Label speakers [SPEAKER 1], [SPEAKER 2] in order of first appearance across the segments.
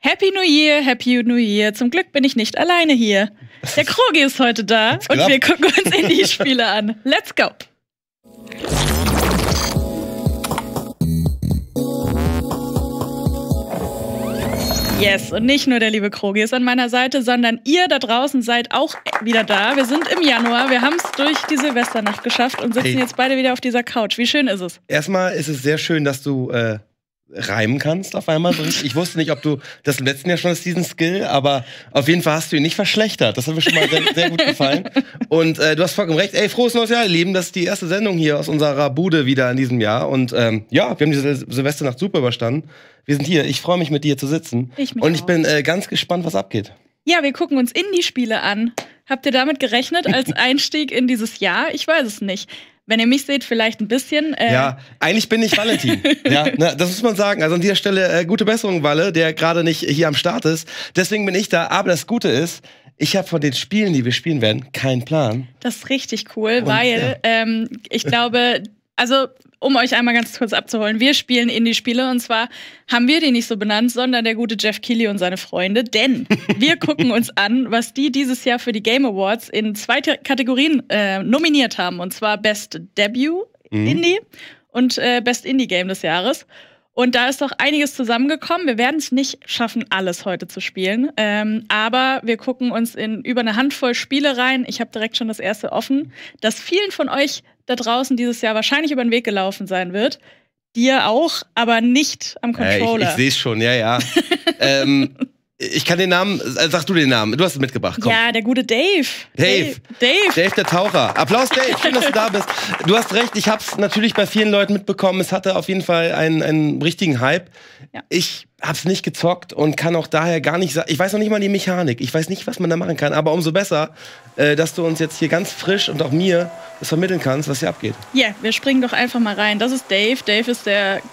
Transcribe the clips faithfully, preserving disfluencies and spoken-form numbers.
[SPEAKER 1] Happy New Year, Happy New Year. Zum Glück bin ich nicht alleine hier. Der Krogi ist heute da und wir gucken uns Indie-Spiele an. Let's go! Yes, und nicht nur der liebe Krogi ist an meiner Seite, sondern ihr da draußen seid auch wieder da. Wir sind im Januar, wir haben es durch die Silvesternacht geschafft und sitzen hey. jetzt beide wieder auf dieser Couch. Wie schön ist es?
[SPEAKER 2] Erstmal ist es sehr schön, dass du äh, reimen kannst auf einmal. Ich wusste nicht, ob du das im letzten Jahr schon hast, diesen Skill, aber auf jeden Fall hast du ihn nicht verschlechtert. Das hat mir schon mal sehr, sehr gut gefallen. Und äh, du hast vollkommen recht. Ey, frohes neues Jahr, ihr Lieben. Das ist die erste Sendung hier aus unserer Bude wieder in diesem Jahr. Und ähm, ja, wir haben diese Silvesternacht super überstanden. Wir sind hier. Ich freue mich, mit dir zu sitzen.
[SPEAKER 1] Ich mich
[SPEAKER 2] Und ich
[SPEAKER 1] auch.
[SPEAKER 2] bin äh, ganz gespannt, was abgeht.
[SPEAKER 1] Ja, wir gucken uns Indie-Spiele an. Habt ihr damit gerechnet als Einstieg in dieses Jahr? Ich weiß es nicht. Wenn ihr mich seht, vielleicht ein bisschen. Äh
[SPEAKER 2] ja, eigentlich bin ich Valentin. ja, ne, das muss man sagen. Also an dieser Stelle äh, gute Besserung, Walle, der gerade nicht hier am Start ist. Deswegen bin ich da. Aber das Gute ist, ich habe von den Spielen, die wir spielen werden, keinen Plan.
[SPEAKER 1] Das ist richtig cool, Und, weil
[SPEAKER 2] ja.
[SPEAKER 1] ähm, ich glaube, also um euch einmal ganz kurz abzuholen, wir spielen Indie-Spiele und zwar haben wir die nicht so benannt, sondern der gute Jeff Keighley und seine Freunde, denn wir gucken uns an, was die dieses Jahr für die Game Awards in zwei Kategorien äh, nominiert haben, und zwar Best Debut mhm. Indie und äh, Best Indie Game des Jahres. Und da ist doch einiges zusammengekommen. Wir werden es nicht schaffen, alles heute zu spielen. Ähm, aber wir gucken uns in über eine Handvoll Spiele rein. Ich habe direkt schon das erste offen, das vielen von euch da draußen dieses Jahr wahrscheinlich über den Weg gelaufen sein wird. Dir auch, aber nicht am Controller.
[SPEAKER 2] Äh, ich ich sehe es schon, ja, ja. ähm, ich kann den Namen, äh, sag du den Namen, du hast es mitgebracht, komm.
[SPEAKER 1] Ja, der gute Dave.
[SPEAKER 2] Dave.
[SPEAKER 1] Dave.
[SPEAKER 2] Dave, der Taucher. Applaus, Dave, schön, dass du da bist. Du hast recht, ich hab's natürlich bei vielen Leuten mitbekommen. Es hatte auf jeden Fall einen, einen richtigen Hype. Ja. Ich hab's nicht gezockt und kann auch daher gar nicht sagen, ich weiß noch nicht mal die Mechanik, ich weiß nicht, was man da machen kann, aber umso besser, äh, dass du uns jetzt hier ganz frisch und auch mir das vermitteln kannst, was hier abgeht.
[SPEAKER 1] Ja, yeah, wir springen doch einfach mal rein. Das ist Dave. Dave ist der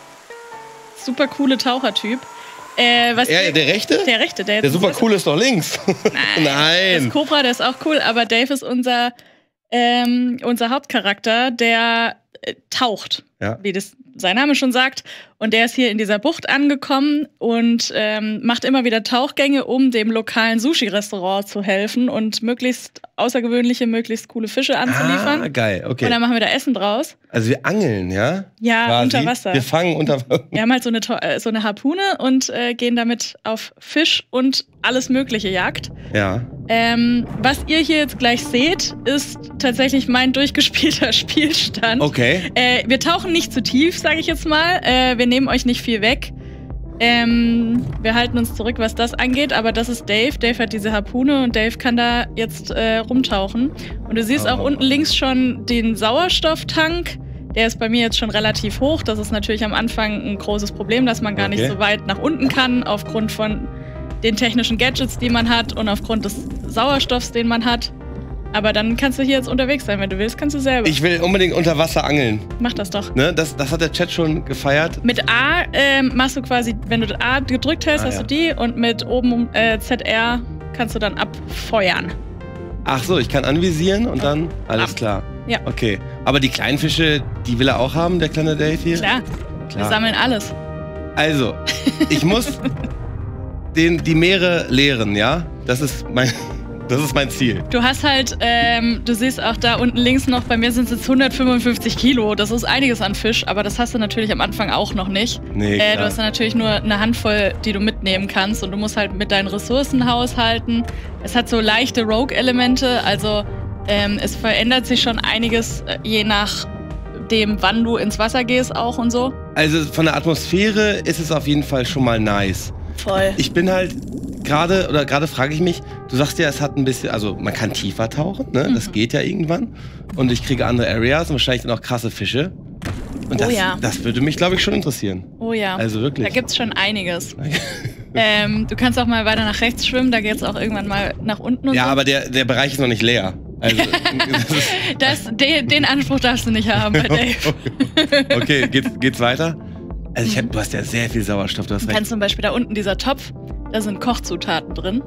[SPEAKER 1] super coole Tauchertyp. Äh, was
[SPEAKER 2] er, der Rechte?
[SPEAKER 1] Der Rechte. Der,
[SPEAKER 2] der super cool ist doch links.
[SPEAKER 1] Nein. Nein. Das ist Cobra, der ist auch cool, aber Dave ist unser, ähm, unser Hauptcharakter, der äh, taucht, ja. wie das sein Name schon sagt. Und der ist hier in dieser Bucht angekommen und ähm, macht immer wieder Tauchgänge, um dem lokalen Sushi-Restaurant zu helfen und möglichst außergewöhnliche, möglichst coole Fische anzuliefern.
[SPEAKER 2] Ah, geil, okay.
[SPEAKER 1] Und dann machen wir da Essen draus.
[SPEAKER 2] Also wir angeln, ja?
[SPEAKER 1] Ja, quasi. Unter Wasser.
[SPEAKER 2] Wir fangen unter Wasser.
[SPEAKER 1] Wir haben halt so eine, so eine Harpune und äh, gehen damit auf Fisch und alles mögliche Jagd.
[SPEAKER 2] Ja.
[SPEAKER 1] Ähm, was ihr hier jetzt gleich seht, ist tatsächlich mein durchgespielter Spielstand.
[SPEAKER 2] Okay.
[SPEAKER 1] Äh, wir tauchen nicht zu tief, sage ich jetzt mal. Äh, wir nehmen euch nicht viel weg. Ähm, wir halten uns zurück, was das angeht, aber das ist Dave. Dave hat diese Harpune und Dave kann da jetzt äh, rumtauchen. Und du siehst oh. auch unten links schon den Sauerstofftank. Der ist bei mir jetzt schon relativ hoch. Das ist natürlich am Anfang ein großes Problem, dass man gar okay. nicht so weit nach unten kann, aufgrund von den technischen Gadgets, die man hat und aufgrund des Sauerstoffs, den man hat. Aber dann kannst du hier jetzt unterwegs sein, wenn du willst, kannst du selber.
[SPEAKER 2] Ich will unbedingt unter Wasser angeln.
[SPEAKER 1] Mach das doch.
[SPEAKER 2] Ne? Das, das hat der Chat schon gefeiert.
[SPEAKER 1] Mit A ähm, machst du quasi, wenn du A gedrückt hältst, ah, hast ja. du die und mit oben äh, Z R kannst du dann abfeuern.
[SPEAKER 2] Ach so, ich kann anvisieren und dann alles Ab. klar.
[SPEAKER 1] Ja.
[SPEAKER 2] Okay. Aber die kleinen Fische, die will er auch haben, der kleine Dave hier?
[SPEAKER 1] Klar. Klar. Wir sammeln alles.
[SPEAKER 2] Also, ich muss den, die Meere leeren, ja? Das ist mein... Das ist mein Ziel.
[SPEAKER 1] Du hast halt, ähm, du siehst auch da unten links noch, bei mir sind es jetzt hundertfünfundfünfzig Kilo. Das ist einiges an Fisch, aber das hast du natürlich am Anfang auch noch nicht.
[SPEAKER 2] Nee,
[SPEAKER 1] äh, du hast dann natürlich nur eine Handvoll, die du mitnehmen kannst und du musst halt mit deinen Ressourcen haushalten. Es hat so leichte Rogue-Elemente, also ähm, es verändert sich schon einiges, äh, je nachdem, wann du ins Wasser gehst auch und so.
[SPEAKER 2] Also von der Atmosphäre ist es auf jeden Fall schon mal nice.
[SPEAKER 1] Voll.
[SPEAKER 2] Ich bin halt gerade, oder gerade frage ich mich, du sagst ja, es hat ein bisschen, also man kann tiefer tauchen, ne? Mhm. Das geht ja irgendwann. Und ich kriege andere Areas und wahrscheinlich dann auch krasse Fische. Und das,
[SPEAKER 1] oh ja.
[SPEAKER 2] das würde mich, glaube ich, schon interessieren.
[SPEAKER 1] Oh ja.
[SPEAKER 2] Also wirklich.
[SPEAKER 1] Da gibt's schon einiges. ähm, du kannst auch mal weiter nach rechts schwimmen, da geht's auch irgendwann mal nach unten und
[SPEAKER 2] Ja,
[SPEAKER 1] so.
[SPEAKER 2] aber der, der Bereich ist noch nicht leer. Also,
[SPEAKER 1] das, den, den Anspruch darfst du nicht haben bei Dave.
[SPEAKER 2] Okay, geht's, geht's weiter? Also ich hab, du hast ja sehr viel Sauerstoff, du hast recht.
[SPEAKER 1] Du kannst zum Beispiel da unten dieser Topf, da sind Kochzutaten drin.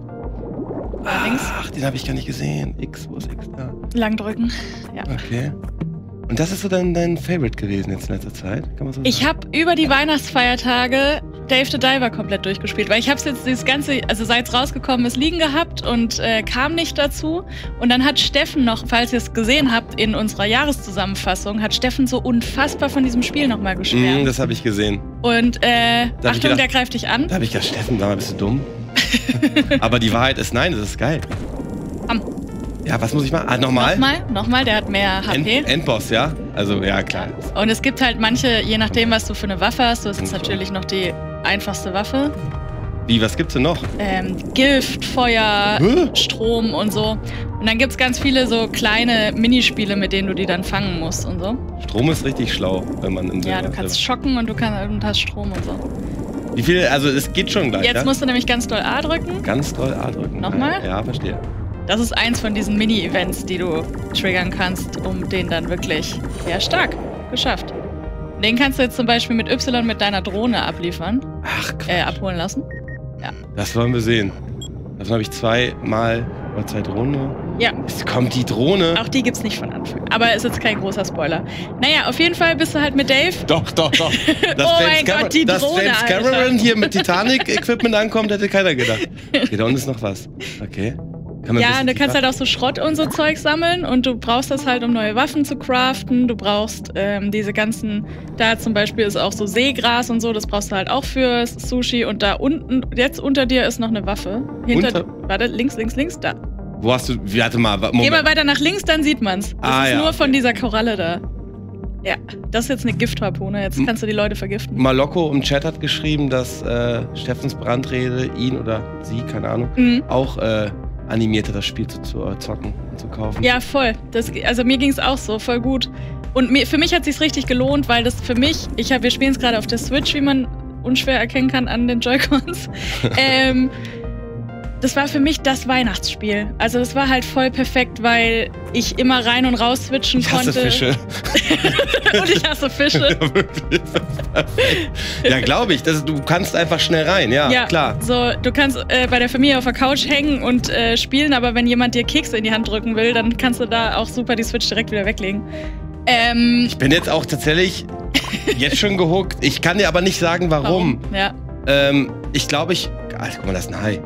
[SPEAKER 2] Ah, ach, den habe ich gar nicht gesehen. X, wo ist X da?
[SPEAKER 1] Lang drücken, ja.
[SPEAKER 2] Okay. Und das ist so dein, dein Favorite gewesen jetzt in letzter Zeit? Kann man so
[SPEAKER 1] ich habe über die Weihnachtsfeiertage Dave the Diver komplett durchgespielt, weil ich habe es jetzt das Ganze, also seit es rausgekommen ist, liegen gehabt und äh, kam nicht dazu. Und dann hat Steffen noch, falls ihr es gesehen habt, in unserer Jahreszusammenfassung, hat Steffen so unfassbar von diesem Spiel nochmal geschwärmt.
[SPEAKER 2] Mm, das habe ich gesehen.
[SPEAKER 1] Und äh, Achtung,
[SPEAKER 2] gedacht,
[SPEAKER 1] der greift dich an.
[SPEAKER 2] Da habe ich gedacht, Steffen, sag mal, bist du dumm? Aber die Wahrheit ist, nein, das ist geil.
[SPEAKER 1] Am.
[SPEAKER 2] Ja, was muss ich machen? Ah, nochmal?
[SPEAKER 1] Nochmal, nochmal, der hat mehr H P.
[SPEAKER 2] End Endboss, ja? Also, ja, klar.
[SPEAKER 1] Und es gibt halt manche, je nachdem, was du für eine Waffe hast, du hast jetzt natürlich noch die einfachste Waffe.
[SPEAKER 2] Wie, was gibt's denn noch?
[SPEAKER 1] Ähm, Gift, Feuer,
[SPEAKER 2] Hä?
[SPEAKER 1] Strom und so. Und dann gibt's ganz viele so kleine Minispiele, mit denen du die dann fangen musst und so.
[SPEAKER 2] Strom ist richtig schlau, wenn man in
[SPEAKER 1] Ja, du kannst schocken und du kannst, und hast Strom und so.
[SPEAKER 2] Wie viel, also es geht schon gleich,
[SPEAKER 1] Jetzt
[SPEAKER 2] ja?
[SPEAKER 1] musst du nämlich ganz doll A drücken.
[SPEAKER 2] Ganz doll A drücken.
[SPEAKER 1] Nochmal?
[SPEAKER 2] Ja, verstehe.
[SPEAKER 1] Das ist eins von diesen Mini-Events, die du triggern kannst, um den dann wirklich, ja, stark, geschafft. Den kannst du jetzt zum Beispiel mit Y mit deiner Drohne abliefern.
[SPEAKER 2] Ach, Quatsch.
[SPEAKER 1] Äh, abholen lassen. Ja.
[SPEAKER 2] Das wollen wir sehen. Davon habe ich zweimal, oder zwei Drohnen.
[SPEAKER 1] Ja.
[SPEAKER 2] Jetzt kommt die Drohne.
[SPEAKER 1] Auch die gibt's nicht von Anfang. Aber ist jetzt kein großer Spoiler. Naja, auf jeden Fall bist du halt mit Dave.
[SPEAKER 2] Doch, doch, doch. Dass
[SPEAKER 1] Oh
[SPEAKER 2] James
[SPEAKER 1] mein
[SPEAKER 2] Cameron,
[SPEAKER 1] Gott, die
[SPEAKER 2] dass
[SPEAKER 1] Drohne,
[SPEAKER 2] James
[SPEAKER 1] Alter.
[SPEAKER 2] Cameron hier mit Titanic-Equipment ankommt, hätte keiner gedacht. Okay, da unten ist noch was. Okay. Kann man ein
[SPEAKER 1] Ja,
[SPEAKER 2] bisschen
[SPEAKER 1] und du kannst
[SPEAKER 2] tiefer-
[SPEAKER 1] halt auch so Schrott und so Zeug sammeln und du brauchst das halt, um neue Waffen zu craften. Du brauchst ähm, diese ganzen, da zum Beispiel ist auch so Seegras und so, das brauchst du halt auch für Sushi. Und da unten, jetzt unter dir ist noch eine Waffe. Hinter,
[SPEAKER 2] Unter-
[SPEAKER 1] warte, links, links, links, da.
[SPEAKER 2] Wo hast du, warte mal, Moment.
[SPEAKER 1] Geh mal weiter nach links, dann sieht man's. Das
[SPEAKER 2] Ah,
[SPEAKER 1] ist
[SPEAKER 2] ja,
[SPEAKER 1] nur
[SPEAKER 2] okay.
[SPEAKER 1] von dieser Koralle da. Ja, das ist jetzt eine Giftharpune. Jetzt
[SPEAKER 2] M-
[SPEAKER 1] kannst du die Leute vergiften.
[SPEAKER 2] Malocco im Chat hat geschrieben, dass äh, Steffens Brandrede ihn oder sie, keine Ahnung,
[SPEAKER 1] Mhm.
[SPEAKER 2] auch äh, animierte, das Spiel zu, zu äh, zocken und zu kaufen.
[SPEAKER 1] Ja, voll. Das, also mir ging's auch so, voll gut. Und mir, für mich hat sich's richtig gelohnt, weil das für mich, ich hab, wir spielen es gerade auf der Switch, wie man unschwer erkennen kann an den Joy-Cons. ähm, das war für mich das Weihnachtsspiel. Also das war halt voll perfekt, weil ich immer rein und raus switchen
[SPEAKER 2] Ich hasse
[SPEAKER 1] konnte.
[SPEAKER 2] Fische.
[SPEAKER 1] Und ich hasse Fische.
[SPEAKER 2] Ja, wirklich. Ja, glaube ich. Das, du kannst einfach schnell rein, ja,
[SPEAKER 1] Ja,
[SPEAKER 2] klar.
[SPEAKER 1] So, du kannst äh, bei der Familie auf der Couch hängen und äh, spielen, aber wenn jemand dir Kekse in die Hand drücken will, dann kannst du da auch super die Switch direkt wieder weglegen. Ähm,
[SPEAKER 2] Ich bin jetzt auch tatsächlich jetzt schon gehuckt. Ich kann dir aber nicht sagen, warum.
[SPEAKER 1] warum? Ja.
[SPEAKER 2] Ähm, ich glaube, ich. Alter, guck mal, das ist ein Hai.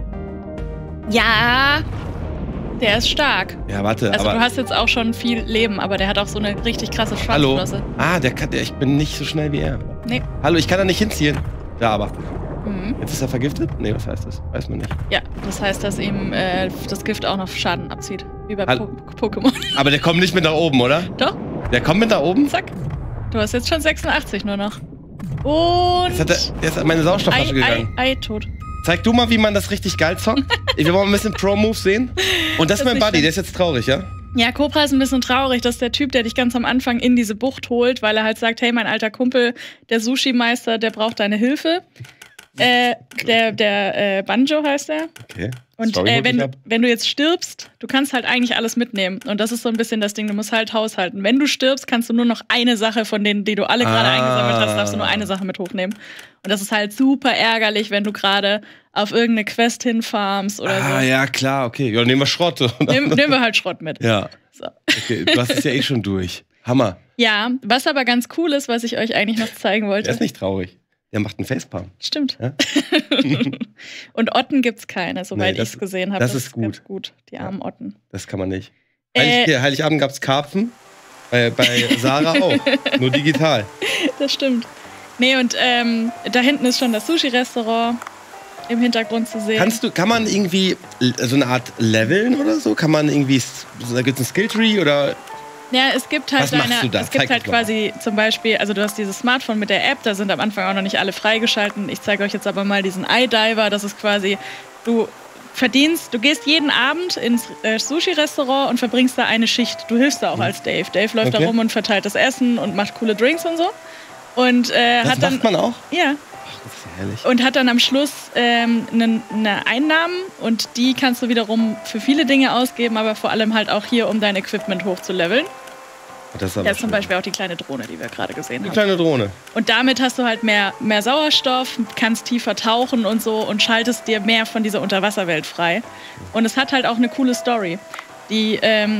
[SPEAKER 1] Ja, der ist stark.
[SPEAKER 2] Ja, warte,
[SPEAKER 1] Also
[SPEAKER 2] aber.
[SPEAKER 1] du hast jetzt auch schon viel Leben, aber der hat auch so eine richtig krasse
[SPEAKER 2] Hallo.
[SPEAKER 1] Schwanzflosse.
[SPEAKER 2] Ah, der kann. Der, ich bin nicht so schnell wie er.
[SPEAKER 1] Nee.
[SPEAKER 2] Hallo, ich kann da nicht hinziehen. Da aber.
[SPEAKER 1] Mhm.
[SPEAKER 2] Jetzt ist er vergiftet? Nee, was heißt das? Weiß man nicht.
[SPEAKER 1] Ja, das heißt, dass ihm äh, das Gift auch noch Schaden abzieht. Wie bei
[SPEAKER 2] Hallo.
[SPEAKER 1] po Pokémon.
[SPEAKER 2] Aber der kommt nicht mit nach oben, oder?
[SPEAKER 1] Doch,
[SPEAKER 2] Der kommt mit nach oben?
[SPEAKER 1] zack. Du hast jetzt schon sechsundachtzig nur noch. Und.
[SPEAKER 2] Jetzt hat er, der ist an meine Sauerstoffflasche
[SPEAKER 1] Ei,
[SPEAKER 2] gegangen.
[SPEAKER 1] Ei, Ei, tot.
[SPEAKER 2] Zeig du mal, wie man das richtig geil zockt. Ich will mal ein bisschen Pro-Moves sehen. Und das,
[SPEAKER 1] Das
[SPEAKER 2] ist mein
[SPEAKER 1] ist nicht
[SPEAKER 2] Buddy,
[SPEAKER 1] schlimm.
[SPEAKER 2] der ist jetzt traurig, ja?
[SPEAKER 1] Ja, Cobra ist ein bisschen traurig. Das ist der Typ, der dich ganz am Anfang in diese Bucht holt, weil er halt sagt, hey, mein alter Kumpel, der Sushi-Meister, der braucht deine Hilfe. Äh, der der äh, Banjo heißt er.
[SPEAKER 2] Okay.
[SPEAKER 1] Und
[SPEAKER 2] Sorry,
[SPEAKER 1] äh,
[SPEAKER 2] holt
[SPEAKER 1] wenn,
[SPEAKER 2] mich
[SPEAKER 1] du,
[SPEAKER 2] ab.
[SPEAKER 1] wenn du jetzt stirbst, du kannst halt eigentlich alles mitnehmen. Und das ist so ein bisschen das Ding, du musst halt haushalten. Wenn du stirbst, kannst du nur noch eine Sache von denen, die du alle gerade
[SPEAKER 2] Ah.
[SPEAKER 1] eingesammelt hast, darfst du nur eine Sache mit hochnehmen. Und das ist halt super ärgerlich, wenn du gerade auf irgendeine Quest hinfarmst oder
[SPEAKER 2] Ah,
[SPEAKER 1] so.
[SPEAKER 2] ja, klar, okay. Ja, nehmen wir Schrott.
[SPEAKER 1] Nimm, nehmen wir halt Schrott mit.
[SPEAKER 2] Ja,
[SPEAKER 1] So.
[SPEAKER 2] okay. Du hast es ja eh schon durch. Hammer.
[SPEAKER 1] Ja, was aber ganz cool ist, was ich euch eigentlich noch zeigen wollte.
[SPEAKER 2] Der ist nicht traurig. Der macht einen Facepalm.
[SPEAKER 1] Stimmt.
[SPEAKER 2] Ja?
[SPEAKER 1] Und Otten gibt's keine, soweit
[SPEAKER 2] Nee, das-
[SPEAKER 1] ich es gesehen habe.
[SPEAKER 2] das ist gut.
[SPEAKER 1] ganz gut, die armen Otten.
[SPEAKER 2] Das kann man nicht.
[SPEAKER 1] Äh.
[SPEAKER 2] Heilig, hier, Heiligabend gab es Karpfen. Bei, bei Sarah auch. Nur digital.
[SPEAKER 1] Das stimmt. Nee, und ähm, da hinten ist schon das Sushi-Restaurant im Hintergrund zu sehen.
[SPEAKER 2] Kannst du, kann man irgendwie so eine Art leveln oder so? Kann man irgendwie, da gibt es ein Skilltree oder?
[SPEAKER 1] Ja, es gibt halt
[SPEAKER 2] Was machst
[SPEAKER 1] deine,
[SPEAKER 2] du da?
[SPEAKER 1] es gibt
[SPEAKER 2] Zeig
[SPEAKER 1] halt
[SPEAKER 2] uns mal.
[SPEAKER 1] quasi zum Beispiel, also du hast dieses Smartphone mit der App, da sind am Anfang auch noch nicht alle freigeschalten. Ich zeige euch jetzt aber mal diesen iDiver, das ist quasi, du verdienst, du gehst jeden Abend ins äh, Sushi-Restaurant und verbringst da eine Schicht. Du hilfst da auch als Dave. Dave läuft
[SPEAKER 2] Okay.
[SPEAKER 1] da rum und verteilt das Essen und macht coole Drinks und so. Und äh,
[SPEAKER 2] Das
[SPEAKER 1] hat dann,
[SPEAKER 2] macht man auch?
[SPEAKER 1] ja,
[SPEAKER 2] Das ist ja herrlich.
[SPEAKER 1] und hat dann am Schluss ähm, eine, eine Einnahmen und die kannst du wiederum für viele Dinge ausgeben, aber vor allem halt auch hier, um dein Equipment hochzuleveln.
[SPEAKER 2] Das ist aber
[SPEAKER 1] Da ist zum
[SPEAKER 2] schön.
[SPEAKER 1] Beispiel auch die kleine Drohne, die wir gerade gesehen
[SPEAKER 2] Eine
[SPEAKER 1] haben.
[SPEAKER 2] kleine Drohne.
[SPEAKER 1] Und damit hast du halt mehr, mehr Sauerstoff, kannst tiefer tauchen und so und schaltest dir mehr von dieser Unterwasserwelt frei. Und es hat halt auch eine coole Story. Die, ähm,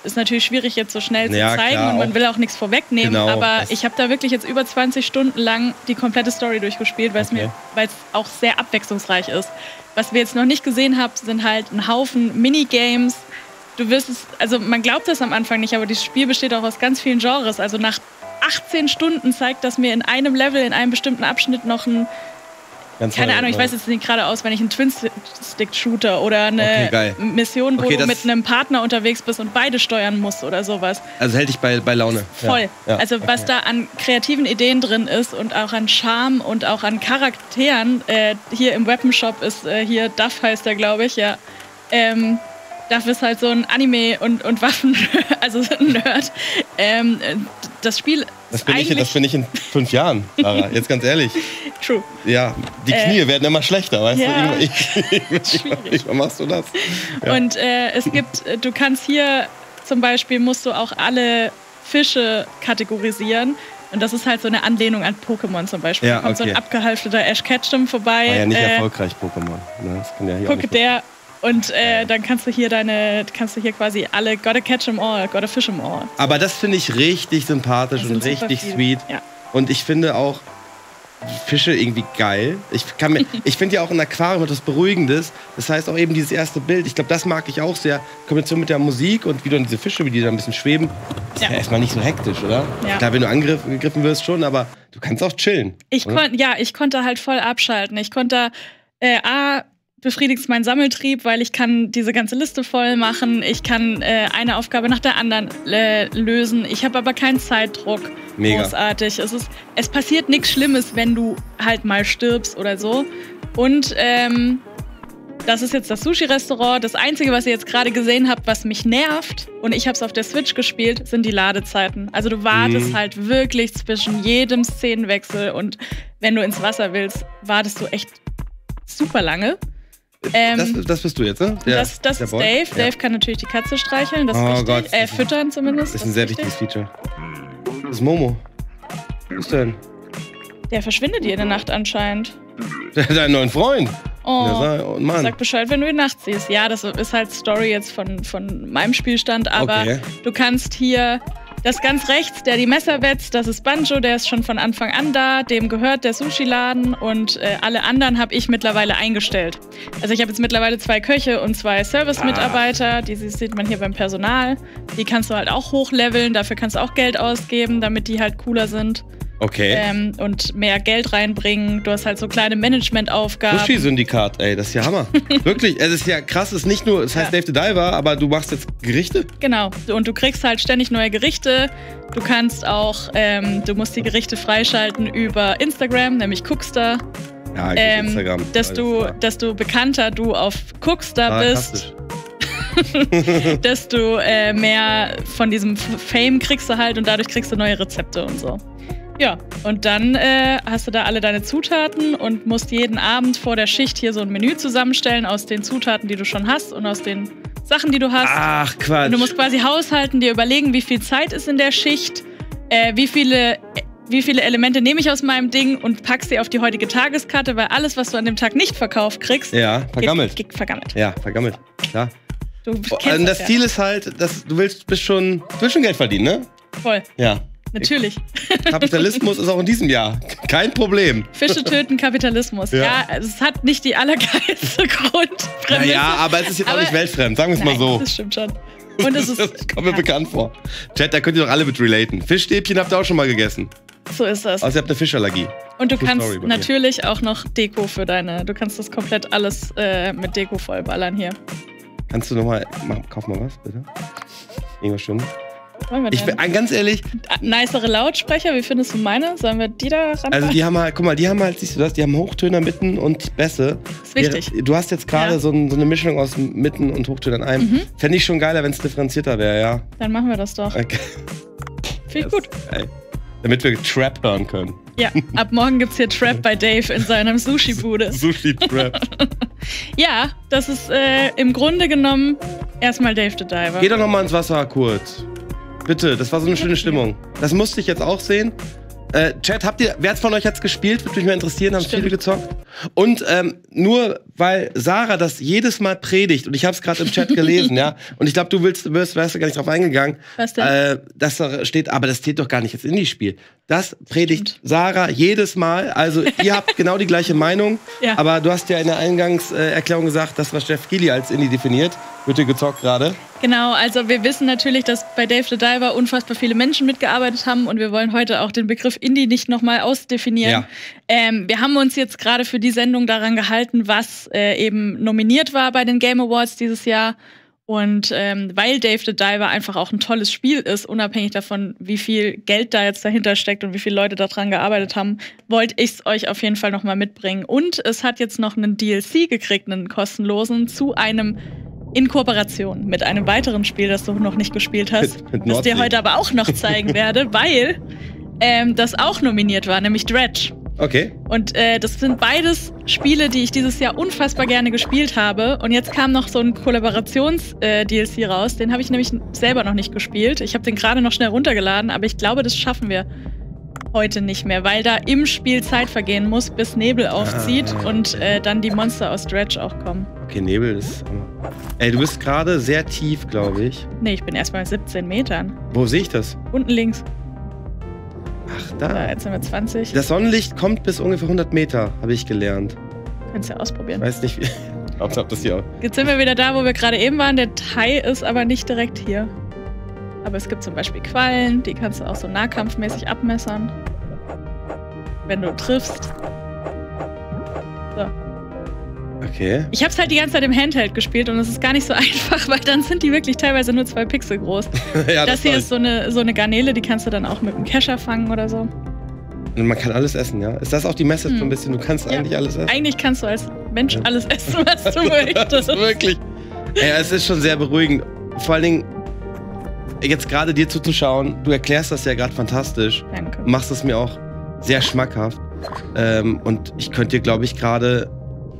[SPEAKER 1] ist natürlich schwierig jetzt so schnell
[SPEAKER 2] Ja,
[SPEAKER 1] zu zeigen
[SPEAKER 2] klar,
[SPEAKER 1] und man
[SPEAKER 2] auch.
[SPEAKER 1] will auch nichts vorwegnehmen,
[SPEAKER 2] Genau,
[SPEAKER 1] aber
[SPEAKER 2] das-
[SPEAKER 1] ich habe da wirklich jetzt über zwanzig Stunden lang die komplette Story durchgespielt, weil es
[SPEAKER 2] Okay.
[SPEAKER 1] mir, weil es auch sehr abwechslungsreich ist. Was wir jetzt noch nicht gesehen haben, sind halt ein Haufen Minigames. Du wirst es, also man glaubt das am Anfang nicht, aber dieses Spiel besteht auch aus ganz vielen Genres. Also nach achtzehn Stunden zeigt das mir in einem Level, in einem bestimmten Abschnitt noch ein,
[SPEAKER 2] Ganz
[SPEAKER 1] keine
[SPEAKER 2] neu,
[SPEAKER 1] Ahnung, ich
[SPEAKER 2] neu.
[SPEAKER 1] weiß jetzt nicht gerade aus, wenn ich einen Twin-Stick-Shooter oder eine
[SPEAKER 2] Okay, geil.
[SPEAKER 1] Mission, wo
[SPEAKER 2] Okay,
[SPEAKER 1] du
[SPEAKER 2] das-
[SPEAKER 1] mit einem Partner unterwegs bist und beide steuern musst oder sowas.
[SPEAKER 2] Also hält dich bei, bei Laune.
[SPEAKER 1] Voll.
[SPEAKER 2] Ja. Ja.
[SPEAKER 1] Also was da an kreativen Ideen drin ist und auch an Charme und auch an Charakteren. Äh, hier im Weapon-Shop ist äh, hier Duff heißt der, glaube ich, ja. Ähm, Duff ist halt so ein Anime- und, und Waffen, also so ein Nerd. Ähm, das Spiel
[SPEAKER 2] Das
[SPEAKER 1] ist
[SPEAKER 2] bin, ich,
[SPEAKER 1] eigentlich
[SPEAKER 2] das bin ich in fünf Jahren, Sarah. Jetzt ganz ehrlich.
[SPEAKER 1] true.
[SPEAKER 2] Ja, die
[SPEAKER 1] Äh,
[SPEAKER 2] Knie werden immer schlechter, weißt
[SPEAKER 1] ja.
[SPEAKER 2] du? Ich, ich, ich,
[SPEAKER 1] Schwierig.
[SPEAKER 2] wie machst du das? Ja.
[SPEAKER 1] Und äh, es gibt, äh, du kannst hier zum Beispiel, musst du auch alle Fische kategorisieren. Und das ist halt so eine Anlehnung an Pokémon zum Beispiel.
[SPEAKER 2] Ja,
[SPEAKER 1] Da kommt so ein
[SPEAKER 2] okay.
[SPEAKER 1] abgehalfteter Ash Ketchum vorbei.
[SPEAKER 2] War ja nicht
[SPEAKER 1] äh,
[SPEAKER 2] erfolgreich, Pokémon. Ne? Das kann ja hier auch
[SPEAKER 1] guck
[SPEAKER 2] nicht
[SPEAKER 1] der. Und äh, dann kannst du hier deine, kannst du hier quasi alle Gotta catch 'em all, Gotta fish 'em all.
[SPEAKER 2] Aber das finde ich richtig sympathisch
[SPEAKER 1] Das
[SPEAKER 2] und
[SPEAKER 1] sind super
[SPEAKER 2] richtig
[SPEAKER 1] viele.
[SPEAKER 2] sweet.
[SPEAKER 1] Ja.
[SPEAKER 2] Und ich finde auch Fische irgendwie geil. Ich, kann mir- ich finde ja auch ein Aquarium etwas Beruhigendes. Das heißt auch eben dieses erste Bild. Ich glaube, das mag ich auch sehr. Kombination mit der Musik und wie dann diese Fische, wie die da ein bisschen schweben. Ist ja,
[SPEAKER 1] Ja.
[SPEAKER 2] erstmal nicht so hektisch, oder?
[SPEAKER 1] Ja.
[SPEAKER 2] Klar, wenn du angegriffen angegriffen wirst schon, aber du kannst auch chillen.
[SPEAKER 1] Ich
[SPEAKER 2] oder?
[SPEAKER 1] kon, ja, ich konnte halt voll abschalten. Ich konnte äh, A, befriedigt meinen Sammeltrieb, weil ich kann diese ganze Liste voll machen. Ich kann äh, eine Aufgabe nach der anderen äh, lösen. Ich habe aber keinen Zeitdruck.
[SPEAKER 2] Mega.
[SPEAKER 1] Großartig. Es, ist, es passiert nichts Schlimmes, wenn du halt mal stirbst oder so. Und ähm, das ist jetzt das Sushi-Restaurant. Das Einzige, was ihr jetzt gerade gesehen habt, was mich nervt, und ich habe es auf der Switch gespielt, sind die Ladezeiten. Also du wartest
[SPEAKER 2] Mhm.
[SPEAKER 1] halt wirklich zwischen jedem Szenenwechsel und wenn du ins Wasser willst, wartest du echt super lange. Ähm,
[SPEAKER 2] Das, das bist du jetzt, ne? Der-
[SPEAKER 1] das das
[SPEAKER 2] der
[SPEAKER 1] ist
[SPEAKER 2] Boy?
[SPEAKER 1] Dave.
[SPEAKER 2] Ja.
[SPEAKER 1] Dave kann natürlich die Katze streicheln, das ist
[SPEAKER 2] Oh
[SPEAKER 1] wichtig.
[SPEAKER 2] Gott,
[SPEAKER 1] äh,
[SPEAKER 2] das ist-
[SPEAKER 1] füttern zumindest.
[SPEAKER 2] Das ist ein sehr
[SPEAKER 1] wichtig.
[SPEAKER 2] wichtiges Feature. Das ist Momo. Wo ist denn?
[SPEAKER 1] Der verschwindet jede Nacht anscheinend.
[SPEAKER 2] Der hat einen neuen Freund.
[SPEAKER 1] Oh.
[SPEAKER 2] Der sei- oh Mann.
[SPEAKER 1] Sag Bescheid, wenn du ihn nachts siehst. Ja, das ist halt Story jetzt von, von meinem Spielstand, aber
[SPEAKER 2] Okay.
[SPEAKER 1] du kannst hier das ganz rechts, der die Messer wetzt, das ist Banjo, der ist schon von Anfang an da, dem gehört der Sushi-Laden und äh, alle anderen habe ich mittlerweile eingestellt. Also ich habe jetzt mittlerweile zwei Köche und zwei Service-Mitarbeiter, die sieht man hier beim Personal. Die kannst du halt auch hochleveln, dafür kannst du auch Geld ausgeben, damit die halt cooler sind.
[SPEAKER 2] Okay.
[SPEAKER 1] Ähm, und mehr Geld reinbringen. Du hast halt so kleine Management-Aufgaben.
[SPEAKER 2] Sushi-Syndikat, ey, das ist ja Hammer. Wirklich, es ist ja krass, es ist nicht nur, es heißt
[SPEAKER 1] Ja.
[SPEAKER 2] Dave the Diver, aber du machst jetzt Gerichte?
[SPEAKER 1] Genau. Und du kriegst halt ständig neue Gerichte. Du kannst auch, ähm, du musst die Gerichte freischalten über Instagram, nämlich Cookster.
[SPEAKER 2] Ja, ich
[SPEAKER 1] Ähm,
[SPEAKER 2] Instagram.
[SPEAKER 1] dass,
[SPEAKER 2] Alles
[SPEAKER 1] du,
[SPEAKER 2] klar.
[SPEAKER 1] dass du bekannter du auf Cookster
[SPEAKER 2] Ah,
[SPEAKER 1] bist,
[SPEAKER 2] fantastisch.
[SPEAKER 1] desto äh, mehr von diesem F- Fame kriegst du halt und dadurch kriegst du neue Rezepte und so. Ja, und dann äh, hast du da alle deine Zutaten und musst jeden Abend vor der Schicht hier so ein Menü zusammenstellen aus den Zutaten, die du schon hast und aus den Sachen, die du hast.
[SPEAKER 2] Ach, Quatsch.
[SPEAKER 1] Und du musst quasi haushalten, dir überlegen, wie viel Zeit ist in der Schicht, äh, wie viele wie viele Elemente nehme ich aus meinem Ding und packst sie auf die heutige Tageskarte, weil alles, was du an dem Tag nicht verkauft kriegst,
[SPEAKER 2] ja, vergammelt.
[SPEAKER 1] Geht, geht vergammelt.
[SPEAKER 2] Ja, vergammelt. Klar.
[SPEAKER 1] Du
[SPEAKER 2] Oh,
[SPEAKER 1] kennst
[SPEAKER 2] und das
[SPEAKER 1] ja.
[SPEAKER 2] Ziel ist halt, dass du willst, bist schon, du willst schon Geld verdienen, ne?
[SPEAKER 1] Voll,
[SPEAKER 2] Ja.
[SPEAKER 1] natürlich.
[SPEAKER 2] Kapitalismus ist auch in diesem Jahr kein Problem.
[SPEAKER 1] Fische töten, Kapitalismus.
[SPEAKER 2] Ja.
[SPEAKER 1] Ja, es hat nicht die allergeilste Grundprämisse.
[SPEAKER 2] Naja, aber es ist jetzt auch
[SPEAKER 1] Aber-
[SPEAKER 2] nicht weltfremd, sagen wir es mal
[SPEAKER 1] Nein,
[SPEAKER 2] so.
[SPEAKER 1] das stimmt schon. Und es ist,
[SPEAKER 2] Das kommt mir
[SPEAKER 1] ja,
[SPEAKER 2] bekannt vor. Chat, da könnt ihr doch alle mit relaten. Fischstäbchen habt ihr auch schon mal gegessen.
[SPEAKER 1] so ist das.
[SPEAKER 2] Außer ihr habt eine Fischallergie.
[SPEAKER 1] Und du
[SPEAKER 2] True
[SPEAKER 1] kannst
[SPEAKER 2] Story bei mir.
[SPEAKER 1] natürlich auch noch Deko für deine, du kannst das komplett alles äh, mit Deko vollballern hier.
[SPEAKER 2] Kannst du nochmal, kauf mal was, bitte? Irgendwas stimmt.
[SPEAKER 1] Wollen wir
[SPEAKER 2] Ich
[SPEAKER 1] denn?
[SPEAKER 2] bin ganz ehrlich,
[SPEAKER 1] Nicere Lautsprecher, wie findest du meine? Sollen wir die da ran?
[SPEAKER 2] also die haben halt, guck mal, die haben halt, siehst du das, die haben Hochtöner, Mitten und Bässe.
[SPEAKER 1] ist wichtig.
[SPEAKER 2] Du hast jetzt gerade
[SPEAKER 1] Ja.
[SPEAKER 2] so, ein, so eine Mischung aus Mitten und Hochtönern in einem.
[SPEAKER 1] Mhm.
[SPEAKER 2] Fände ich schon geiler, wenn es differenzierter wäre, ja.
[SPEAKER 1] Dann machen wir das doch.
[SPEAKER 2] Okay.
[SPEAKER 1] Finde ich gut.
[SPEAKER 2] Ey. Damit wir Trap hören können.
[SPEAKER 1] Ja, ab morgen gibt's hier Trap bei Dave in seinem Sushi-Bude.
[SPEAKER 2] Sushi-Trap.
[SPEAKER 1] Ja, das ist äh, im Grunde genommen erstmal Dave the Diver.
[SPEAKER 2] Geh doch nochmal ins Wasser kurz. Bitte, das war so eine schöne Stimmung. Das musste ich jetzt auch sehen. Äh, Chat, habt ihr, wer von euch hat's gespielt? Würde mich mal interessieren, haben viele gezockt? Und ähm, nur weil Sarah das jedes Mal predigt, und ich habe es gerade im Chat gelesen, ja, und ich glaube, du willst, du wirst, wärst du gar nicht drauf eingegangen,
[SPEAKER 1] was denn?
[SPEAKER 2] Äh, dass da steht, aber das steht doch gar nicht jetzt in die Spiel. Das predigt Stimmt. Sarah jedes Mal. Also ihr habt genau die gleiche Meinung, ja. aber du hast ja in der Eingangserklärung gesagt, das, was Jeff Keighley als Indie definiert, wird dir gezockt gerade.
[SPEAKER 1] Genau, also wir wissen natürlich, dass bei Dave the Diver unfassbar viele Menschen mitgearbeitet haben und wir wollen heute auch den Begriff Indie nicht nochmal ausdefinieren. Ja. Ähm, wir haben uns jetzt gerade für die Sendung daran gehalten, was äh, eben nominiert war bei den Game Awards dieses Jahr. Und ähm, weil Dave the Diver einfach auch ein tolles Spiel ist, unabhängig davon, wie viel Geld da jetzt dahinter steckt und wie viele Leute daran gearbeitet haben, wollte ich es euch auf jeden Fall nochmal mitbringen. Und es hat jetzt noch einen D L C gekriegt, einen kostenlosen, zu einem in Kooperation mit einem weiteren Spiel, das du noch nicht gespielt hast, mit, mit das dir heute aber auch noch zeigen werde, weil ähm, das auch nominiert war, nämlich Dredge.
[SPEAKER 2] Okay.
[SPEAKER 1] Und äh, das sind beides Spiele, die ich dieses Jahr unfassbar gerne gespielt habe. Und jetzt kam noch so ein Kollaborations-D L C äh, raus. Den habe ich nämlich selber noch nicht gespielt. Ich habe den gerade noch schnell runtergeladen, aber ich glaube, das schaffen wir heute nicht mehr, weil da im Spiel Zeit vergehen muss, bis Nebel aufzieht ah, okay. und äh, dann die Monster aus Dredge auch kommen.
[SPEAKER 2] Okay, Nebel ist... Ey, du bist gerade sehr tief, glaube ich.
[SPEAKER 1] Nee, ich bin erst bei siebzehn Metern.
[SPEAKER 2] Wo sehe ich das?
[SPEAKER 1] Unten links.
[SPEAKER 2] Ach, da.
[SPEAKER 1] Da, jetzt sind wir zwanzig.
[SPEAKER 2] Das Sonnenlicht kommt bis ungefähr hundert Meter, habe ich gelernt.
[SPEAKER 1] Kannst du ja ausprobieren.
[SPEAKER 2] Ich weiß nicht, wie... Ich hab das hier auch.
[SPEAKER 1] Jetzt sind wir wieder da, wo wir gerade eben waren. Der Thai ist aber nicht direkt hier. Aber es gibt zum Beispiel Quallen, die kannst du auch so nahkampfmäßig abmessern. Wenn du triffst. So.
[SPEAKER 2] Okay.
[SPEAKER 1] Ich hab's halt die ganze Zeit im Handheld gespielt und es ist gar nicht so einfach, weil dann sind die wirklich teilweise nur zwei Pixel groß. ja, das, das hier ist so eine, so eine Garnele, die kannst du dann auch mit einem Kescher fangen oder so.
[SPEAKER 2] Und man kann alles essen, ja? Ist das auch die Message hm. so ein bisschen? Du kannst ja. eigentlich alles essen?
[SPEAKER 1] Eigentlich kannst du als Mensch ja. alles essen, was du möchtest.
[SPEAKER 2] Wirklich. Ja, es ist schon sehr beruhigend. Vor allen Dingen, jetzt gerade dir zuzuschauen, du erklärst das ja gerade fantastisch.
[SPEAKER 1] Danke.
[SPEAKER 2] Machst es mir auch sehr schmackhaft. Ähm, und ich könnte dir, glaube ich, gerade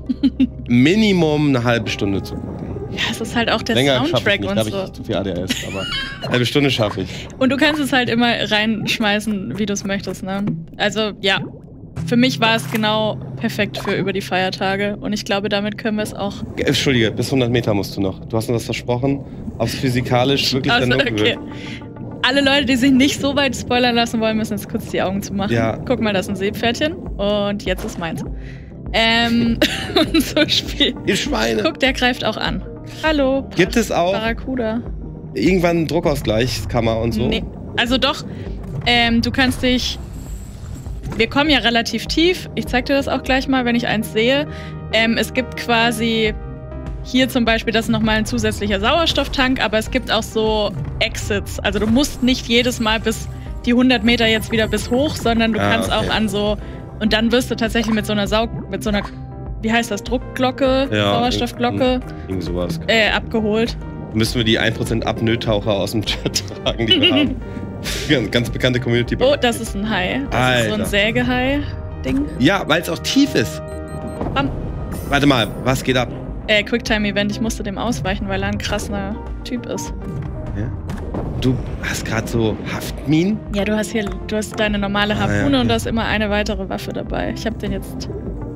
[SPEAKER 2] Minimum eine halbe Stunde zu gucken.
[SPEAKER 1] Ja, es ist halt auch der
[SPEAKER 2] Länger
[SPEAKER 1] Soundtrack
[SPEAKER 2] ich nicht,
[SPEAKER 1] und
[SPEAKER 2] da
[SPEAKER 1] so.
[SPEAKER 2] habe ich zu viel A D S, aber eine halbe Stunde schaffe ich.
[SPEAKER 1] Und du kannst es halt immer reinschmeißen, wie du es möchtest, ne? Also, ja. Für mich war es genau perfekt für über die Feiertage und ich glaube, damit können wir es auch...
[SPEAKER 2] Entschuldige, bis hundert Meter musst du noch. Du hast uns das versprochen, ob es physikalisch wirklich
[SPEAKER 1] also,
[SPEAKER 2] dann
[SPEAKER 1] okay. wird. Alle Leute, die sich nicht so weit spoilern lassen wollen, müssen jetzt kurz die Augen zumachen.
[SPEAKER 2] Ja.
[SPEAKER 1] Guck mal, das ist ein Seepferdchen und jetzt ist meins. Ähm, und so spielt.
[SPEAKER 2] Ihr Schweine.
[SPEAKER 1] Guck, der greift auch an. Hallo. Par
[SPEAKER 2] Gibt es auch
[SPEAKER 1] Barracuda.
[SPEAKER 2] Irgendwann Druckausgleichskammer und so?
[SPEAKER 1] Nee. Also doch, ähm, du kannst dich... Wir kommen ja relativ tief. Ich zeig dir das auch gleich mal, wenn ich eins sehe. Ähm, es gibt quasi hier zum Beispiel, das ist nochmal ein zusätzlicher Sauerstofftank, aber es gibt auch so Exits. Also du musst nicht jedes Mal bis die hundert Meter jetzt wieder bis hoch, sondern du ah, kannst okay. auch an so... Und dann wirst du tatsächlich mit so einer Saug... mit so einer, wie heißt das, Druckglocke, ja, Sauerstoffglocke,
[SPEAKER 2] irgend sowas.
[SPEAKER 1] Äh, abgeholt.
[SPEAKER 2] Müssen wir die ein Prozent Apnoe-Taucher aus dem Chat tragen, die wir haben. Ganz, ganz bekannte Community.
[SPEAKER 1] Oh, das ist ein Hai. Das
[SPEAKER 2] Alter.
[SPEAKER 1] ist so ein Sägehai-Ding.
[SPEAKER 2] Ja, weil es auch tief ist.
[SPEAKER 1] Bam.
[SPEAKER 2] Warte mal, was geht ab?
[SPEAKER 1] Äh, Quicktime-Event, ich musste dem ausweichen, weil er ein krasser Typ ist.
[SPEAKER 2] Ja. Du hast gerade so Haftminen?
[SPEAKER 1] Ja, du hast hier, du hast deine normale Harpune ah, ja, okay. und da ist immer eine weitere Waffe dabei. Ich habe den jetzt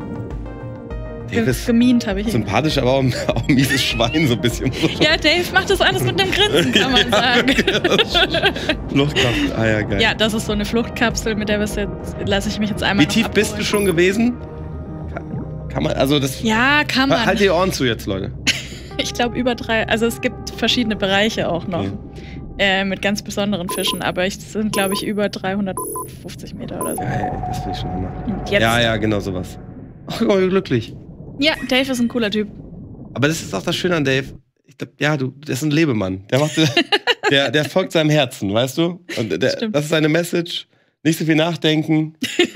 [SPEAKER 1] ge gemient, habe ich ihn.
[SPEAKER 2] Sympathisch, aber auch, auch ein mieses Schwein so ein bisschen.
[SPEAKER 1] Ja, Dave macht das alles mit einem Grinsen, kann man sagen.
[SPEAKER 2] Fluchtkapsel, ah ja, geil.
[SPEAKER 1] Ja, das ist so eine Fluchtkapsel, mit der lasse ich mich jetzt einmal
[SPEAKER 2] Wie tief abholen. Bist du schon gewesen? Kann man, also das...
[SPEAKER 1] Ja, kann man.
[SPEAKER 2] Halt die Ohren zu jetzt, Leute.
[SPEAKER 1] Ich glaube über drei, also es gibt verschiedene Bereiche auch noch. Okay. Äh, mit ganz besonderen Fischen, aber es sind, glaube ich, über dreihundertfünfzig Meter oder so.
[SPEAKER 2] Geil, das finde ich schon immer. Ja, ja, genau sowas. Ach, oh, glücklich.
[SPEAKER 1] Ja, Dave ist ein cooler Typ.
[SPEAKER 2] Aber das ist auch das Schöne an Dave. Ich glaube, ja, du, der ist ein Lebemann. Der, macht, der, der folgt seinem Herzen, weißt du? Und der, das ist seine Message. Nicht so viel nachdenken.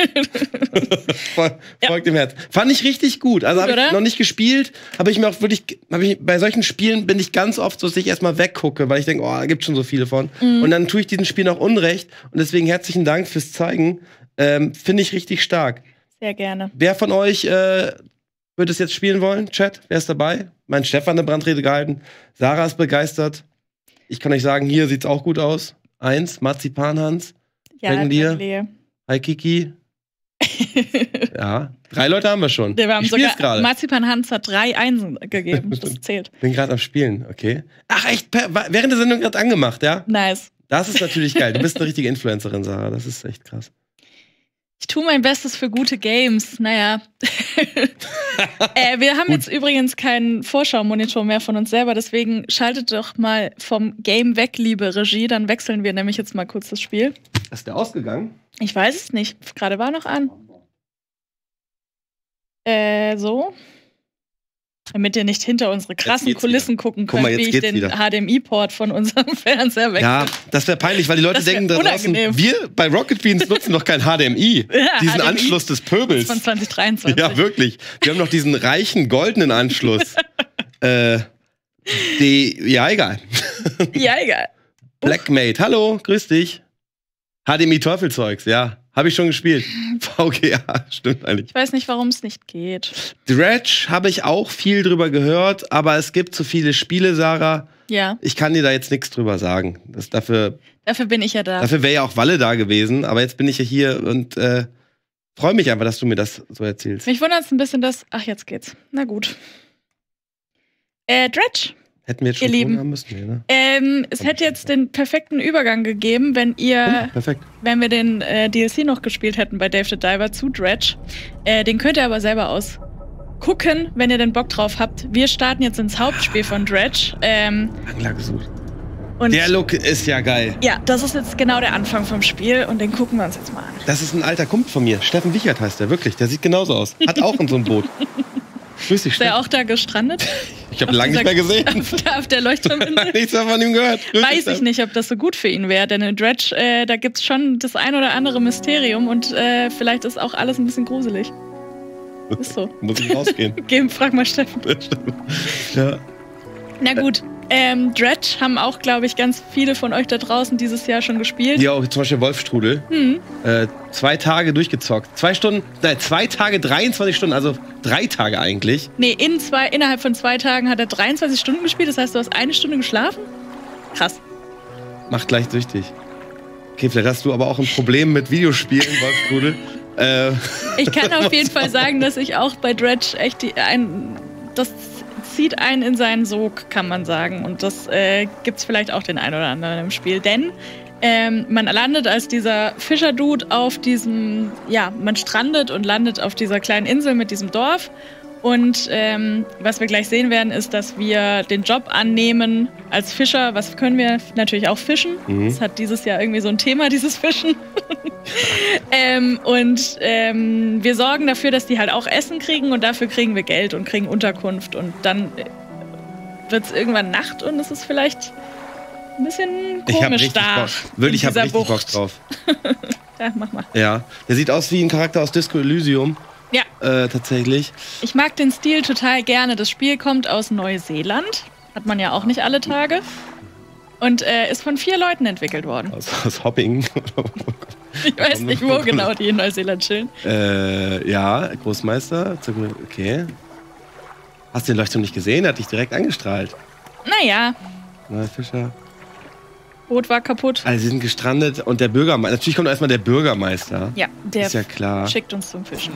[SPEAKER 2] Folgt ja. dem Herz. Fand ich richtig gut. Also habe ich noch nicht gespielt, habe ich mir auch wirklich, hab ich, bei solchen Spielen bin ich ganz oft so, dass ich erstmal weggucke, weil ich denke, oh, da gibt schon so viele von. Mhm. Und dann tue ich diesen Spielen auch Unrecht. Und deswegen herzlichen Dank fürs Zeigen. Ähm, Finde ich richtig stark.
[SPEAKER 1] Sehr gerne.
[SPEAKER 2] Wer von euch äh, würde es jetzt spielen wollen? Chat, wer ist dabei? Mein Stefan hat eine Brandrede gehalten. Sarah ist begeistert. Ich kann euch sagen, hier sieht's auch gut aus. Eins, Marzipanhans.
[SPEAKER 1] Ja,
[SPEAKER 2] dir. Hi, Kiki. Ja, drei Leute haben wir schon.
[SPEAKER 1] Wir haben
[SPEAKER 2] ich
[SPEAKER 1] sogar,
[SPEAKER 2] gerade.
[SPEAKER 1] Marzipan Hans hat drei Einsen gegeben. Das zählt.
[SPEAKER 2] Bin gerade am Spielen, okay. Ach, echt? Während der Sendung gerade angemacht, ja?
[SPEAKER 1] Nice.
[SPEAKER 2] Das ist natürlich geil. Du bist eine richtige Influencerin, Sarah. Das ist echt krass.
[SPEAKER 1] Ich tue mein Bestes für gute Games. Naja. äh, wir haben jetzt übrigens keinen Vorschau-Monitor mehr von uns selber, deswegen schaltet doch mal vom Game weg, liebe Regie. Dann wechseln wir nämlich jetzt mal kurz das Spiel.
[SPEAKER 2] Ist der ausgegangen?
[SPEAKER 1] Ich weiß es nicht. Gerade war noch an. Äh, so. Damit ihr nicht hinter unsere krassen Kulissen wieder. gucken könnt, mal, wie ich den wieder. H D M I-Port von unserem Fernseher wechsle.
[SPEAKER 2] Ja, das wäre peinlich, weil die Leute denken da draußen, wir bei Rocket Beans nutzen doch kein H D M I. Ja, diesen H D M I Anschluss des Pöbels.
[SPEAKER 1] Von zwanzig dreiundzwanzig.
[SPEAKER 2] Ja, wirklich. Wir haben noch diesen reichen, goldenen Anschluss. äh, die, ja, egal.
[SPEAKER 1] Ja, egal.
[SPEAKER 2] Blackmate, hallo, grüß dich. H D M I-Teufelzeugs, ja. Habe ich schon gespielt. V G A, stimmt eigentlich.
[SPEAKER 1] Ich weiß nicht, warum es nicht geht.
[SPEAKER 2] Dredge habe ich auch viel drüber gehört, aber es gibt zu viele Spiele, Sarah.
[SPEAKER 1] Ja.
[SPEAKER 2] Ich kann dir da jetzt nichts drüber sagen. Das dafür,
[SPEAKER 1] dafür bin ich ja da.
[SPEAKER 2] Dafür wäre ja auch Walle da gewesen, aber jetzt bin ich ja hier und äh, freue mich einfach, dass du mir das so erzählst.
[SPEAKER 1] Mich wundert es ein bisschen, dass. Ach, jetzt geht's. Na gut. Äh, Dredge.
[SPEAKER 2] Hätten wir jetzt schon
[SPEAKER 1] Lieben.
[SPEAKER 2] haben müssen, ne?
[SPEAKER 1] Ähm, es hätte jetzt den perfekten Übergang gegeben, wenn ihr,
[SPEAKER 2] oh, perfekt.
[SPEAKER 1] wenn wir den äh, D L C noch gespielt hätten bei Dave the Diver zu Dredge. Äh, den könnt ihr aber selber ausgucken, wenn ihr den Bock drauf habt. Wir starten jetzt ins Hauptspiel von Dredge. Ähm,
[SPEAKER 2] Angler gesucht.
[SPEAKER 1] Und
[SPEAKER 2] der Look ist ja geil.
[SPEAKER 1] Ja, das ist jetzt genau der Anfang vom Spiel und den gucken wir uns jetzt mal an.
[SPEAKER 2] Das ist ein alter Kumpel von mir. Steffen Wichert heißt der, wirklich. Der sieht genauso aus. Hat auch in so einem Boot. Grüß dich,
[SPEAKER 1] ist der auch da gestrandet?
[SPEAKER 2] Ich habe lange nicht mehr gesehen.
[SPEAKER 1] Auf der, auf der Leuchtturminsel?
[SPEAKER 2] Nichts mehr von ihm gehört. Grüß
[SPEAKER 1] Weiß ich nicht, ob das so gut für ihn wäre, denn in Dredge, äh, da gibt's schon das ein oder andere Mysterium und äh, vielleicht ist auch alles ein bisschen gruselig. Ist so.
[SPEAKER 2] Muss ich rausgehen.
[SPEAKER 1] Geh, frag mal Steffen.
[SPEAKER 2] Ja.
[SPEAKER 1] Na gut, ähm, Dredge haben auch, glaube ich, ganz viele von euch da draußen dieses Jahr schon gespielt.
[SPEAKER 2] Ja, auch zum Beispiel Wolfstrudel.
[SPEAKER 1] Hm.
[SPEAKER 2] Äh, zwei Tage durchgezockt. Zwei Stunden, nein, zwei Tage, dreiundzwanzig Stunden, also drei Tage eigentlich.
[SPEAKER 1] Nee, in zwei, innerhalb von zwei Tagen hat er dreiundzwanzig Stunden gespielt, das heißt, du hast eine Stunde geschlafen? Krass.
[SPEAKER 2] Macht gleich süchtig. Okay, vielleicht hast du aber auch ein Problem mit Videospielen, Wolfstrudel. äh,
[SPEAKER 1] ich kann auf jeden Fall sagen, dass ich auch bei Dredge echt die, ein, das zieht einen in seinen Sog, kann man sagen. Und das äh, gibt's vielleicht auch den einen oder anderen im Spiel. Denn ähm, man landet als dieser Fischerdude auf diesem, ja, man strandet und landet auf dieser kleinen Insel mit diesem Dorf. Und ähm, was wir gleich sehen werden, ist, dass wir den Job annehmen als Fischer. Was können wir? Natürlich auch fischen. Mhm. Das hat dieses Jahr irgendwie so ein Thema, dieses Fischen. ähm, und ähm, wir sorgen dafür, dass die halt auch Essen kriegen und dafür kriegen wir Geld und kriegen Unterkunft. Und dann wird es irgendwann Nacht und es ist vielleicht ein bisschen komisch da.
[SPEAKER 2] Wirklich, ich habe richtig Bock drauf.
[SPEAKER 1] Ja, mach mal.
[SPEAKER 2] Ja, der sieht aus wie ein Charakter aus Disco Elysium.
[SPEAKER 1] Ja.
[SPEAKER 2] Äh, tatsächlich.
[SPEAKER 1] Ich mag den Stil total gerne. Das Spiel kommt aus Neuseeland. Hat man ja auch nicht alle Tage. Und äh, ist von vier Leuten entwickelt worden.
[SPEAKER 2] Aus, aus Hopping.
[SPEAKER 1] Ich weiß nicht, wo genau die in Neuseeland chillen.
[SPEAKER 2] Äh, ja, Großmeister. Okay. Hast du den Leuchtturm nicht gesehen? Er hat dich direkt angestrahlt.
[SPEAKER 1] Naja.
[SPEAKER 2] Neuer Fischer.
[SPEAKER 1] Boot war kaputt.
[SPEAKER 2] Also sie sind gestrandet und der Bürgermeister. Natürlich kommt erstmal der Bürgermeister.
[SPEAKER 1] Ja, der
[SPEAKER 2] ist ja klar.
[SPEAKER 1] Schickt uns zum Fischen.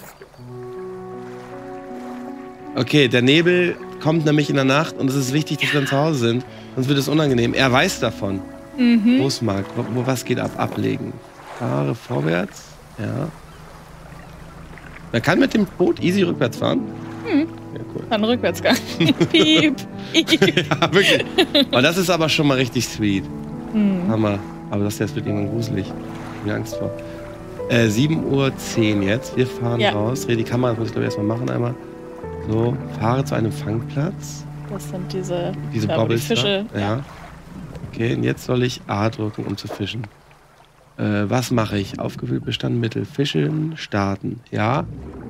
[SPEAKER 2] Okay, der Nebel kommt nämlich in der Nacht und es ist wichtig, dass wir dann zu Hause sind. Sonst wird es unangenehm. Er weiß davon.
[SPEAKER 1] Mhm.
[SPEAKER 2] Großmarkt. Wo, wo was geht ab? Ablegen. Fahre vorwärts. Ja. Man kann mit dem Boot easy rückwärts fahren.
[SPEAKER 1] Mhm.
[SPEAKER 2] Ja, cool.
[SPEAKER 1] An Rückwärtsgang. Piep.
[SPEAKER 2] Ja, wirklich. Und das ist aber schon mal richtig sweet.
[SPEAKER 1] Mhm.
[SPEAKER 2] Hammer. Aber das jetzt wird irgendwann gruselig. Ich hab Angst vor. Äh, sieben Uhr zehn jetzt. Wir fahren ja. raus. Dreh die Kamera, das muss ich glaube ich erstmal machen einmal. So, fahre zu einem Fangplatz.
[SPEAKER 1] Das sind diese,
[SPEAKER 2] diese
[SPEAKER 1] da,
[SPEAKER 2] Bobbles,
[SPEAKER 1] die Fische.
[SPEAKER 2] Ja. ja. Okay, und jetzt soll ich A drücken, um zu fischen. Äh, was mache ich? Aufgefüllt Bestand Mittel. Fischen, starten. Ja.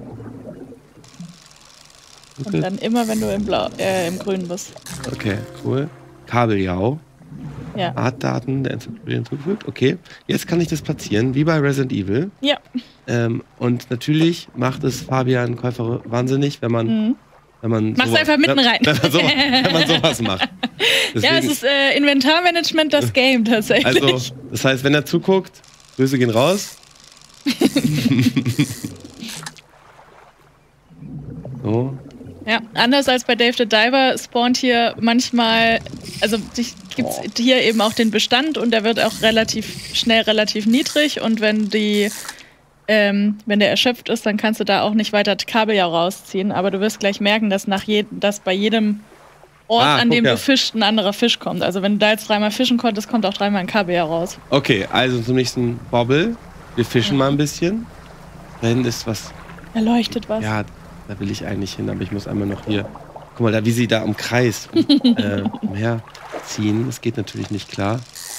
[SPEAKER 1] Okay. Und dann immer, wenn du im, Blau, äh, im Grün bist.
[SPEAKER 2] Okay, cool. Kabeljau.
[SPEAKER 1] Ja.
[SPEAKER 2] Artdaten der Enzyklopädie hinzugefügt. Okay, jetzt kann ich das platzieren, wie bei Resident Evil.
[SPEAKER 1] Ja.
[SPEAKER 2] Ähm, und natürlich macht es Fabian Käufer wahnsinnig, wenn man,
[SPEAKER 1] mhm.
[SPEAKER 2] wenn man
[SPEAKER 1] Mach's sowas, einfach mitten rein.
[SPEAKER 2] Wenn, wenn, man sowas, wenn man sowas macht. Deswegen,
[SPEAKER 1] ja, es ist äh, Inventarmanagement das Game tatsächlich.
[SPEAKER 2] Also, das heißt, wenn er zuguckt, Grüße gehen raus. So.
[SPEAKER 1] Ja, anders als bei Dave the Diver spawnt hier manchmal, also gibt es hier eben auch den Bestand und der wird auch relativ schnell relativ niedrig und wenn die, ähm, wenn der erschöpft ist, dann kannst du da auch nicht weiter Kabeljau rausziehen, aber du wirst gleich merken, dass nach je, dass bei jedem Ort, ah, an dem ja. du fischst, ein anderer Fisch kommt. Also wenn du da jetzt dreimal fischen konntest, kommt auch dreimal ein Kabeljau raus.
[SPEAKER 2] Okay, also zum nächsten Bobble. Wir fischen ja. mal ein bisschen. Da hinten ist was.
[SPEAKER 1] Da leuchtet was.
[SPEAKER 2] Ja, da will ich eigentlich hin, aber ich muss einmal noch hier. Guck mal, da wie sie da umkreist, um, äh, umherziehen. Das geht natürlich nicht klar.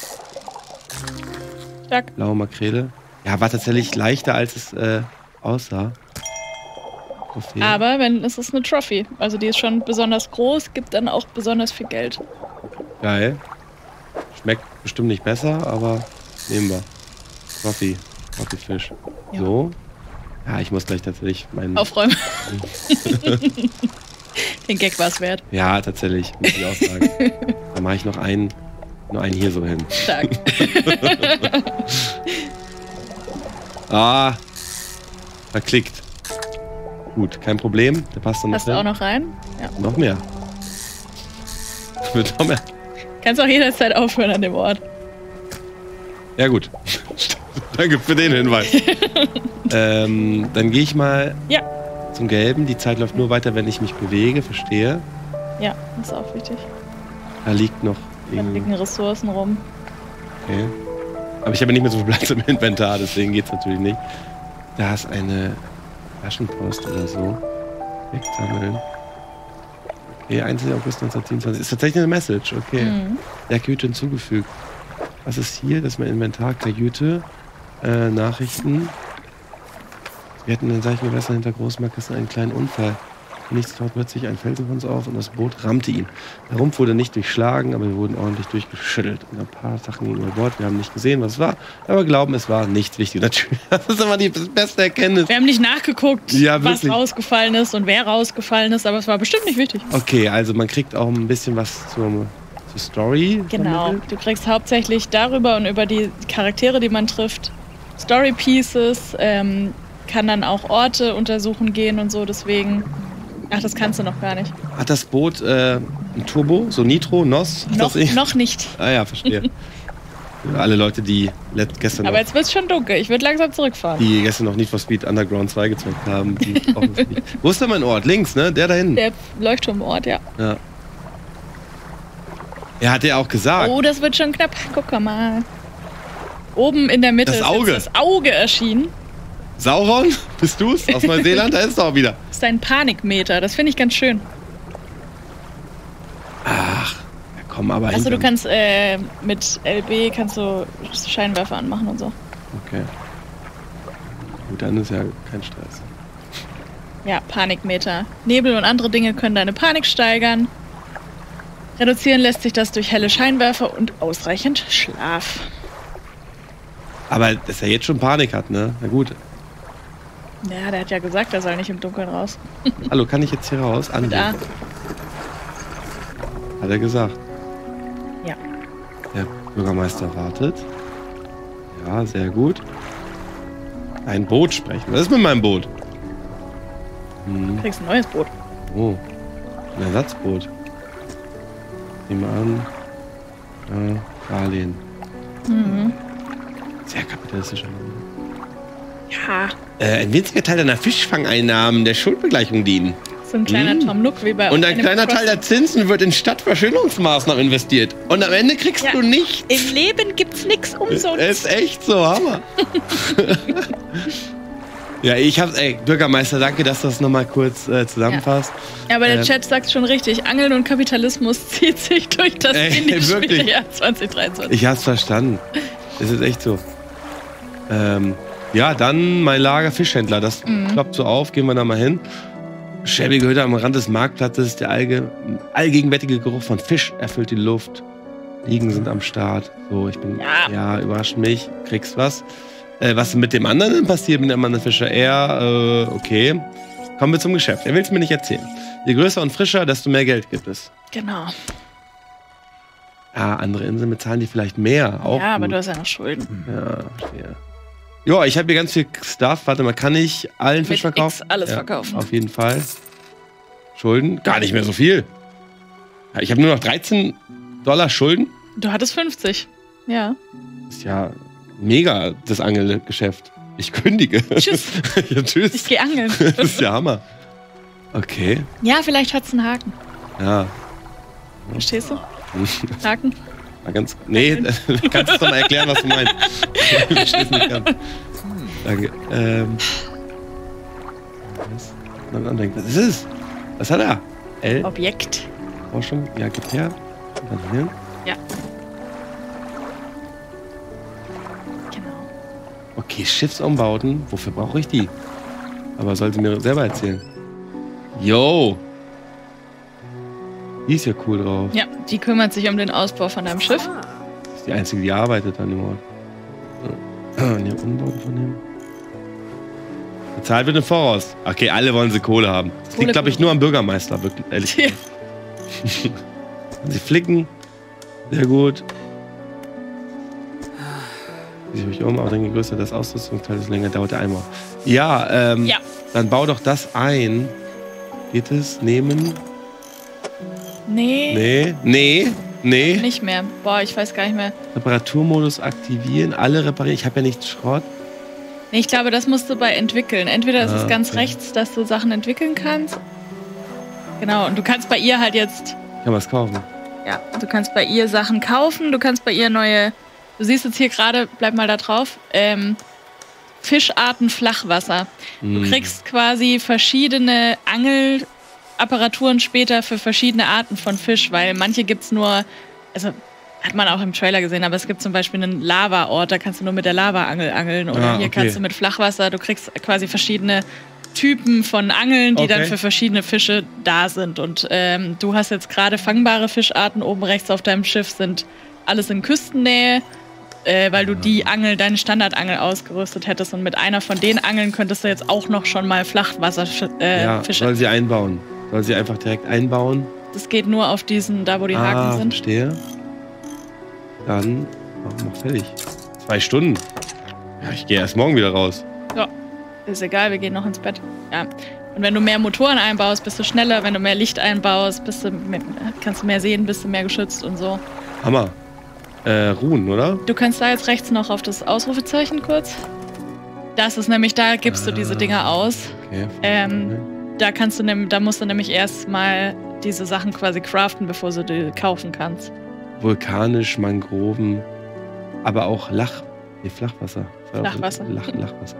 [SPEAKER 1] Stark.
[SPEAKER 2] Blaue Makrele. Ja, war tatsächlich leichter, als es äh, aussah. Trophäe.
[SPEAKER 1] Aber wenn es ist eine Trophy. Also die ist schon besonders groß, gibt dann auch besonders viel Geld.
[SPEAKER 2] Geil. Schmeckt bestimmt nicht besser, aber nehmen wir. Trophy. Trophy-Fisch. Ja. So. Ja, ich muss gleich tatsächlich meinen...
[SPEAKER 1] Aufräumen. Den Gag war es wert.
[SPEAKER 2] Ja, tatsächlich, muss ich auch sagen. Dann mache ich noch einen, nur einen hier so hin.
[SPEAKER 1] Stark.
[SPEAKER 2] Ah, verklickt. Gut, kein Problem. Der passt dann noch
[SPEAKER 1] Passt du auch noch rein?
[SPEAKER 2] Ja. Noch mehr. Wird noch mehr.
[SPEAKER 1] Kannst auch jederzeit aufhören an dem Ort.
[SPEAKER 2] Ja, gut. Danke für den Hinweis. ähm, dann gehe ich mal
[SPEAKER 1] ja.
[SPEAKER 2] zum Gelben. Die Zeit läuft nur weiter, wenn ich mich bewege. Verstehe.
[SPEAKER 1] Ja, das ist auch wichtig.
[SPEAKER 2] Da liegt noch...
[SPEAKER 1] Da liegen Ressourcen rum.
[SPEAKER 2] Okay. Aber ich habe nicht mehr so viel Platz im Inventar, deswegen geht es natürlich nicht. Da ist eine Flaschenpost oder so. Wegsammeln. Okay, einzehnten August neunzehnhundertsiebenundzwanzig. Ist tatsächlich eine Message, okay. Mhm. Der Kajüte hinzugefügt. Was ist hier? Das ist mein Inventar. Kajüte. Äh, Nachrichten. Wir hatten in den Seichenwässern hinter Großmarkissen einen kleinen Unfall. Nichts taucht plötzlich ein Felsen von uns auf und das Boot rammte ihn. Der Rumpf wurde nicht durchschlagen, aber wir wurden ordentlich durchgeschüttelt. Und ein paar Sachen gingen über Bord. Wir haben nicht gesehen, was es war, aber glauben, es war nichts wichtig. Natürlich, das ist immer die beste Erkenntnis.
[SPEAKER 1] Wir haben nicht nachgeguckt,
[SPEAKER 2] ja,
[SPEAKER 1] was rausgefallen ist und wer rausgefallen ist, aber es war bestimmt nicht wichtig.
[SPEAKER 2] Okay, also man kriegt auch ein bisschen was zur, zur Story.
[SPEAKER 1] Genau,
[SPEAKER 2] vermittelt.
[SPEAKER 1] Du kriegst hauptsächlich darüber und über die Charaktere, die man trifft, Story Pieces, ähm, kann dann auch Orte untersuchen gehen und so, deswegen... Ach, das kannst du noch gar nicht.
[SPEAKER 2] Hat das Boot äh, ein Turbo? So Nitro, N O S?
[SPEAKER 1] Noch, noch nicht.
[SPEAKER 2] Ah ja, verstehe. Alle Leute, die gestern
[SPEAKER 1] Aber noch, jetzt wird es schon dunkel. Ich würde langsam zurückfahren.
[SPEAKER 2] Die gestern noch Need for Speed Underground zwei gezockt haben. Die nicht. Wo ist denn mein Ort? Links, ne? Der da hinten.
[SPEAKER 1] Der Leuchtturmort, ja.
[SPEAKER 2] Ja. Er hat ja auch gesagt.
[SPEAKER 1] Oh, das wird schon knapp. Guck mal. Oben in der Mitte
[SPEAKER 2] das Auge.
[SPEAKER 1] ist das Auge erschienen.
[SPEAKER 2] Sauron? Bist du's? Aus Neuseeland? Da ist es auch wieder.
[SPEAKER 1] Das ist ein Panikmeter. Das finde ich ganz schön.
[SPEAKER 2] Ach, ja, komm, aber
[SPEAKER 1] Also du kannst äh, mit L B kannst du Scheinwerfer anmachen und so.
[SPEAKER 2] Okay. Gut, dann ist ja kein Stress.
[SPEAKER 1] Ja, Panikmeter. Nebel und andere Dinge können deine Panik steigern. Reduzieren lässt sich das durch helle Scheinwerfer und ausreichend Schlaf.
[SPEAKER 2] Aber dass er jetzt schon Panik hat, ne? Na gut.
[SPEAKER 1] Ja, der hat ja gesagt, er soll nicht im Dunkeln raus.
[SPEAKER 2] Hallo, kann ich jetzt hier raus? Anlegen.
[SPEAKER 1] Da.
[SPEAKER 2] Hat er gesagt.
[SPEAKER 1] Ja.
[SPEAKER 2] Der Bürgermeister wartet. Ja, sehr gut. Ein Boot sprechen. Was ist mit meinem Boot?
[SPEAKER 1] Hm. Du kriegst ein neues Boot.
[SPEAKER 2] Oh, ein Ersatzboot. Nehmen wir an. Äh, Darlehen.
[SPEAKER 1] Mhm.
[SPEAKER 2] Sehr kapitalistischer Name.
[SPEAKER 1] Ja.
[SPEAKER 2] Äh, ein winziger Teil deiner Fischfangeinnahmen der Schuldbegleichung dienen.
[SPEAKER 1] So ein kleiner
[SPEAKER 2] hm.
[SPEAKER 1] Tom Nook wie bei
[SPEAKER 2] Und ein kleiner Teil der Zinsen wird in Stadtverschönerungsmaßnahmen investiert. Und am Ende kriegst
[SPEAKER 1] ja,
[SPEAKER 2] du nichts.
[SPEAKER 1] Im Leben gibt's nichts umsonst.
[SPEAKER 2] Ist echt so, Hammer. Ja, ich hab's, ey, Bürgermeister, danke, dass du das nochmal kurz äh, zusammenfasst.
[SPEAKER 1] Ja, aber der
[SPEAKER 2] äh,
[SPEAKER 1] Chat sagt schon richtig, Angeln und Kapitalismus zieht sich durch das Indie-Spielejahr zwanzig dreiundzwanzig.
[SPEAKER 2] Ich hab's verstanden. Das ist echt so. Ähm, ja, dann mein Lager Fischhändler. Das mhm. klappt so auf, gehen wir da mal hin. Schäbige Hütte am Rand des Marktplatzes, der allge allgegenwärtige Geruch von Fisch erfüllt die Luft. Liegen sind am Start. So, ich bin, ja, ja überrascht mich, kriegst was. Äh, was mit dem anderen denn passiert, mit dem anderen Fischer? Er, äh, okay. Kommen wir zum Geschäft. Er will es mir nicht erzählen. Je größer und frischer, desto mehr Geld gibt es.
[SPEAKER 1] Genau.
[SPEAKER 2] Ja, andere Inseln bezahlen die vielleicht mehr. Auch
[SPEAKER 1] ja, aber
[SPEAKER 2] gut.
[SPEAKER 1] du hast ja noch Schulden.
[SPEAKER 2] Ja, verstehe. Ja, ich habe hier ganz viel Stuff. Warte mal, kann ich allen Fisch
[SPEAKER 1] Mit
[SPEAKER 2] verkaufen?
[SPEAKER 1] X alles
[SPEAKER 2] Ja,
[SPEAKER 1] verkaufen.
[SPEAKER 2] auf jeden Fall. Schulden? Gar nicht mehr so viel. Ich habe nur noch dreizehn Dollar Schulden.
[SPEAKER 1] Du hattest fünfzig. Ja.
[SPEAKER 2] Das ist ja mega, das Angelgeschäft. Ich kündige.
[SPEAKER 1] Tschüss.
[SPEAKER 2] Ja, tschüss.
[SPEAKER 1] Ich gehe angeln.
[SPEAKER 2] Das ist ja Hammer. Okay.
[SPEAKER 1] Ja, vielleicht hat's einen Haken.
[SPEAKER 2] Ja.
[SPEAKER 1] Verstehst du? Haken?
[SPEAKER 2] Mal ganz, nee, kannst du doch mal erklären, was du meinst. Ich versteh's nicht ganz. Danke. Ähm. Was? Was ist es? Was hat er? L?
[SPEAKER 1] Objekt.
[SPEAKER 2] Forschung? Ja, gib her. Und dann hier.
[SPEAKER 1] Ja. Genau.
[SPEAKER 2] Okay, Schiffsumbauten. Wofür brauche ich die? Aber soll sie mir selber erzählen. Yo! Die ist ja cool drauf.
[SPEAKER 1] Ja, die kümmert sich um den Ausbau von deinem Schiff.
[SPEAKER 2] Das ist die einzige, die arbeitet an dem Ort. Und hier Umbauten von dem. Bezahlt wird im Voraus. Okay, alle wollen sie Kohle haben. Das liegt, glaube ich, nur am Bürgermeister, wirklich, ehrlich gesagt. Ja. Sie flicken. Sehr gut. Ich mich um, aber dann je größer das Ausrüstungsteil, desto länger dauert der Eimer. Ja, ähm,
[SPEAKER 1] Ja.
[SPEAKER 2] dann bau doch das ein. Geht es? Nehmen?
[SPEAKER 1] Nee,
[SPEAKER 2] Nee, nee, nee.
[SPEAKER 1] nicht mehr. Boah, ich weiß gar nicht mehr.
[SPEAKER 2] Reparaturmodus aktivieren, alle reparieren. Ich habe ja nichts Schrott.
[SPEAKER 1] Nee, ich glaube, das musst du bei entwickeln. Entweder ist
[SPEAKER 2] Ah,
[SPEAKER 1] es ganz
[SPEAKER 2] okay.
[SPEAKER 1] rechts, dass du Sachen entwickeln kannst. Genau, und du kannst bei ihr halt jetzt,
[SPEAKER 2] Ich kann was kaufen.
[SPEAKER 1] ja, du kannst bei ihr Sachen kaufen, du kannst bei ihr neue, du siehst jetzt hier gerade, bleib mal da drauf, ähm, Fischarten Flachwasser. Du
[SPEAKER 2] Hm.
[SPEAKER 1] kriegst quasi verschiedene Angelapparaturen später für verschiedene Arten von Fisch, weil manche gibt's nur, also hat man auch im Trailer gesehen, aber es gibt zum Beispiel einen Lava-Ort, da kannst du nur mit der Lava-Angel angeln. Oder
[SPEAKER 2] Ah,
[SPEAKER 1] hier
[SPEAKER 2] okay.
[SPEAKER 1] kannst du mit Flachwasser, du kriegst quasi verschiedene Typen von Angeln, die
[SPEAKER 2] Okay.
[SPEAKER 1] dann für verschiedene Fische da sind. Und ähm, du hast jetzt gerade fangbare Fischarten oben rechts auf deinem Schiff, sind alles in Küstennähe, äh, weil du die Angel, deine Standardangel ausgerüstet hättest. Und mit einer von den Angeln könntest du jetzt auch noch schon mal Flachwasserfische. Äh,
[SPEAKER 2] Ja,
[SPEAKER 1] Fische.
[SPEAKER 2] soll sie einbauen. Soll sie einfach direkt einbauen.
[SPEAKER 1] Das geht nur auf diesen, da wo die Haken
[SPEAKER 2] ah,
[SPEAKER 1] sind.
[SPEAKER 2] verstehe. Dann machen wir fertig. Zwei Stunden. Ja, ich gehe erst morgen wieder raus.
[SPEAKER 1] Ja, ist egal, wir gehen noch ins Bett. Ja. Und wenn du mehr Motoren einbaust, bist du schneller. Wenn du mehr Licht einbaust, bist du mehr, kannst du mehr sehen, bist du mehr geschützt und so.
[SPEAKER 2] Hammer. Äh, Ruhen, oder?
[SPEAKER 1] Du kannst da jetzt rechts noch auf das Ausrufezeichen kurz. Das ist nämlich, da gibst du diese Dinger aus.
[SPEAKER 2] Okay.
[SPEAKER 1] Ähm, Da kannst du nehm, da musst du nämlich erstmal diese Sachen quasi craften, bevor du die kaufen kannst.
[SPEAKER 2] Vulkanisch, Mangroven, aber auch Lach, nee, Flachwasser.
[SPEAKER 1] Flachwasser.
[SPEAKER 2] Lach, Lachwasser.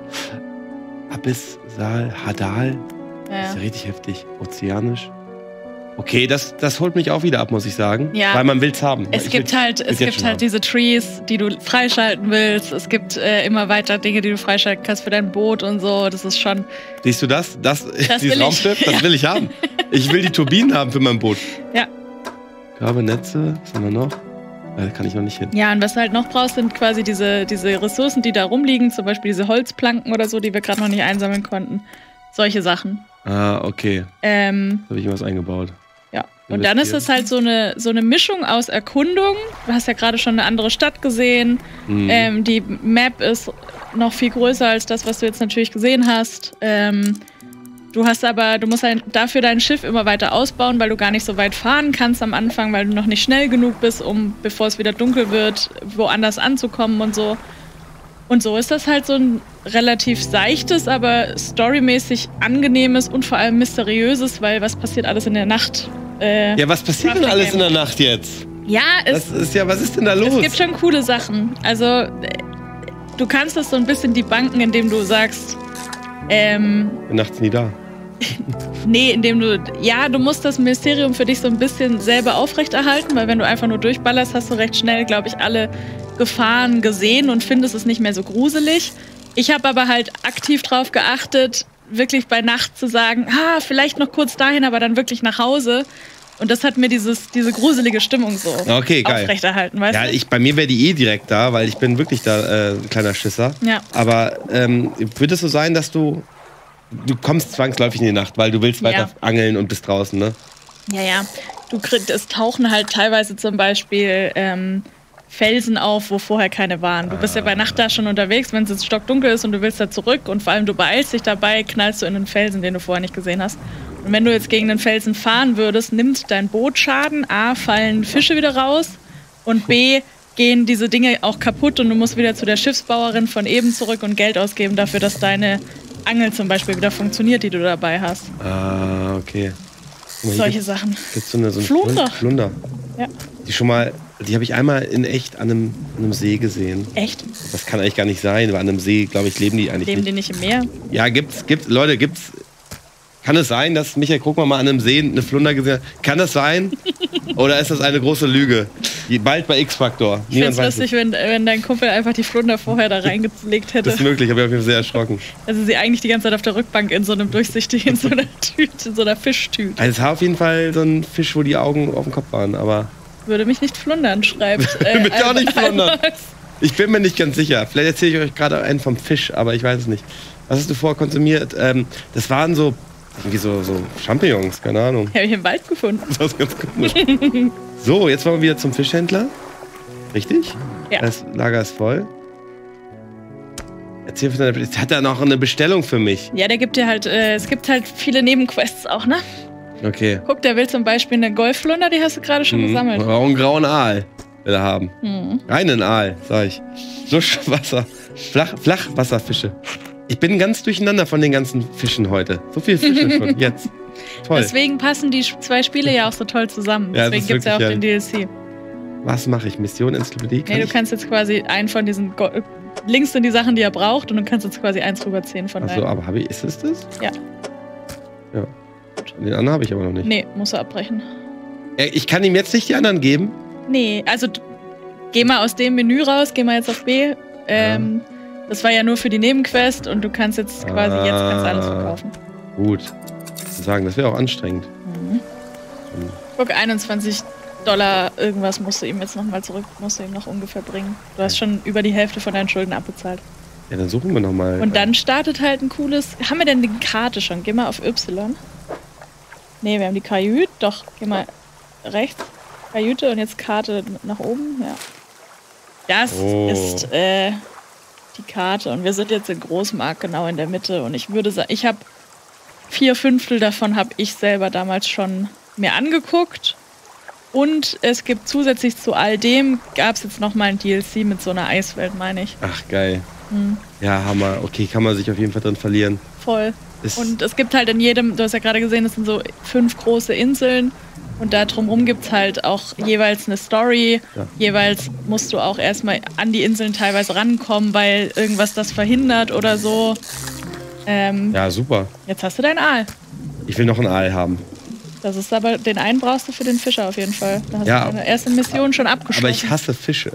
[SPEAKER 2] Abyssal, Hadal, das ist ja
[SPEAKER 1] Ja.
[SPEAKER 2] richtig heftig. Ozeanisch. Okay, das, das holt mich auch wieder ab, muss ich sagen.
[SPEAKER 1] Ja.
[SPEAKER 2] Weil man will's haben.
[SPEAKER 1] Es
[SPEAKER 2] Ich
[SPEAKER 1] gibt
[SPEAKER 2] will-
[SPEAKER 1] halt,
[SPEAKER 2] will's
[SPEAKER 1] es
[SPEAKER 2] jetzt
[SPEAKER 1] gibt
[SPEAKER 2] schon
[SPEAKER 1] halt
[SPEAKER 2] haben.
[SPEAKER 1] diese Trees, die du freischalten willst. Es gibt äh, immer weiter Dinge, die du freischalten kannst für dein Boot und so. Das ist schon.
[SPEAKER 2] Siehst du das? Das,
[SPEAKER 1] Das
[SPEAKER 2] dieses
[SPEAKER 1] will ich.
[SPEAKER 2] Raumschiff, das
[SPEAKER 1] Ja.
[SPEAKER 2] will ich haben. Ich will die Turbinen haben für mein Boot.
[SPEAKER 1] Ja.
[SPEAKER 2] Kabelnetze, was haben wir noch? Da kann ich noch nicht hin.
[SPEAKER 1] Ja, und was du halt noch brauchst, sind quasi diese, diese Ressourcen, die da rumliegen. Zum Beispiel diese Holzplanken oder so, die wir gerade noch nicht einsammeln konnten. Solche Sachen.
[SPEAKER 2] Ah, okay.
[SPEAKER 1] Ähm,
[SPEAKER 2] Da habe ich was eingebaut.
[SPEAKER 1] Ja, und dann ist es halt so eine, so eine Mischung aus Erkundung. Du hast ja gerade schon eine andere Stadt gesehen.
[SPEAKER 2] Mhm.
[SPEAKER 1] Ähm, die Map ist noch viel größer als das, was du jetzt natürlich gesehen hast. Ähm, du hast aber, du musst halt dafür dein Schiff immer weiter ausbauen, weil du gar nicht so weit fahren kannst am Anfang, weil du noch nicht schnell genug bist, um, bevor es wieder dunkel wird, woanders anzukommen und so. Und so ist das halt so ein relativ seichtes, aber storymäßig angenehmes und vor allem mysteriöses, weil was passiert alles in der Nacht? Äh,
[SPEAKER 2] Ja, was passiert denn
[SPEAKER 1] Crafting
[SPEAKER 2] alles in
[SPEAKER 1] Game.
[SPEAKER 2] der Nacht jetzt?
[SPEAKER 1] ja,
[SPEAKER 2] Das
[SPEAKER 1] es,
[SPEAKER 2] ist ja, was ist denn da los?
[SPEAKER 1] es gibt schon coole Sachen. Also, äh, du kannst das so ein bisschen debunken, indem du sagst, ähm,
[SPEAKER 2] Nachts nie da.
[SPEAKER 1] nee, indem du, ja, du musst das Mysterium für dich so ein bisschen selber aufrechterhalten, weil wenn du einfach nur durchballerst, hast du recht schnell, glaube ich, alle Gefahren gesehen und findest es nicht mehr so gruselig. Ich habe aber halt aktiv drauf geachtet, wirklich bei Nacht zu sagen, ah, vielleicht noch kurz dahin, aber dann wirklich nach Hause. Und das hat mir dieses, diese gruselige Stimmung so
[SPEAKER 2] Okay, geil.
[SPEAKER 1] aufrechterhalten, weißt
[SPEAKER 2] Ja,
[SPEAKER 1] du?
[SPEAKER 2] ich, bei mir wäre die eh direkt da, weil ich bin wirklich da äh, ein kleiner Schisser.
[SPEAKER 1] Ja.
[SPEAKER 2] Aber ähm, wird es so sein, dass du, du kommst zwangsläufig in die Nacht, weil du willst
[SPEAKER 1] Ja.
[SPEAKER 2] weiter angeln und bist draußen, ne?
[SPEAKER 1] Ja, ja. Du kriegst, es tauchen halt teilweise zum Beispiel ähm, Felsen auf, wo vorher keine waren. Du bist ja bei Nacht da schon unterwegs, wenn es jetzt stockdunkel ist und du willst da zurück und vor allem du beeilst dich dabei, knallst du in den Felsen, den du vorher nicht gesehen hast. Und wenn du jetzt gegen den Felsen fahren würdest, nimmt dein Boot Schaden, A, fallen Fische wieder raus und B, gehen diese Dinge auch kaputt und du musst wieder zu der Schiffsbauerin von eben zurück und Geld ausgeben dafür, dass deine Angel zum Beispiel wieder funktioniert, die du dabei hast.
[SPEAKER 2] Ah, okay.
[SPEAKER 1] Solche Sachen.
[SPEAKER 2] Gibt's so eine, so eine
[SPEAKER 1] Flunder.
[SPEAKER 2] Flunder.
[SPEAKER 1] Ja.
[SPEAKER 2] Die schon mal, die habe ich einmal in echt an einem, an einem See gesehen.
[SPEAKER 1] Echt?
[SPEAKER 2] Das kann eigentlich gar nicht sein, weil an einem See, glaube ich, leben die eigentlich
[SPEAKER 1] Leben
[SPEAKER 2] nicht.
[SPEAKER 1] die nicht im Meer?
[SPEAKER 2] Ja, gibt's, gibt's, Leute, gibt's. Kann es sein, dass Michael Krugmann mal an einem See eine Flunder gesehen hat? Kann das sein? Oder ist das eine große Lüge? Die, bald bei X-Factor.
[SPEAKER 1] Ich finde es lustig, wenn, wenn dein Kumpel einfach die Flunder vorher da reingelegt hätte.
[SPEAKER 2] Das ist möglich, habe ich auf jeden Fall sehr erschrocken.
[SPEAKER 1] Also sie eigentlich die ganze Zeit auf der Rückbank in so einem durchsichtigen, in so einer Tüte, in so einer Fischtüte.
[SPEAKER 2] Also es war auf jeden Fall so ein Fisch, wo die Augen auf dem Kopf waren, aber...
[SPEAKER 1] Würde mich nicht flundern, schreibt. Äh,
[SPEAKER 2] Mich auch nicht flundern.
[SPEAKER 1] Almas.
[SPEAKER 2] Ich bin mir nicht ganz sicher. Vielleicht erzähle ich euch gerade einen vom Fisch, aber ich weiß es nicht. Was hast du vorher konsumiert? Ähm, das waren so, irgendwie so, so Champignons, keine Ahnung.
[SPEAKER 1] Habe ich im Wald gefunden.
[SPEAKER 2] Das ist ganz komisch. So, jetzt wollen wir wieder zum Fischhändler. Richtig?
[SPEAKER 1] Ja.
[SPEAKER 2] Das Lager ist voll. Erzähl von deiner, jetzt hat er noch eine Bestellung für mich.
[SPEAKER 1] Ja, der gibt dir halt, äh, es gibt halt viele Nebenquests auch, ne?
[SPEAKER 2] Okay.
[SPEAKER 1] Guck, der will zum Beispiel eine Golfflunder, die hast du gerade schon
[SPEAKER 2] Mhm.
[SPEAKER 1] gesammelt.
[SPEAKER 2] Auch einen grauen Aal will er haben.
[SPEAKER 1] Mhm.
[SPEAKER 2] Einen Aal, sag ich. Flusswasser. Flach, Flachwasserfische. Ich bin ganz durcheinander von den ganzen Fischen heute. So viele Fische schon. Jetzt. Toll.
[SPEAKER 1] Deswegen passen die zwei Spiele ja auch so toll zusammen.
[SPEAKER 2] Ja, das
[SPEAKER 1] Deswegen
[SPEAKER 2] ist
[SPEAKER 1] gibt es ja auch
[SPEAKER 2] wirklich
[SPEAKER 1] den D L C.
[SPEAKER 2] Was mache ich? Mission Enzyklopädie? Kann
[SPEAKER 1] Nee, du
[SPEAKER 2] ich?
[SPEAKER 1] kannst jetzt quasi einen von diesen Go Links sind die Sachen, die er braucht und du kannst jetzt quasi eins rüberziehen von
[SPEAKER 2] Achso,
[SPEAKER 1] deinen.
[SPEAKER 2] aber habe ich, ist es das?
[SPEAKER 1] Ja.
[SPEAKER 2] Ja. Den anderen habe ich aber noch nicht.
[SPEAKER 1] Nee, muss er abbrechen.
[SPEAKER 2] Ja, ich kann ihm jetzt nicht die anderen geben.
[SPEAKER 1] Nee, also d- geh mal aus dem Menü raus, geh mal jetzt auf B. Ähm, Das war ja nur für die Nebenquest und du kannst jetzt quasi
[SPEAKER 2] Ah.
[SPEAKER 1] jetzt kannst alles verkaufen.
[SPEAKER 2] Gut. Ich würde sagen, das wäre auch anstrengend.
[SPEAKER 1] Mhm. Guck, einundzwanzig Dollar irgendwas musst du ihm jetzt nochmal zurück, musst du ihm noch ungefähr bringen. Du hast schon über die Hälfte von deinen Schulden abbezahlt.
[SPEAKER 2] Ja, dann suchen wir nochmal.
[SPEAKER 1] Und dann startet halt ein cooles. Haben wir denn die Karte schon? Geh mal auf Y. Nee, wir haben die Kajüte. Doch, geh mal rechts. Kajüte und jetzt Karte nach oben. Ja. Das
[SPEAKER 2] Oh.
[SPEAKER 1] ist äh, die Karte. Und wir sind jetzt in Großmarkt genau in der Mitte. Und ich würde sagen, ich habe vier Fünftel davon habe ich selber damals schon mir angeguckt. Und es gibt zusätzlich zu all dem, gab es jetzt nochmal ein D L C mit so einer Eiswelt, meine ich.
[SPEAKER 2] Ach, geil.
[SPEAKER 1] Hm.
[SPEAKER 2] Ja, Hammer. Okay, kann man sich auf jeden Fall drin verlieren.
[SPEAKER 1] Voll.
[SPEAKER 2] Ist
[SPEAKER 1] Und es gibt halt in jedem, du hast ja gerade gesehen, es sind so fünf große Inseln und da drumherum gibt es halt auch jeweils eine Story.
[SPEAKER 2] Ja.
[SPEAKER 1] Jeweils musst du auch erstmal an die Inseln teilweise rankommen, weil irgendwas das verhindert oder so. Ähm,
[SPEAKER 2] ja, super.
[SPEAKER 1] Jetzt hast du deinen Aal.
[SPEAKER 2] Ich will noch einen Aal haben.
[SPEAKER 1] Das ist aber, den einen brauchst du für den Fischer auf jeden Fall. Da hast
[SPEAKER 2] Ja.
[SPEAKER 1] du deine erste Mission schon abgeschlossen.
[SPEAKER 2] Aber ich hasse Fische.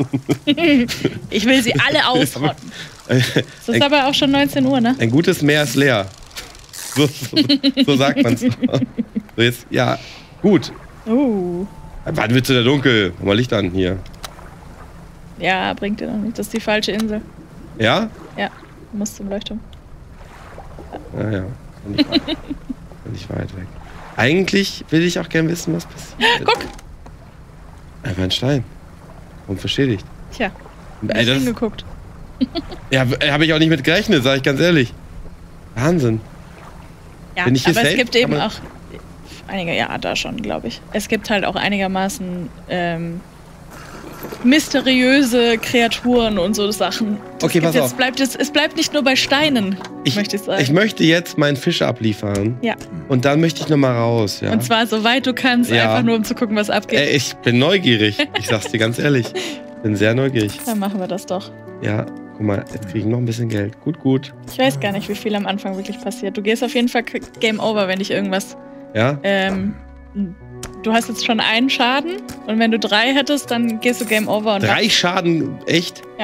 [SPEAKER 1] Ich will sie alle ausrotten. Es ist
[SPEAKER 2] ein,
[SPEAKER 1] aber auch schon neunzehn Uhr, ne?
[SPEAKER 2] ein gutes Meer ist leer. So, so, so sagt man es. So, jetzt, ja, gut.
[SPEAKER 1] Uh.
[SPEAKER 2] Wann wird es wieder dunkel? Mach mal Licht an hier.
[SPEAKER 1] Ja, bringt dir noch nicht. Das ist die falsche Insel.
[SPEAKER 2] Ja?
[SPEAKER 1] Ja, du musst zum Leuchtturm.
[SPEAKER 2] Ja, ja. Bin ich weit, bin ich weit weg. Eigentlich will ich auch gerne wissen, was passiert.
[SPEAKER 1] Guck!
[SPEAKER 2] Einfach ein Stein. Und verschädigt.
[SPEAKER 1] Tja, hab
[SPEAKER 2] Ey,
[SPEAKER 1] ich
[SPEAKER 2] das,
[SPEAKER 1] hingeguckt.
[SPEAKER 2] ja, habe ich auch nicht mit gerechnet, sage ich ganz ehrlich. Wahnsinn.
[SPEAKER 1] Ja,
[SPEAKER 2] Bin ich hier
[SPEAKER 1] aber
[SPEAKER 2] safe?
[SPEAKER 1] es gibt eben
[SPEAKER 2] Kann man-
[SPEAKER 1] auch einige, ja, da schon, glaube ich. Es gibt halt auch einigermaßen ähm, mysteriöse Kreaturen und so Sachen. Es
[SPEAKER 2] Okay,
[SPEAKER 1] gibt
[SPEAKER 2] pass
[SPEAKER 1] jetzt,
[SPEAKER 2] auf.
[SPEAKER 1] Bleibt jetzt, es bleibt nicht nur bei Steinen,
[SPEAKER 2] Ich,
[SPEAKER 1] möchte ich sagen.
[SPEAKER 2] ich möchte jetzt meinen Fisch abliefern.
[SPEAKER 1] Ja.
[SPEAKER 2] Und dann möchte ich nochmal raus. Ja.
[SPEAKER 1] Und zwar soweit du kannst,
[SPEAKER 2] Ja.
[SPEAKER 1] einfach nur um zu gucken, was abgeht.
[SPEAKER 2] Ey, ich bin neugierig. Ich sag's dir ganz ehrlich. Bin sehr neugierig.
[SPEAKER 1] Dann machen wir das doch.
[SPEAKER 2] Ja, guck mal, jetzt kriege ich noch ein bisschen Geld. Gut, gut.
[SPEAKER 1] Ich weiß gar nicht, wie viel am Anfang wirklich passiert. Du gehst auf jeden Fall k- Game Over, wenn dich irgendwas.
[SPEAKER 2] Ja?
[SPEAKER 1] Ähm, du hast jetzt schon einen Schaden und wenn du drei hättest, dann gehst du Game Over. Und
[SPEAKER 2] Drei Schaden, echt?
[SPEAKER 1] Ja.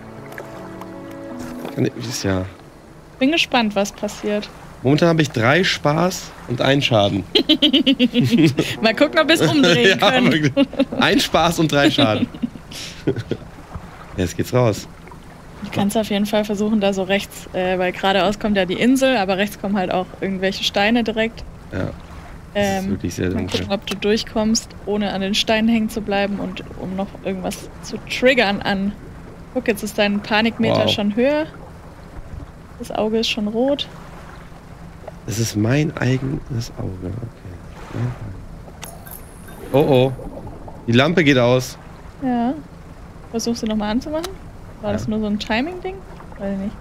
[SPEAKER 2] Kann ich, ist ja.
[SPEAKER 1] bin gespannt, was passiert.
[SPEAKER 2] Momentan habe ich drei Spaß und einen Schaden.
[SPEAKER 1] Mal gucken, ob wir es umdrehen
[SPEAKER 2] ja,
[SPEAKER 1] können.
[SPEAKER 2] wirklich. Ein Spaß und drei Schaden. Jetzt geht's raus.
[SPEAKER 1] Du kannst auf jeden Fall versuchen, da so rechts, äh, weil geradeaus kommt ja die Insel, aber rechts kommen halt auch irgendwelche Steine direkt.
[SPEAKER 2] Ja.
[SPEAKER 1] Ähm,
[SPEAKER 2] ist wirklich sehr
[SPEAKER 1] mal
[SPEAKER 2] dunkel.
[SPEAKER 1] gucken, ob du durchkommst, ohne an den Steinen hängen zu bleiben und um noch irgendwas zu triggern an. Guck, jetzt ist dein Panikmeter
[SPEAKER 2] Wow.
[SPEAKER 1] schon höher. Das Auge ist schon rot.
[SPEAKER 2] Das ist mein eigenes Auge. Okay. Mein Auge. Oh oh. Die Lampe geht aus.
[SPEAKER 1] Ja. Versuchst du nochmal anzumachen? War
[SPEAKER 2] Ja.
[SPEAKER 1] das nur so ein Timing-Ding? Weiß ich nicht.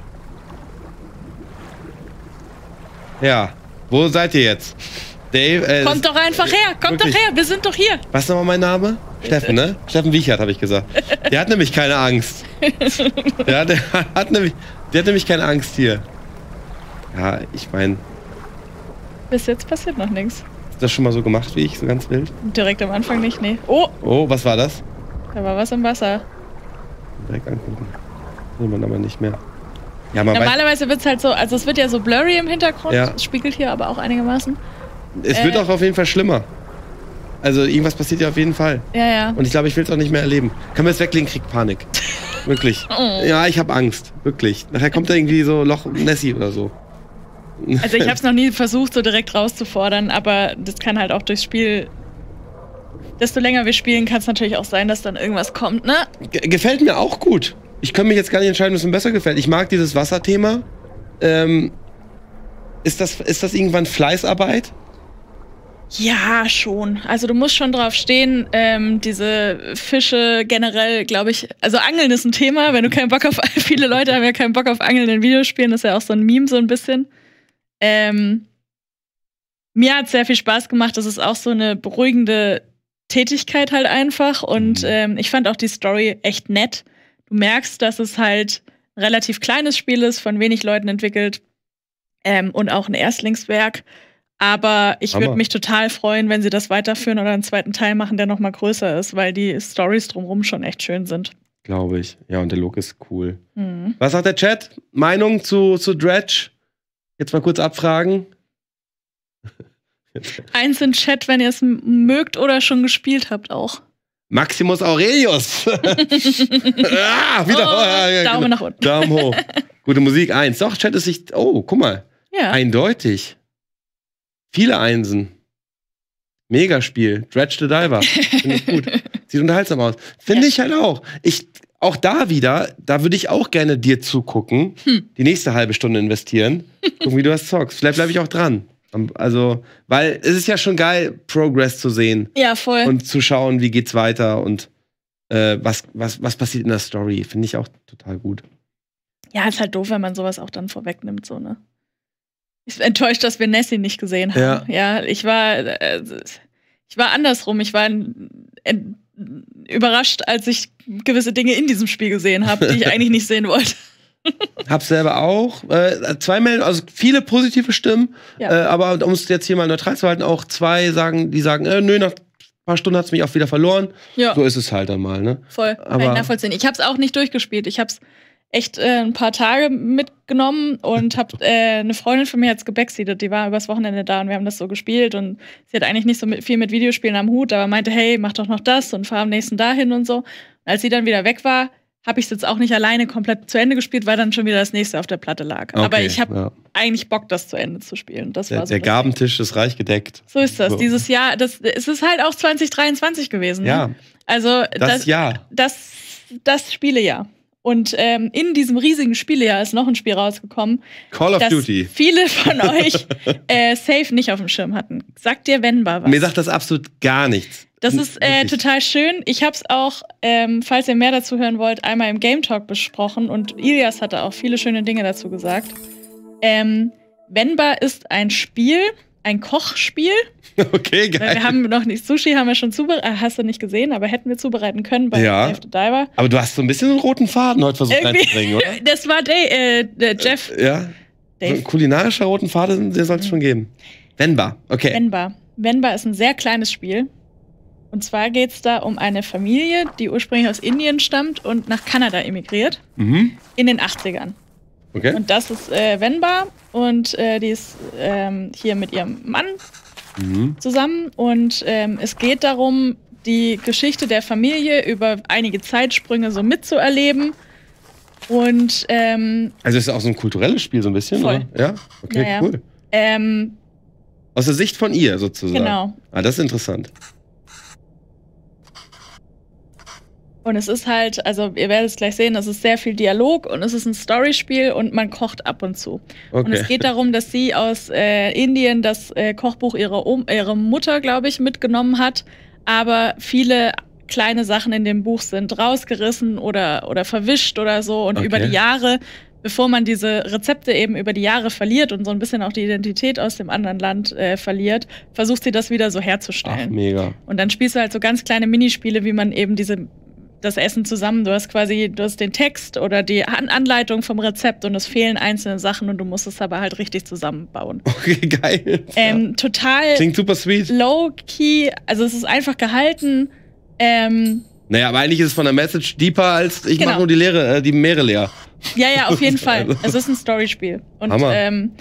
[SPEAKER 2] Ja. Wo seid ihr jetzt? Dave, äh,
[SPEAKER 1] Kommt doch einfach her! Kommt
[SPEAKER 2] wirklich.
[SPEAKER 1] doch her! Wir sind doch hier!
[SPEAKER 2] Was ist nochmal mein Name? Steffen, ne? Steffen Wiechert, habe ich gesagt. Der hat nämlich keine Angst. Der hat, der hat, nämlich, der hat nämlich keine Angst hier. Ja, ich meine,
[SPEAKER 1] Bis jetzt passiert noch nichts.
[SPEAKER 2] ist das schon mal so gemacht wie ich, so ganz wild?
[SPEAKER 1] Direkt am Anfang nicht, nee. Oh,
[SPEAKER 2] Oh, was war das?
[SPEAKER 1] da war was im Wasser.
[SPEAKER 2] Direkt angucken. Sieht man aber nicht mehr. Ja, man weiß,
[SPEAKER 1] Normalerweise wird es halt so, also es wird ja so blurry im Hintergrund,
[SPEAKER 2] Ja.
[SPEAKER 1] es spiegelt hier aber auch einigermaßen.
[SPEAKER 2] es wird
[SPEAKER 1] äh,
[SPEAKER 2] auch auf jeden Fall schlimmer. Also irgendwas passiert ja auf jeden Fall.
[SPEAKER 1] Ja, ja.
[SPEAKER 2] Und ich glaube, ich will es auch nicht mehr erleben. Können wir es weglegen, krieg Panik. Wirklich.
[SPEAKER 1] Oh.
[SPEAKER 2] Ja, ich habe Angst. Wirklich. Nachher kommt da irgendwie so Loch Nessie oder so.
[SPEAKER 1] Also ich habe es noch nie versucht, so direkt rauszufordern, aber das kann halt auch durchs Spiel. Desto länger wir spielen, kann es natürlich auch sein, dass dann irgendwas kommt, ne?
[SPEAKER 2] Ge- Gefällt mir auch gut. Ich kann mich jetzt gar nicht entscheiden, was mir besser gefällt. Ich mag dieses Wasserthema. Ähm, ist, das, ist das irgendwann Fleißarbeit?
[SPEAKER 1] Ja, schon. Also du musst schon drauf stehen, ähm, diese Fische generell, glaube ich, also Angeln ist ein Thema, wenn du keinen Bock auf, viele Leute haben ja keinen Bock auf Angeln in Videospielen, das ist ja auch so ein Meme so ein bisschen. Ähm, mir hat sehr viel Spaß gemacht, das ist auch so eine beruhigende Tätigkeit halt einfach und
[SPEAKER 2] Mhm.
[SPEAKER 1] ähm, ich fand auch die Story echt nett. Du merkst, dass es halt ein relativ kleines Spiel ist, von wenig Leuten entwickelt ähm, und auch ein Erstlingswerk. Aber ich
[SPEAKER 2] Hammer.
[SPEAKER 1] würde mich total freuen, wenn sie das weiterführen oder einen zweiten Teil machen, der noch mal größer ist, weil die Storys drumherum schon echt schön sind.
[SPEAKER 2] Glaube ich. Ja, und der Look ist cool.
[SPEAKER 1] Mhm.
[SPEAKER 2] Was sagt der Chat? Meinung zu, zu Dredge? Jetzt mal kurz abfragen.
[SPEAKER 1] Eins in Chat, wenn ihr es m- mögt oder schon gespielt habt auch.
[SPEAKER 2] Maximus Aurelius. ah, wieder.
[SPEAKER 1] Oh,
[SPEAKER 2] ja, ja,
[SPEAKER 1] Daumen
[SPEAKER 2] genau.
[SPEAKER 1] nach unten.
[SPEAKER 2] Daumen hoch. Gute Musik, eins. Doch, Chat ist sich. Oh, guck mal.
[SPEAKER 1] Ja.
[SPEAKER 2] Eindeutig. Viele Einsen. Megaspiel. Dredge the Diver. Finde ich gut. Sieht unterhaltsam aus. Finde
[SPEAKER 1] Ja.
[SPEAKER 2] ich halt auch. Ich, auch da wieder, da würde ich auch gerne dir zugucken.
[SPEAKER 1] Hm.
[SPEAKER 2] Die nächste halbe Stunde investieren. Gucken, wie du das zockst. Vielleicht bleibe ich auch dran. Also, weil es ist ja schon geil, Progress zu sehen.
[SPEAKER 1] Ja, voll.
[SPEAKER 2] Und zu schauen, wie geht's weiter und äh, was, was, was passiert in der Story. Finde ich auch total gut.
[SPEAKER 1] Ja, ist halt doof, wenn man sowas auch dann vorwegnimmt, so, ne? Ich bin enttäuscht, dass wir Nessie nicht gesehen haben. Ja, ich war, äh, ich war andersrum. Ich war en- en- überrascht, als ich gewisse Dinge in diesem Spiel gesehen habe, die ich eigentlich nicht sehen wollte.
[SPEAKER 2] Hab's selber auch. Äh, zwei Meldungen, also viele positive Stimmen.
[SPEAKER 1] Ja.
[SPEAKER 2] Äh, aber um es jetzt hier mal neutral zu halten, auch zwei sagen, die sagen, äh, nö, nach ein paar Stunden hat's mich auch wieder verloren.
[SPEAKER 1] Ja,
[SPEAKER 2] So ist es halt dann mal, ne?
[SPEAKER 1] voll. Kann
[SPEAKER 2] aber-
[SPEAKER 1] ich nachvollziehen. Ich habe es auch nicht durchgespielt. Ich habe es echt äh, ein paar Tage mitgenommen und habe äh, eine Freundin von mir hat's gebackseatet. Die war übers Wochenende da und wir haben das so gespielt und sie hat eigentlich nicht so mit, viel mit Videospielen am Hut, aber meinte, hey, mach doch noch das und fahr am nächsten dahin und so. Und als sie dann wieder weg war, habe ich es jetzt auch nicht alleine komplett zu Ende gespielt, weil dann schon wieder das nächste auf der Platte lag. Aber
[SPEAKER 2] Okay,
[SPEAKER 1] ich habe
[SPEAKER 2] ja.
[SPEAKER 1] eigentlich Bock, das zu Ende zu spielen. Das
[SPEAKER 2] Der,
[SPEAKER 1] war so
[SPEAKER 2] der
[SPEAKER 1] das
[SPEAKER 2] Gabentisch ist reich gedeckt.
[SPEAKER 1] Ding. So ist das.
[SPEAKER 2] So.
[SPEAKER 1] Dieses Jahr, das, es ist halt auch zwanzig dreiundzwanzig gewesen. Ne?
[SPEAKER 2] Ja,
[SPEAKER 1] Also
[SPEAKER 2] das,
[SPEAKER 1] das,
[SPEAKER 2] Jahr.
[SPEAKER 1] das, das Spielejahr. Und ähm, in diesem riesigen Spielejahr ist noch ein Spiel rausgekommen,
[SPEAKER 2] Call of
[SPEAKER 1] das
[SPEAKER 2] Duty.
[SPEAKER 1] viele von euch äh, safe nicht auf dem Schirm hatten. Sagt dir Venba was?
[SPEAKER 2] Mir sagt das absolut gar nichts.
[SPEAKER 1] Das ist äh,
[SPEAKER 2] Wirklich.
[SPEAKER 1] total schön. Ich habe es auch, ähm, falls ihr mehr dazu hören wollt, einmal im Game Talk besprochen und Ilias hatte auch viele schöne Dinge dazu gesagt. Ähm, Venba ist ein Spiel, ein Kochspiel.
[SPEAKER 2] Okay, geil.
[SPEAKER 1] Wir haben noch nicht Sushi, haben wir schon zubereitet, hast du nicht gesehen, aber hätten wir zubereiten können bei
[SPEAKER 2] Ja.
[SPEAKER 1] Dave the Diver.
[SPEAKER 2] Aber du hast so ein bisschen einen roten Faden heute versucht
[SPEAKER 1] Irgendwie-
[SPEAKER 2] reinzubringen, oder?
[SPEAKER 1] Das war Dave, äh, der Jeff.
[SPEAKER 2] Ja. So
[SPEAKER 1] Dave.
[SPEAKER 2] ein kulinarischer roten Faden, den soll es schon geben. Venba, okay.
[SPEAKER 1] Venba. Venba ist ein sehr kleines Spiel. Und zwar geht es da um eine Familie, die ursprünglich aus Indien stammt und nach Kanada emigriert.
[SPEAKER 2] Mhm.
[SPEAKER 1] In den achtzigern.
[SPEAKER 2] Okay.
[SPEAKER 1] Und das ist äh, Venba und äh, die ist ähm, hier mit ihrem Mann
[SPEAKER 2] Mhm.
[SPEAKER 1] zusammen. Und ähm, es geht darum, die Geschichte der Familie über einige Zeitsprünge so mitzuerleben. Und ähm,
[SPEAKER 2] Also ist ja auch so ein kulturelles Spiel so ein bisschen,
[SPEAKER 1] Voll.
[SPEAKER 2] oder? Ja? Okay,
[SPEAKER 1] Ja, ja.
[SPEAKER 2] cool.
[SPEAKER 1] ähm,
[SPEAKER 2] Aus der Sicht von ihr sozusagen.
[SPEAKER 1] Genau.
[SPEAKER 2] Ah, das ist interessant.
[SPEAKER 1] Und es ist halt, also ihr werdet es gleich sehen, es ist sehr viel Dialog und es ist ein Storyspiel und man kocht ab und zu.
[SPEAKER 2] Okay.
[SPEAKER 1] Und es geht darum, dass sie aus äh, Indien das äh, Kochbuch ihrer, um ihrer Mutter, glaube ich, mitgenommen hat, aber viele kleine Sachen in dem Buch sind rausgerissen oder, oder verwischt oder so und
[SPEAKER 2] Okay.
[SPEAKER 1] über die Jahre, bevor man diese Rezepte eben über die Jahre verliert und so ein bisschen auch die Identität aus dem anderen Land äh, verliert, versucht sie das wieder so
[SPEAKER 2] Ach,
[SPEAKER 1] herzustellen.
[SPEAKER 2] mega.
[SPEAKER 1] Und dann spielst du halt so ganz kleine Minispiele, wie man eben diese das Essen zusammen. Du hast quasi, du hast den Text oder die An Anleitung vom Rezept und es fehlen einzelne Sachen und du musst es aber halt richtig zusammenbauen.
[SPEAKER 2] Okay, geil.
[SPEAKER 1] Ähm, total
[SPEAKER 2] Klingt super sweet.
[SPEAKER 1] low-key, also es ist einfach gehalten. Ähm,
[SPEAKER 2] Naja, aber eigentlich ist es von der Message deeper als ich
[SPEAKER 1] Genau.
[SPEAKER 2] mach nur die Leere, äh, die Meere leer.
[SPEAKER 1] ja, ja, auf jeden Fall. Es ist ein Storyspiel. Und
[SPEAKER 2] Hammer.
[SPEAKER 1] ähm,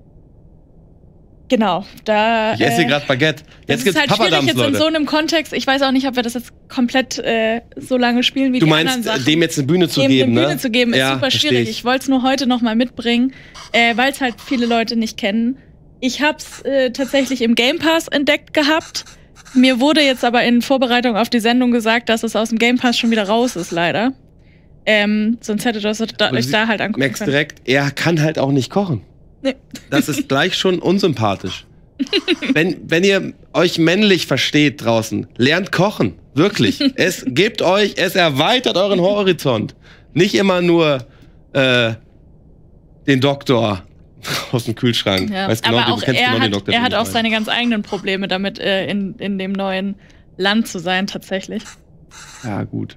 [SPEAKER 1] genau, da.
[SPEAKER 2] Ich esse hier
[SPEAKER 1] äh,
[SPEAKER 2] gerade Baguette.
[SPEAKER 1] Das
[SPEAKER 2] Jetzt
[SPEAKER 1] ist
[SPEAKER 2] gibt's
[SPEAKER 1] halt schwierig
[SPEAKER 2] Papadams,
[SPEAKER 1] jetzt in
[SPEAKER 2] Leute.
[SPEAKER 1] so einem Kontext. Ich weiß auch nicht, ob wir das jetzt komplett äh, so lange spielen wie
[SPEAKER 2] Du
[SPEAKER 1] die
[SPEAKER 2] meinst,
[SPEAKER 1] anderen Sachen.
[SPEAKER 2] dem jetzt eine Bühne zu
[SPEAKER 1] Dem
[SPEAKER 2] geben,
[SPEAKER 1] eine
[SPEAKER 2] ne?
[SPEAKER 1] Bühne zu geben, ist
[SPEAKER 2] Ja,
[SPEAKER 1] super
[SPEAKER 2] versteh
[SPEAKER 1] schwierig.
[SPEAKER 2] ich.
[SPEAKER 1] Ich wollte es nur heute noch mal mitbringen, äh, weil es halt viele Leute nicht kennen. Ich habe es äh, tatsächlich im Game Pass entdeckt gehabt. Mir wurde jetzt aber in Vorbereitung auf die Sendung gesagt, dass es aus dem Game Pass schon wieder raus ist, leider. Ähm, sonst hätte das da,
[SPEAKER 2] Aber
[SPEAKER 1] euch
[SPEAKER 2] du
[SPEAKER 1] da halt angucken
[SPEAKER 2] merkst
[SPEAKER 1] können.
[SPEAKER 2] direkt, er kann halt auch nicht kochen.
[SPEAKER 1] Nee.
[SPEAKER 2] Das ist gleich schon unsympathisch. wenn, wenn ihr euch männlich versteht draußen, lernt kochen. Wirklich. Es gebt euch, es erweitert euren Horizont. Nicht immer nur äh, den Doktor aus dem Kühlschrank.
[SPEAKER 1] Ja.
[SPEAKER 2] Weiß genau,
[SPEAKER 1] aber
[SPEAKER 2] du
[SPEAKER 1] auch
[SPEAKER 2] kennst
[SPEAKER 1] er
[SPEAKER 2] genau den
[SPEAKER 1] hat,
[SPEAKER 2] Doktor.
[SPEAKER 1] er
[SPEAKER 2] den
[SPEAKER 1] hat
[SPEAKER 2] ich
[SPEAKER 1] auch
[SPEAKER 2] meine.
[SPEAKER 1] seine ganz eigenen Probleme damit, äh, in, in dem neuen Land zu sein, tatsächlich.
[SPEAKER 2] Ja, gut.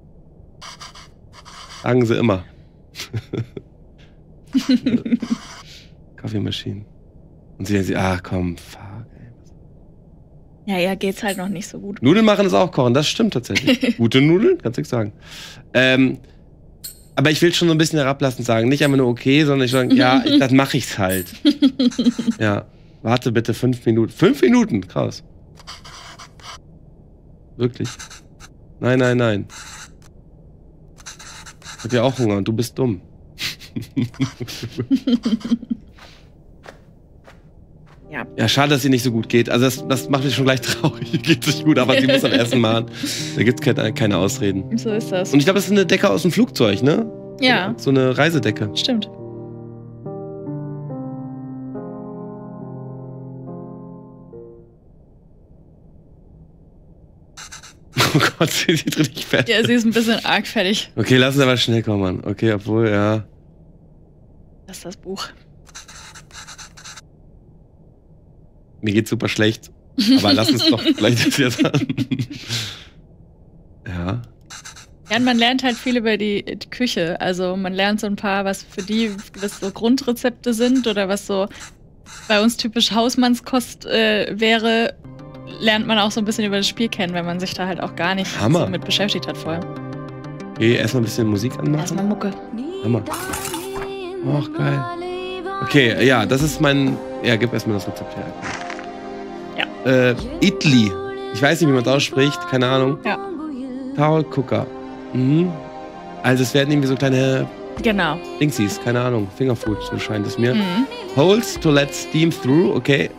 [SPEAKER 2] Sagen sie immer. Kaffeemaschinen. Und sie denken sich, ah komm, fuck. Ey.
[SPEAKER 1] Ja, ja, geht's halt noch nicht so gut.
[SPEAKER 2] Nudeln machen ist auch kochen, das stimmt tatsächlich. Gute Nudeln, kannst du nichts sagen. Ähm, aber ich will schon so ein bisschen herablassend sagen. Nicht einfach nur okay, sondern ich sage, ja, ich, dann mache ich's halt. Ja, warte bitte fünf Minuten. Fünf Minuten, krass. Wirklich. Nein, nein, nein. Ich hab ja auch Hunger und du bist dumm.
[SPEAKER 1] Ja.
[SPEAKER 2] Ja, schade, dass sie nicht so gut geht. Also das, das macht mich schon gleich traurig. Ihr geht nicht gut, aber sie muss dann Essen machen. Da gibt's keine, keine Ausreden.
[SPEAKER 1] So ist das.
[SPEAKER 2] Und ich glaube, das ist eine Decke aus dem Flugzeug, ne?
[SPEAKER 1] Ja,
[SPEAKER 2] So eine Reisedecke.
[SPEAKER 1] stimmt.
[SPEAKER 2] Oh Gott, sie sieht richtig fett.
[SPEAKER 1] Ja, sie ist ein bisschen arg fertig.
[SPEAKER 2] Okay, lass uns aber schnell kommen, Mann. Okay, obwohl, ja.
[SPEAKER 1] Das ist das Buch.
[SPEAKER 2] Mir geht's super schlecht. Aber lass uns doch gleich das jetzt an. Ja.
[SPEAKER 1] Ja, und man lernt halt viel über die, die Küche. Also man lernt so ein paar, was für die was so Grundrezepte sind oder was so bei uns typisch Hausmannskost äh, wäre, lernt man auch so ein bisschen über das Spiel kennen, wenn man sich da halt auch gar nicht
[SPEAKER 2] Hammer.
[SPEAKER 1] so mit beschäftigt hat vorher.
[SPEAKER 2] Okay, erstmal ein bisschen Musik
[SPEAKER 1] Erstmal
[SPEAKER 2] anmachen.
[SPEAKER 1] Mucke.
[SPEAKER 2] Hammer. Ach, geil. Okay, ja, das ist mein. Ja, gib erstmal das Rezept her.
[SPEAKER 1] Ja.
[SPEAKER 2] Äh, Idli. Ich weiß nicht, wie man es ausspricht, keine Ahnung.
[SPEAKER 1] Ja.
[SPEAKER 2] Towel Cooker. Mhm. Also es werden irgendwie so kleine
[SPEAKER 1] Genau.
[SPEAKER 2] Dingsies, keine Ahnung. Fingerfood, so scheint es mir.
[SPEAKER 1] Mhm.
[SPEAKER 2] Holes to let steam through, okay.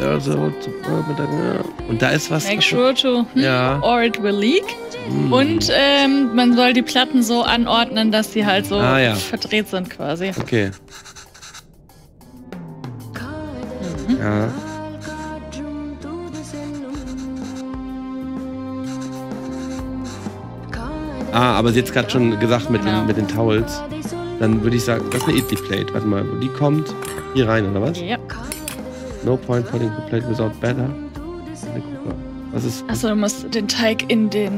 [SPEAKER 2] Und da ist was.
[SPEAKER 1] Make
[SPEAKER 2] was
[SPEAKER 1] sure to hm,
[SPEAKER 2] Ja.
[SPEAKER 1] or it will leak.
[SPEAKER 2] Mm.
[SPEAKER 1] Und ähm, man soll die Platten so anordnen, dass sie halt so
[SPEAKER 2] Ah, ja.
[SPEAKER 1] verdreht sind quasi.
[SPEAKER 2] Okay.
[SPEAKER 1] Mhm.
[SPEAKER 2] Ja. Ah, aber sie hat gerade schon gesagt mit,
[SPEAKER 1] Genau.
[SPEAKER 2] den, mit den Towels. Dann würde ich sagen, das ist eine Idli Plate. Warte mal, wo die kommt? Hier rein, oder was?
[SPEAKER 1] Ja.
[SPEAKER 2] No point putting the plate without batter. Was ist.
[SPEAKER 1] Achso, du musst den Teig in den.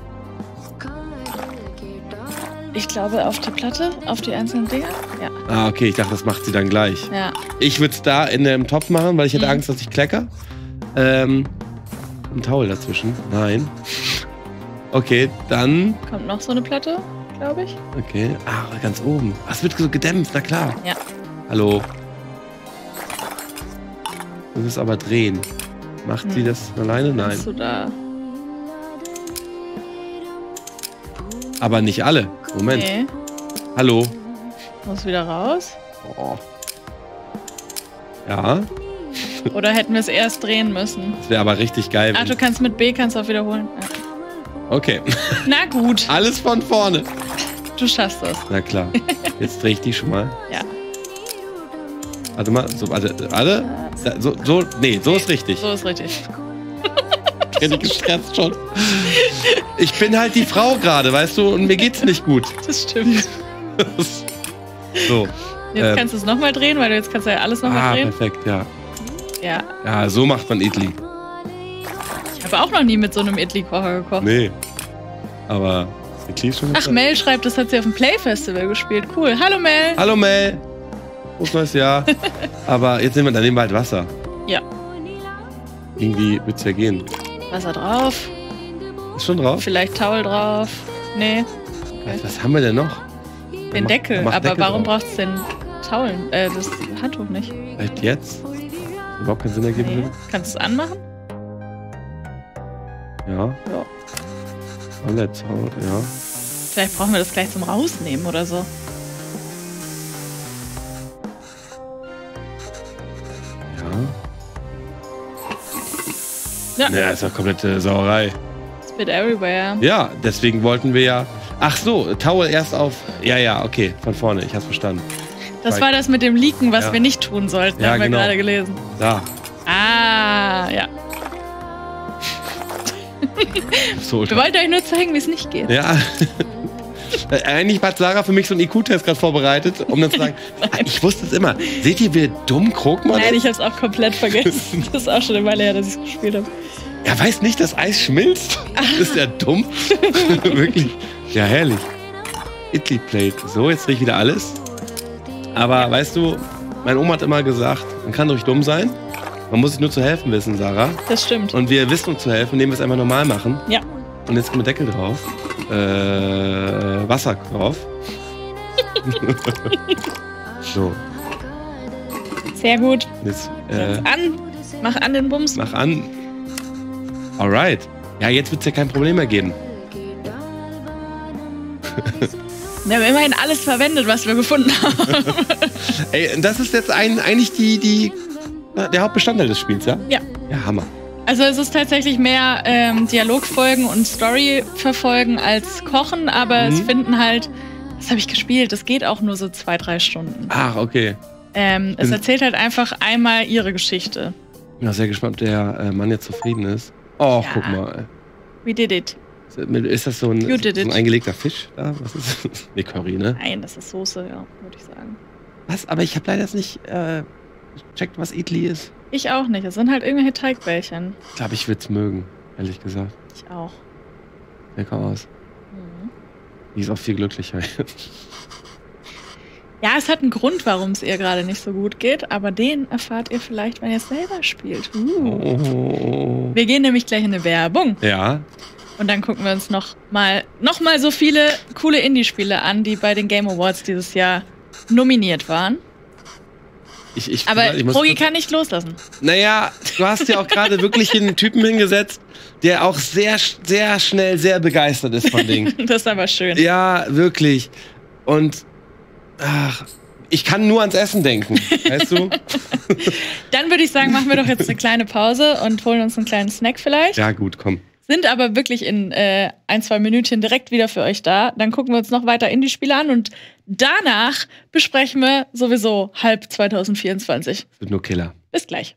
[SPEAKER 1] Ich glaube, auf die Platte, auf die einzelnen Dinger. Ja.
[SPEAKER 2] Ah, okay, ich dachte, das macht sie dann gleich.
[SPEAKER 1] Ja.
[SPEAKER 2] Ich würde es da in dem Topf machen, weil ich hätte
[SPEAKER 1] Mhm.
[SPEAKER 2] Angst, dass ich klecker. Ähm, ein Towel dazwischen. Nein. Okay, dann.
[SPEAKER 1] Kommt noch so eine Platte, glaube ich.
[SPEAKER 2] Okay. Ah, ganz oben. Ah, es wird so gedämpft, na klar.
[SPEAKER 1] Ja.
[SPEAKER 2] Hallo. Du musst aber drehen. Macht
[SPEAKER 1] Hm.
[SPEAKER 2] sie das alleine? Nein.
[SPEAKER 1] Bist du da?
[SPEAKER 2] Aber nicht alle. Moment.
[SPEAKER 1] Nee.
[SPEAKER 2] Hallo.
[SPEAKER 1] Muss wieder raus.
[SPEAKER 2] Oh. Ja.
[SPEAKER 1] Oder hätten wir es erst drehen müssen?
[SPEAKER 2] Das wäre aber richtig geil.
[SPEAKER 1] Ach, du kannst mit B kannst auch wiederholen. Ja.
[SPEAKER 2] Okay.
[SPEAKER 1] Na gut.
[SPEAKER 2] Alles von vorne.
[SPEAKER 1] Du schaffst das.
[SPEAKER 2] Na klar. Jetzt drehe ich die schon mal.
[SPEAKER 1] Ja.
[SPEAKER 2] Warte mal, so, warte, warte. So, so, nee, so ist richtig.
[SPEAKER 1] So ist richtig.
[SPEAKER 2] Ich bin gestresst schon. Ich bin halt die Frau gerade, weißt du, und mir geht's nicht gut.
[SPEAKER 1] Das stimmt.
[SPEAKER 2] So.
[SPEAKER 1] Jetzt
[SPEAKER 2] ähm,
[SPEAKER 1] kannst du es nochmal drehen, weil du jetzt kannst du ja alles nochmal
[SPEAKER 2] ah,
[SPEAKER 1] drehen.
[SPEAKER 2] perfekt, ja.
[SPEAKER 1] Ja.
[SPEAKER 2] Ja, so macht man Idli.
[SPEAKER 1] Ich habe auch noch nie mit so einem Idli-Kocher gekocht.
[SPEAKER 2] Nee. Aber Idli ist schon.
[SPEAKER 1] Ach, Mel schreibt, das hat sie auf dem Play-Festival gespielt. Cool. Hallo Mel.
[SPEAKER 2] Hallo Mel. Frohes neues Jahr. Aber jetzt nehmen wir, dann nehmen wir halt Wasser.
[SPEAKER 1] Ja.
[SPEAKER 2] Irgendwie wird's ja gehen.
[SPEAKER 1] Wasser drauf.
[SPEAKER 2] Ist schon drauf?
[SPEAKER 1] Vielleicht Towel drauf. Nee.
[SPEAKER 2] Okay. Was, was haben wir denn noch?
[SPEAKER 1] Den
[SPEAKER 2] mach,
[SPEAKER 1] Deckel.
[SPEAKER 2] mach
[SPEAKER 1] Aber
[SPEAKER 2] Deckel
[SPEAKER 1] warum
[SPEAKER 2] drauf.
[SPEAKER 1] braucht's denn Towel? Äh, das Handtuch nicht.
[SPEAKER 2] Vielleicht jetzt? Überhaupt keinen Sinn ergeben
[SPEAKER 1] Nee.
[SPEAKER 2] würde?
[SPEAKER 1] Kannst du es anmachen?
[SPEAKER 2] Ja.
[SPEAKER 1] Ja.
[SPEAKER 2] Let's hold, ja.
[SPEAKER 1] Vielleicht brauchen wir das gleich zum Rausnehmen oder so.
[SPEAKER 2] Ja.
[SPEAKER 1] Ja.
[SPEAKER 2] Ja, ist doch komplette Sauerei.
[SPEAKER 1] Spit everywhere.
[SPEAKER 2] Ja, deswegen wollten wir ja. Ach so, Towel erst auf. Ja, ja, okay, von vorne, ich hab's verstanden.
[SPEAKER 1] Das war das mit dem Leaken, was
[SPEAKER 2] Ja.
[SPEAKER 1] wir nicht tun sollten,
[SPEAKER 2] Ja,
[SPEAKER 1] haben wir
[SPEAKER 2] genau.
[SPEAKER 1] gerade gelesen.
[SPEAKER 2] Da.
[SPEAKER 1] Ah, ja.
[SPEAKER 2] So,
[SPEAKER 1] Wir wollten euch nur zeigen, wie es nicht geht.
[SPEAKER 2] ja. Äh, Eigentlich hat Sarah für mich so einen I Q-Test gerade vorbereitet, um dann zu sagen, ah, ich wusste es immer. Seht ihr, wie dumm Krogmann
[SPEAKER 1] Nein,
[SPEAKER 2] ist?
[SPEAKER 1] ich hab's auch komplett vergessen. Das ist auch schon eine Weile her, dass ich es gespielt habe.
[SPEAKER 2] Er weiß nicht, dass Eis schmilzt. Ist der dumm? Wirklich. Ja, herrlich. Italy Plate. So, jetzt drehe ich wieder alles. Aber weißt du, meine Oma hat immer gesagt, man kann ruhig dumm sein. Man muss sich nur zu helfen wissen, Sarah.
[SPEAKER 1] Das stimmt.
[SPEAKER 2] Und wir wissen uns zu helfen, indem wir es einfach normal machen.
[SPEAKER 1] Ja.
[SPEAKER 2] Und jetzt kommt der Deckel drauf. Äh, Wasser drauf. So,
[SPEAKER 1] Sehr gut.
[SPEAKER 2] jetzt äh,
[SPEAKER 1] Setz an. Mach an den Bums.
[SPEAKER 2] mach an. Alright. Ja, jetzt wird es ja kein Problem mehr geben.
[SPEAKER 1] Wir haben immerhin alles verwendet, was wir gefunden haben.
[SPEAKER 2] Ey, das ist jetzt ein, eigentlich die, die, na, der Hauptbestandteil des Spiels, ja?
[SPEAKER 1] Ja.
[SPEAKER 2] Ja, Hammer.
[SPEAKER 1] Also es ist tatsächlich mehr ähm, Dialogfolgen und Story verfolgen als Kochen, aber
[SPEAKER 2] Mhm.
[SPEAKER 1] es finden halt, das habe ich gespielt, das geht auch nur so zwei, drei Stunden.
[SPEAKER 2] Ach, okay.
[SPEAKER 1] Ähm, es
[SPEAKER 2] Mhm.
[SPEAKER 1] erzählt halt einfach einmal ihre Geschichte.
[SPEAKER 2] Ich bin sehr gespannt, ob der äh, Mann jetzt zufrieden ist. Oh,
[SPEAKER 1] Ja.
[SPEAKER 2] guck mal.
[SPEAKER 1] We did it.
[SPEAKER 2] Ist das so ein,
[SPEAKER 1] You
[SPEAKER 2] so
[SPEAKER 1] did
[SPEAKER 2] ein
[SPEAKER 1] it.
[SPEAKER 2] eingelegter Fisch? Da? Was ist das? Nee, Curry, ne?
[SPEAKER 1] Nein, das ist Soße, ja, würde ich sagen.
[SPEAKER 2] Was? Aber ich habe leider jetzt nicht äh, gecheckt, was Idli ist.
[SPEAKER 1] Ich auch nicht. Es sind halt irgendwelche Teigbällchen.
[SPEAKER 2] Ich glaube, ich würde es mögen, ehrlich gesagt.
[SPEAKER 1] Ich auch.
[SPEAKER 2] Lecker aus.
[SPEAKER 1] Mhm.
[SPEAKER 2] Die ist auch viel glücklicher.
[SPEAKER 1] Ja, es hat einen Grund, warum es ihr gerade nicht so gut geht, aber den erfahrt ihr vielleicht, wenn ihr es selber spielt. Uh.
[SPEAKER 2] Oh.
[SPEAKER 1] Wir gehen nämlich gleich in eine Werbung
[SPEAKER 2] Ja.
[SPEAKER 1] und dann gucken wir uns noch mal, noch mal so viele coole Indie-Spiele an, die bei den Game Awards dieses Jahr nominiert waren.
[SPEAKER 2] Ich, ich,
[SPEAKER 1] Aber
[SPEAKER 2] ich muss
[SPEAKER 1] Krogi
[SPEAKER 2] kurz-
[SPEAKER 1] kann nicht loslassen.
[SPEAKER 2] Naja, du hast ja auch gerade wirklich einen Typen hingesetzt, der auch sehr, sehr schnell sehr begeistert ist von Dingen.
[SPEAKER 1] Das ist aber schön.
[SPEAKER 2] Ja, wirklich. Und ach, ich kann nur ans Essen denken, weißt du?
[SPEAKER 1] Dann würde ich sagen, machen wir doch jetzt eine kleine Pause und holen uns einen kleinen Snack vielleicht.
[SPEAKER 2] Ja, gut, komm.
[SPEAKER 1] Sind aber wirklich in äh, ein, zwei Minütchen direkt wieder für euch da. Dann gucken wir uns noch weiter Indie-Spiele an und danach besprechen wir sowieso halb zwanzig vierundzwanzig.
[SPEAKER 2] Das wird nur Killer.
[SPEAKER 1] Bis gleich.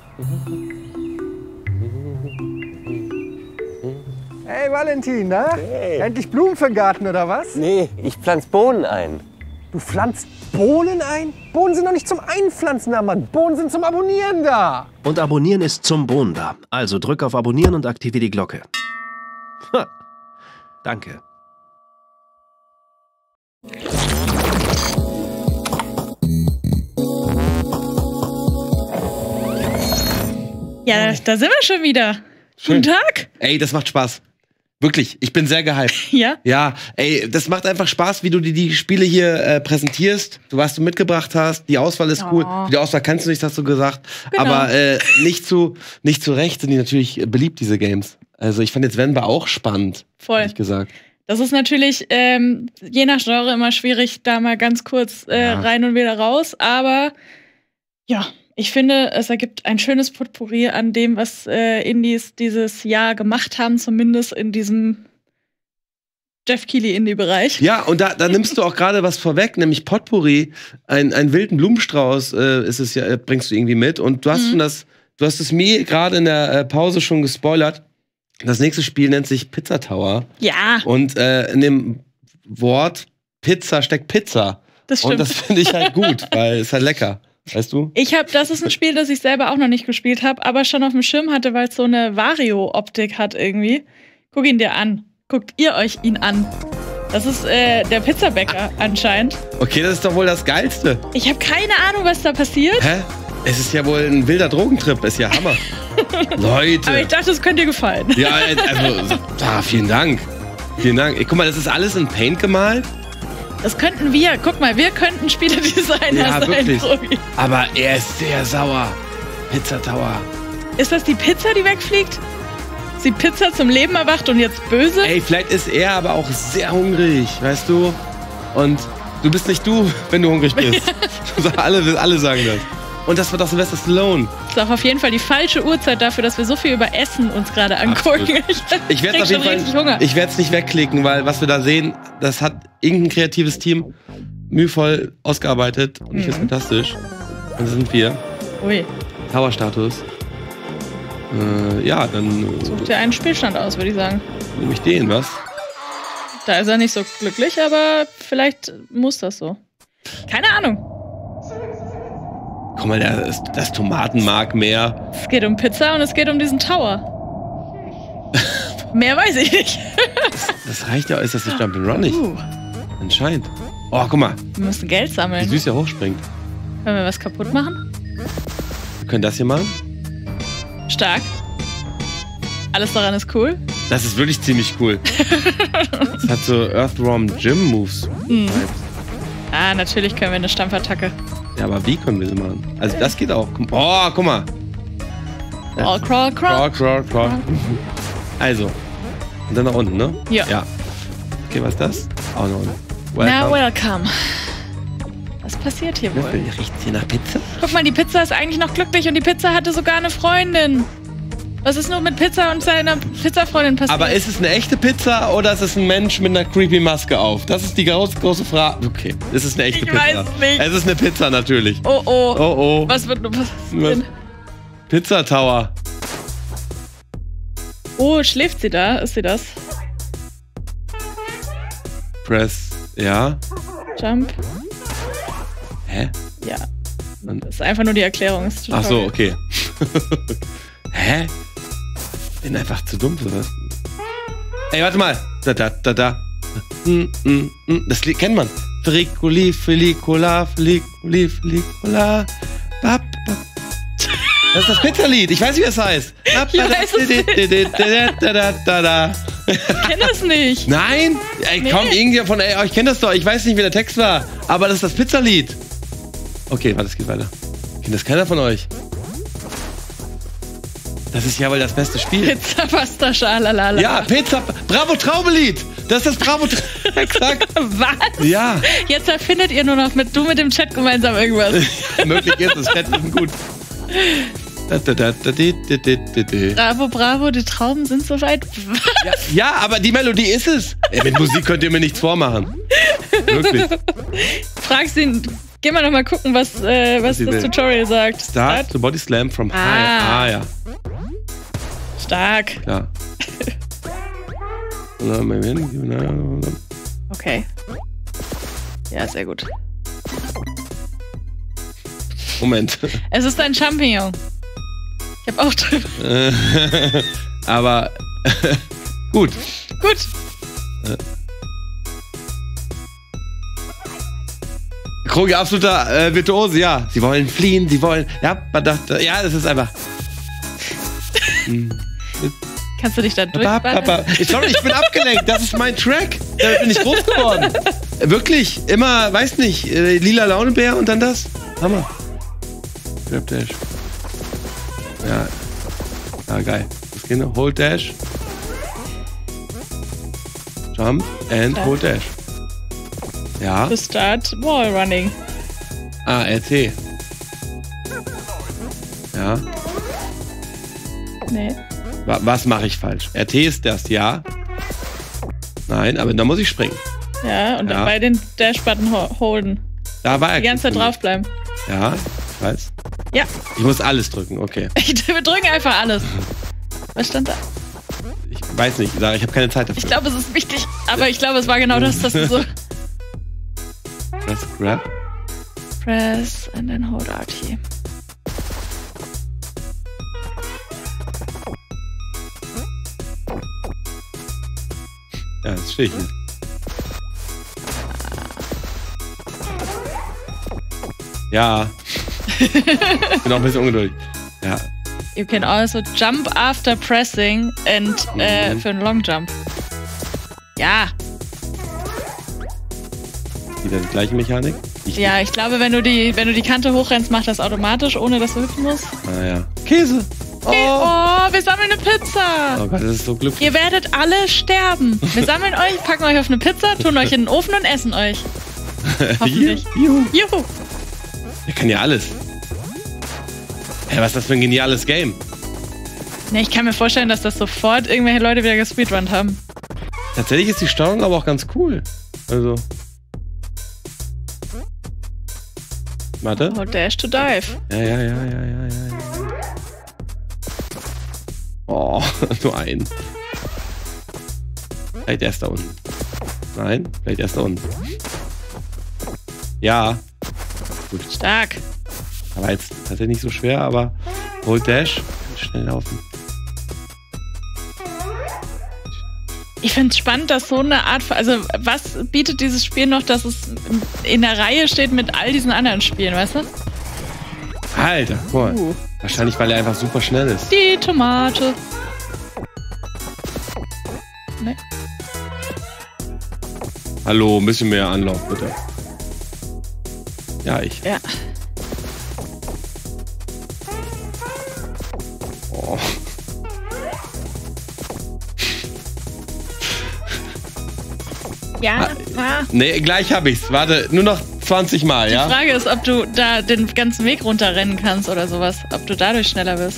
[SPEAKER 3] Hey Valentin, na? Endlich Blumen für den Garten oder was?
[SPEAKER 4] Nee, ich pflanz Bohnen ein.
[SPEAKER 3] Du pflanzt Bohnen ein? Bohnen sind doch nicht zum Einpflanzen da, Mann. Bohnen sind zum Abonnieren da.
[SPEAKER 5] Und Abonnieren ist zum Bohnen da. Also drück auf Abonnieren und aktiviere die Glocke. Ha. Danke.
[SPEAKER 1] Ja, da sind wir schon wieder.
[SPEAKER 2] Schön.
[SPEAKER 1] Guten Tag.
[SPEAKER 2] Ey, das macht Spaß. Wirklich, ich bin sehr gehypt.
[SPEAKER 1] Ja.
[SPEAKER 2] Ja, ey, das macht einfach Spaß, wie du dir die Spiele hier äh, präsentierst, du, was du mitgebracht hast. Die Auswahl ist cool.
[SPEAKER 1] Oh.
[SPEAKER 2] Die Auswahl kannst du nicht, hast du gesagt.
[SPEAKER 1] Genau.
[SPEAKER 2] Aber äh, nicht, zu, nicht zu Recht sind die natürlich beliebt, diese Games. Also ich fand jetzt Venba auch spannend,
[SPEAKER 1] Voll.
[SPEAKER 2] ehrlich gesagt.
[SPEAKER 1] Das ist natürlich ähm, je nach Genre immer schwierig, da mal ganz kurz äh,
[SPEAKER 2] Ja.
[SPEAKER 1] rein und wieder raus. Aber ja, Ich finde, es ergibt ein schönes Potpourri an dem, was äh, Indies dieses Jahr gemacht haben, zumindest in diesem Jeff Keighley-Indie-Bereich.
[SPEAKER 2] Ja, und da, da nimmst du auch gerade was vorweg, nämlich Potpourri, ein, einen wilden Blumenstrauß äh, ist es ja, bringst du irgendwie mit. Und du hast,
[SPEAKER 1] Mhm.
[SPEAKER 2] schon das, du hast es mir gerade in der äh, Pause schon gespoilert. Das nächste Spiel nennt sich Pizza Tower.
[SPEAKER 1] Ja,
[SPEAKER 2] Und äh, in dem Wort Pizza steckt Pizza.
[SPEAKER 1] das stimmt.
[SPEAKER 2] Und das finde ich halt gut, weil es halt lecker. Weißt du?
[SPEAKER 1] Ich habe, das ist ein Spiel, das ich selber auch noch nicht gespielt habe, aber schon auf dem Schirm hatte, weil es so eine Vario-Optik hat irgendwie. Guck ihn dir an. Guckt ihr euch ihn an. Das ist äh, der Pizzabäcker anscheinend.
[SPEAKER 2] Okay, das ist doch wohl das Geilste.
[SPEAKER 1] Ich habe keine Ahnung, was da passiert,
[SPEAKER 2] Hä? Es ist ja wohl ein wilder Drogentrip, ist ja Hammer. Leute.
[SPEAKER 1] aber ich dachte, es könnte dir gefallen.
[SPEAKER 2] Ja, also, ah, vielen Dank. Vielen Dank. Ey, guck mal, das ist alles in Paint gemalt.
[SPEAKER 1] Das könnten wir. Guck mal, wir könnten Spieledesigner
[SPEAKER 2] Ja,
[SPEAKER 1] sein.
[SPEAKER 2] wirklich.
[SPEAKER 1] Tobi.
[SPEAKER 2] Aber er ist sehr sauer. Pizza Tower.
[SPEAKER 1] Ist das die Pizza, die wegfliegt? Ist die Pizza zum Leben erwacht und jetzt böse?
[SPEAKER 2] Ey, vielleicht ist er aber auch sehr hungrig, weißt du? Und du bist nicht du, wenn du hungrig bist. alle, alle sagen das. Und das war doch Sylvester Stallone.
[SPEAKER 1] Das ist auch auf jeden Fall die falsche Uhrzeit dafür, dass wir so viel über Essen uns gerade angucken.
[SPEAKER 2] Ich werde
[SPEAKER 1] krieg
[SPEAKER 2] auf jeden
[SPEAKER 1] schon richtig Hunger.
[SPEAKER 2] Fall, ich werde es nicht wegklicken, weil was wir da sehen, das hat irgendein kreatives Team mühevoll ausgearbeitet und ich finde es
[SPEAKER 1] Mhm.
[SPEAKER 2] fantastisch. Und das sind wir.
[SPEAKER 1] Ui,
[SPEAKER 2] Tower-Status. Äh, ja, dann
[SPEAKER 1] such dir einen Spielstand aus, würde ich sagen.
[SPEAKER 2] nehme ich den, was?
[SPEAKER 1] Da ist er nicht so glücklich, aber vielleicht muss das so. Keine Ahnung.
[SPEAKER 2] Guck mal, das, das Tomatenmark mehr.
[SPEAKER 1] Es geht um Pizza und es geht um diesen Tower. Mehr weiß ich nicht.
[SPEAKER 2] Das reicht ja, ist das das Jump'n'Run nicht?
[SPEAKER 1] Uh,
[SPEAKER 2] Anscheinend. Oh, guck mal,
[SPEAKER 1] wir müssen Geld
[SPEAKER 2] wie
[SPEAKER 1] sammeln.
[SPEAKER 2] süß er hochspringt.
[SPEAKER 1] Können wir was kaputt machen?
[SPEAKER 2] Wir können das hier machen.
[SPEAKER 1] Stark. Alles daran ist cool.
[SPEAKER 2] Das ist wirklich ziemlich cool. Das hat so Earthworm Gym Moves.
[SPEAKER 1] Mhm. Ah, natürlich können wir eine Stampfattacke.
[SPEAKER 2] Ja, aber wie können wir sie machen? Also das geht auch. Oh, guck mal.
[SPEAKER 1] Crawl, crawl, crawl.
[SPEAKER 2] Crawl, crawl, crawl. Also. Und dann nach unten, ne?
[SPEAKER 1] Ja.
[SPEAKER 2] Ja. Okay, was ist das? Auch noch unten.
[SPEAKER 1] Na, welcome. Was passiert hier wohl?
[SPEAKER 2] Riecht's hier nach Pizza?
[SPEAKER 1] Guck mal, die Pizza ist eigentlich noch glücklich und die Pizza hatte sogar eine Freundin. Was ist nur mit Pizza und seiner Pizzafreundin passiert?
[SPEAKER 2] Aber ist es eine echte Pizza oder ist es ein Mensch mit einer creepy Maske auf? Das ist die große, große Frage. Okay, es ist eine echte
[SPEAKER 1] Ich
[SPEAKER 2] Pizza.
[SPEAKER 1] weiß nicht.
[SPEAKER 2] Es ist eine Pizza natürlich.
[SPEAKER 1] Oh oh.
[SPEAKER 2] Oh oh.
[SPEAKER 1] Was wird was
[SPEAKER 2] Was?
[SPEAKER 1] denn?
[SPEAKER 2] Pizza Tower.
[SPEAKER 1] Oh, schläft sie da? Ist sie das?
[SPEAKER 2] Press. Ja.
[SPEAKER 1] Jump?
[SPEAKER 2] Hä?
[SPEAKER 1] Ja.
[SPEAKER 2] Und-
[SPEAKER 1] Das ist einfach nur die Erklärung. Ist
[SPEAKER 2] Ach so, okay. Hä? Bin einfach zu dumm für was. Ey, warte mal. Da, da, da, da. Hm, hm, hm. Das Lied kennt man. Fricoli, Felicola, Felicola, Felicola. Bap, bap. Das ist das Pizzalied. Ich weiß, wie es heißt.
[SPEAKER 1] Ich weiß es nicht.
[SPEAKER 2] Da, da, da, da.
[SPEAKER 1] Ich kenne das nicht.
[SPEAKER 2] Nein? Ey,
[SPEAKER 1] Nee.
[SPEAKER 2] komm, irgendwie von, ey, ich kenne das doch. Ich weiß nicht, wie der Text war. Aber das ist das Pizzalied. Okay, warte, es geht weiter. Kennt das keiner von euch? Das ist ja wohl das beste Spiel.
[SPEAKER 1] Pizza, Pasta, Schalalala.
[SPEAKER 2] Ja, Pizza. Bravo Traubelied. Das ist das Bravo. Exakt.
[SPEAKER 1] Was?
[SPEAKER 2] Ja.
[SPEAKER 1] Jetzt erfindet ihr nur noch mit du mit dem Chat gemeinsam irgendwas.
[SPEAKER 2] Möglich ist es. Chat ist gut. Da, da, da, da, di, di, di, di, di.
[SPEAKER 1] Bravo, bravo, die Trauben sind soweit.
[SPEAKER 2] Ja, ja, aber die Melodie ist es. Ey, mit Musik könnt ihr mir nichts vormachen. Wirklich.
[SPEAKER 1] Fragst ihn, geh mal noch mal gucken, was, äh, was
[SPEAKER 2] sie
[SPEAKER 1] das
[SPEAKER 2] will.
[SPEAKER 1] Tutorial sagt.
[SPEAKER 2] Start the body slam from high.
[SPEAKER 1] Ah.
[SPEAKER 2] Ah, ja.
[SPEAKER 1] Stark.
[SPEAKER 2] Klar.
[SPEAKER 1] Okay. Ja, sehr gut.
[SPEAKER 2] Moment.
[SPEAKER 1] Es ist ein Champignon. Ich hab auch drüber.
[SPEAKER 2] Äh, aber gut.
[SPEAKER 1] Gut.
[SPEAKER 2] Krogi, absoluter äh, Virtuose, ja. Sie wollen fliehen, sie wollen. Ja, ja, das ist einfach. Hm.
[SPEAKER 1] Kannst du dich da
[SPEAKER 2] Papa,
[SPEAKER 1] durchballern?
[SPEAKER 2] Papa. Ich, sorry, ich bin abgelenkt. Das ist mein Track. Da bin ich groß geworden. Wirklich. Immer, weiß nicht, äh, lila Launebär und dann das. Hammer. Grab Dash. Ja. Ah, geil. Das geht noch. Hold Dash. Jump and
[SPEAKER 1] Ja.
[SPEAKER 2] Hold Dash. Ja.
[SPEAKER 1] To start Wall Running.
[SPEAKER 2] Ah, R T. Ja.
[SPEAKER 1] Nee.
[SPEAKER 2] Wa was mache ich falsch? R T ist das, ja. Nein, aber da muss ich springen.
[SPEAKER 1] Ja, und
[SPEAKER 2] Ja.
[SPEAKER 1] dabei den Dash-Button ho holden.
[SPEAKER 2] Da war er.
[SPEAKER 1] Die ganze Zeit draufbleiben.
[SPEAKER 2] Ja, ich weiß.
[SPEAKER 1] Ja.
[SPEAKER 2] Ich muss alles drücken, okay.
[SPEAKER 1] Wir drücken einfach alles. Was stand da?
[SPEAKER 2] Ich weiß nicht, Sarah, ich habe keine Zeit dafür.
[SPEAKER 1] Ich glaube, es ist wichtig, aber ich glaube, es war genau das, dass du so
[SPEAKER 2] Das Grab.
[SPEAKER 1] press and then hold R T.
[SPEAKER 2] Ja, das stehe ich nicht. Ja. Ich bin auch ein bisschen ungeduldig. Ja.
[SPEAKER 1] You can also jump after pressing and äh,
[SPEAKER 2] Mhm.
[SPEAKER 1] für einen Long Jump. Ja.
[SPEAKER 2] Wieder die gleiche Mechanik? Ich
[SPEAKER 1] Ja, ich glaube, wenn du die, wenn du die Kante hochrennst, macht das automatisch, ohne dass du hüpfen musst.
[SPEAKER 2] Ah ja. Käse.
[SPEAKER 1] Okay. Oh, wir sammeln eine Pizza.
[SPEAKER 2] Oh Gott, das ist so glücklich.
[SPEAKER 1] Ihr werdet alle sterben. Wir sammeln euch, packen euch auf eine Pizza, tun euch in den Ofen und essen euch. Hoffentlich.
[SPEAKER 2] Juhu.
[SPEAKER 1] Juhu.
[SPEAKER 2] Der kann ja alles. Hä, was ist das für ein geniales Game?
[SPEAKER 1] Ne, ich kann mir vorstellen, dass das sofort irgendwelche Leute wieder gespeedrunnt haben.
[SPEAKER 2] Tatsächlich ist die Steuerung aber auch ganz cool. Also. Warte.
[SPEAKER 1] Oh, dash to dive.
[SPEAKER 2] Ja, ja, ja, ja, ja, ja, ja. Oh, nur ein. Vielleicht erst da unten. Nein, vielleicht erst da unten. Ja. Gut.
[SPEAKER 1] Stark.
[SPEAKER 2] Aber jetzt tatsächlich nicht so schwer, aber Hold Dash. Schnell laufen.
[SPEAKER 1] Ich finde es spannend, dass so eine Art von, also was bietet dieses Spiel noch, dass es in der Reihe steht mit all diesen anderen Spielen, weißt du?
[SPEAKER 2] Alter, guck mal.
[SPEAKER 1] Uh.
[SPEAKER 2] Wahrscheinlich, weil er einfach super schnell ist.
[SPEAKER 1] Die Tomate. Nee.
[SPEAKER 2] Hallo, ein bisschen mehr Anlauf, bitte. Ja, ich.
[SPEAKER 1] Ja.
[SPEAKER 2] Oh.
[SPEAKER 1] Ja, ah.
[SPEAKER 2] Nee, gleich hab ich's. Warte, nur noch zwanzig Mal,
[SPEAKER 1] Die
[SPEAKER 2] ja?
[SPEAKER 1] Frage ist, ob du da den ganzen Weg runterrennen kannst oder sowas. Ob du dadurch schneller bist.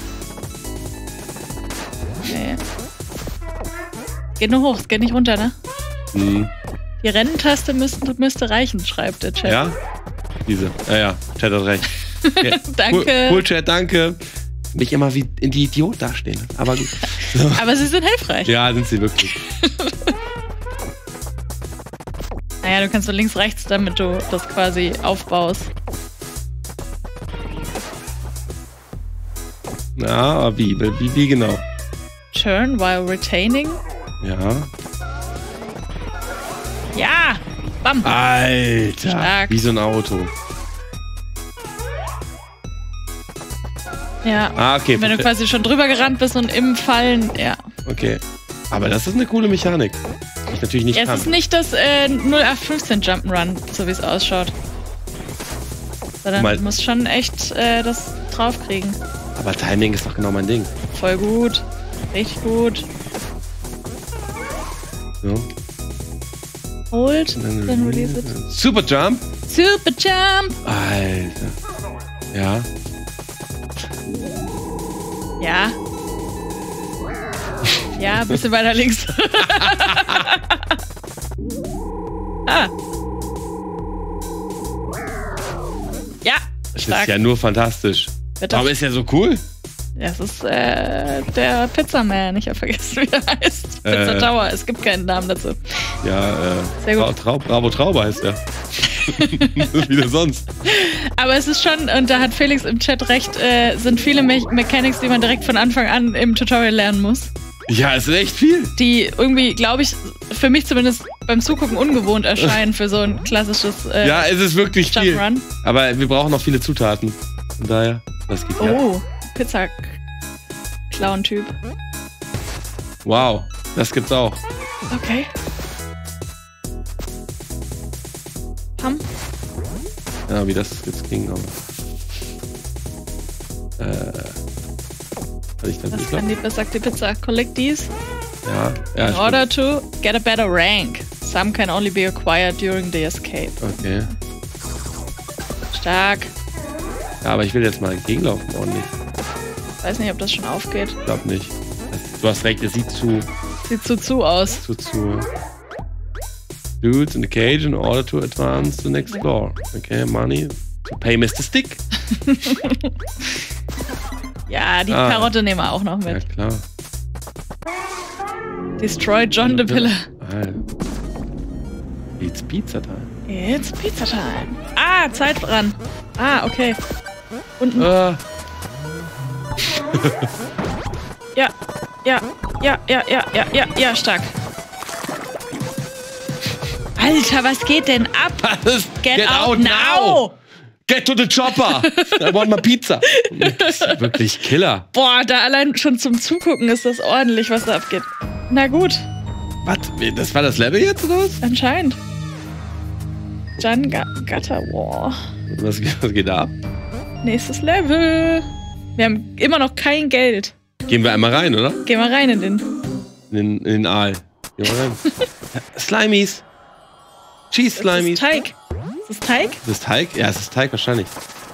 [SPEAKER 1] Nee. Geht nur hoch, es geht nicht runter, ne?
[SPEAKER 2] Hm.
[SPEAKER 1] Die Renntaste müsste, müsste reichen, schreibt der Chat.
[SPEAKER 2] Ja? Diese. Ja, ja. Chat hat recht. Ja.
[SPEAKER 1] Danke.
[SPEAKER 2] Cool, cool, Chat, danke. Mich immer wie in die Idiot dastehen. Aber gut. So.
[SPEAKER 1] Aber sie sind hilfreich.
[SPEAKER 2] Ja, sind sie wirklich.
[SPEAKER 1] Naja, du kannst so links, rechts, damit du das quasi aufbaust.
[SPEAKER 2] Ja, aber wie? Wie, wie genau?
[SPEAKER 1] Turn while retaining.
[SPEAKER 2] Ja.
[SPEAKER 1] Ja! Bam!
[SPEAKER 2] Alter.
[SPEAKER 1] Stark.
[SPEAKER 2] Wie so ein Auto.
[SPEAKER 1] Ja.
[SPEAKER 2] Ah, okay.
[SPEAKER 1] Wenn du
[SPEAKER 2] perfekt.
[SPEAKER 1] quasi schon drüber gerannt bist und im Fallen, ja.
[SPEAKER 2] Okay. Aber das ist eine coole Mechanik. Die ich natürlich nicht
[SPEAKER 1] Ja, es
[SPEAKER 2] kann.
[SPEAKER 1] ist nicht das äh, null acht fünfzehn Jump'n'Run, so wie es ausschaut. Sondern
[SPEAKER 2] Mal-
[SPEAKER 1] du musst schon echt äh, das draufkriegen.
[SPEAKER 2] Aber Timing ist doch genau mein Ding.
[SPEAKER 1] Voll gut. Richtig gut.
[SPEAKER 2] So.
[SPEAKER 1] Hold, dann release it.
[SPEAKER 2] Super Jump.
[SPEAKER 1] Super Jump!
[SPEAKER 2] Alter. Ja.
[SPEAKER 1] Ja. Ja, ein bisschen weiter links. ah. Ja,
[SPEAKER 2] Das
[SPEAKER 1] stark.
[SPEAKER 2] ist ja nur fantastisch.
[SPEAKER 1] Bitte.
[SPEAKER 2] Aber ist ja so cool.
[SPEAKER 1] Das ist äh, der Pizzaman. Ich habe vergessen, wie er heißt.
[SPEAKER 2] Äh.
[SPEAKER 1] Pizza Tower. Es gibt keinen Namen dazu.
[SPEAKER 2] Ja, äh.
[SPEAKER 1] Sehr gut.
[SPEAKER 2] Trau, Trau, Bravo Trauber heißt der. Wie sonst.
[SPEAKER 1] Aber es ist schon, und da hat Felix im Chat recht, äh, sind viele Me Mechanics, die man direkt von Anfang an im Tutorial lernen muss.
[SPEAKER 2] Ja, es ist echt viel.
[SPEAKER 1] Die irgendwie, glaube ich, für mich zumindest beim Zugucken ungewohnt erscheinen für so ein klassisches äh,
[SPEAKER 2] Ja, es ist wirklich viel.
[SPEAKER 1] Jump'n'Run.
[SPEAKER 2] Aber wir brauchen noch viele Zutaten. Von daher, das geht ja.
[SPEAKER 1] Oh, Pizza-Clown-Typ.
[SPEAKER 2] Wow, das gibt's auch.
[SPEAKER 1] Okay. Pam.
[SPEAKER 2] Ja, wie das jetzt ging, aber. Äh. Kann ich das
[SPEAKER 1] Was
[SPEAKER 2] nicht
[SPEAKER 1] kann
[SPEAKER 2] sagen?
[SPEAKER 1] die, was sagt die Pizza? Collect these
[SPEAKER 2] Ja, ja.
[SPEAKER 1] in
[SPEAKER 2] stimmt.
[SPEAKER 1] order to get a better rank. Some can only be acquired during the escape.
[SPEAKER 2] Okay.
[SPEAKER 1] Stark.
[SPEAKER 2] Ja, aber ich will jetzt mal gegenlaufen ordentlich.
[SPEAKER 1] Ich weiß nicht, ob das schon aufgeht.
[SPEAKER 2] Ich glaube nicht. Das, du hast recht, es sieht zu...
[SPEAKER 1] Sieht zu zu aus.
[SPEAKER 2] Zu zu... Dudes in the cage in order to advance to the next floor. Okay, money to pay Mister Stick.
[SPEAKER 1] Ja, die
[SPEAKER 2] ah.
[SPEAKER 1] Karotte nehmen wir auch noch
[SPEAKER 2] Ja,
[SPEAKER 1] mit.
[SPEAKER 2] klar.
[SPEAKER 1] Destroy John the Pillar.
[SPEAKER 2] Alter. It's Pizza Time.
[SPEAKER 1] It's Pizza Time. Ah, Zeit dran. Ah, okay. Unten.
[SPEAKER 2] Ah.
[SPEAKER 1] Ja, ja, ja, ja, ja, ja, ja, ja, stark. Alter, was geht denn ab?
[SPEAKER 2] Get,
[SPEAKER 1] Get out now!
[SPEAKER 2] Get to the chopper! I want my pizza! Das ist wirklich Killer.
[SPEAKER 1] Boah, da allein schon zum Zugucken ist das ordentlich, was da abgeht. Na gut,
[SPEAKER 2] Was? Das war das Level jetzt, oder was?
[SPEAKER 1] anscheinend. Jan Gutter War.
[SPEAKER 2] Was, was geht da ab?
[SPEAKER 1] Nächstes Level. Wir haben immer noch kein Geld.
[SPEAKER 2] Gehen wir einmal rein, oder?
[SPEAKER 1] Geh mal rein in den.
[SPEAKER 2] In den, in den Aal. Gehen wir rein. Slimies. Cheese
[SPEAKER 1] Das
[SPEAKER 2] Slimies.
[SPEAKER 1] ist Teig. Ist das Teig?
[SPEAKER 2] Das ist Teig? Ja, es ist Teig wahrscheinlich.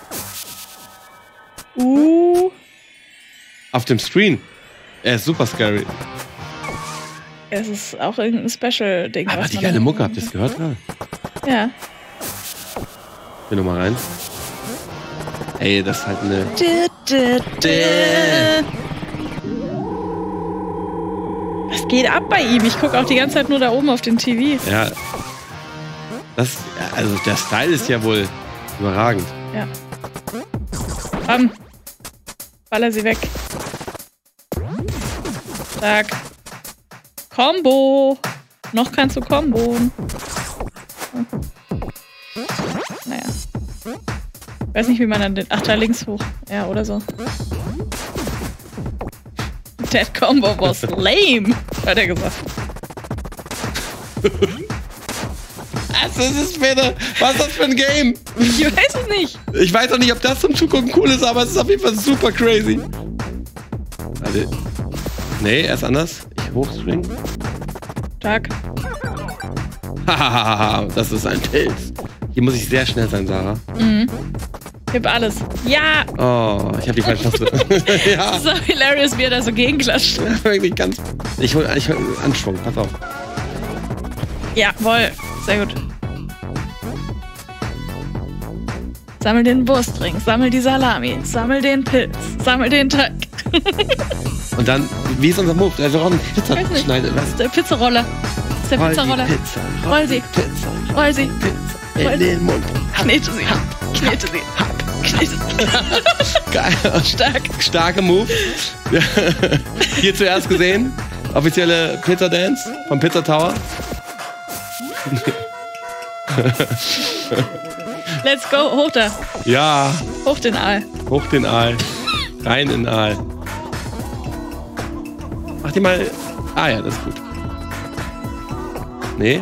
[SPEAKER 1] Uh.
[SPEAKER 2] Auf dem Screen. Er ist super scary.
[SPEAKER 1] Es ist auch irgendein Special-Ding.
[SPEAKER 2] Aber
[SPEAKER 1] was
[SPEAKER 2] die
[SPEAKER 1] man
[SPEAKER 2] geile
[SPEAKER 1] da-
[SPEAKER 2] Mucke, habt ihr das gehört? Ja.
[SPEAKER 1] Ja.
[SPEAKER 2] Geh nochmal rein. Ey, das ist halt eine...
[SPEAKER 1] Was geht ab bei ihm? Ich gucke auch die ganze Zeit nur da oben auf den T V.
[SPEAKER 2] Ja. Das, also der Style ist ja wohl überragend.
[SPEAKER 1] Ja. Bam. Baller sie weg. Stark. Combo. Noch kannst du comboen. Hm. Naja. Ich weiß nicht, wie man dann den... Ach, da links hoch. Ja, oder so. That Combo was lame, hat er gesagt.
[SPEAKER 2] Was ist das für eine, was ist das für ein Game?
[SPEAKER 1] Ich weiß es nicht.
[SPEAKER 2] Ich weiß auch nicht, ob das zum Zugucken cool ist, aber es ist auf jeden Fall super crazy. Warte. Nee, erst anders. Ich hochspringen.
[SPEAKER 1] Stark.
[SPEAKER 2] Hahaha, das ist ein Pilz. Hier muss ich sehr schnell sein, Sarah.
[SPEAKER 1] Mhm. Gib alles. Ja!
[SPEAKER 2] Oh, ich habe die falsche Taste. Ja,
[SPEAKER 1] So hilarious, wie er da so gegenklatscht.
[SPEAKER 2] wirklich ganz... Ich hol, ich hol Anschwung, pass auf.
[SPEAKER 1] Jawohl. Sehr gut. Sammel den Wurstring, sammel die Salami, sammel den Pilz, sammel den Teig.
[SPEAKER 2] Und dann, wie ist unser Move? Also Ron, Pizza
[SPEAKER 1] Weiß nicht.
[SPEAKER 2] schneidet.
[SPEAKER 1] Das
[SPEAKER 2] Was?
[SPEAKER 1] ist der Pizzaroller. Das ist der
[SPEAKER 2] Roll die
[SPEAKER 1] Pizzaroller.
[SPEAKER 2] Pizza,
[SPEAKER 1] Roll sie.
[SPEAKER 2] Pizza,
[SPEAKER 1] Roll sie.
[SPEAKER 2] Pizza in den Mund.
[SPEAKER 1] Knete sie. Knete sie. Knete sie.
[SPEAKER 2] Geil.
[SPEAKER 1] Stark.
[SPEAKER 2] Starke Move. Ja. Hier zuerst gesehen. Offizielle Pizza Dance vom Pizza Tower.
[SPEAKER 1] Let's go. Hoch da.
[SPEAKER 2] Ja,
[SPEAKER 1] Hoch den Aal.
[SPEAKER 2] hoch den Aal. Rein in den Aal. Mach die mal. Ah ja, das ist gut. Nee.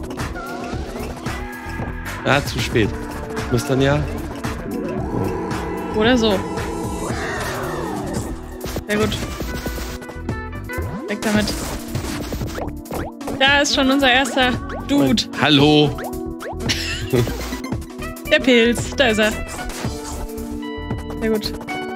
[SPEAKER 2] Ah, zu spät. Muss dann ja.
[SPEAKER 1] Oder so. Sehr gut. Weg damit. Da ist schon unser erster Dude.
[SPEAKER 2] Hallo.
[SPEAKER 1] Der Pilz. Da ist er. Sehr gut.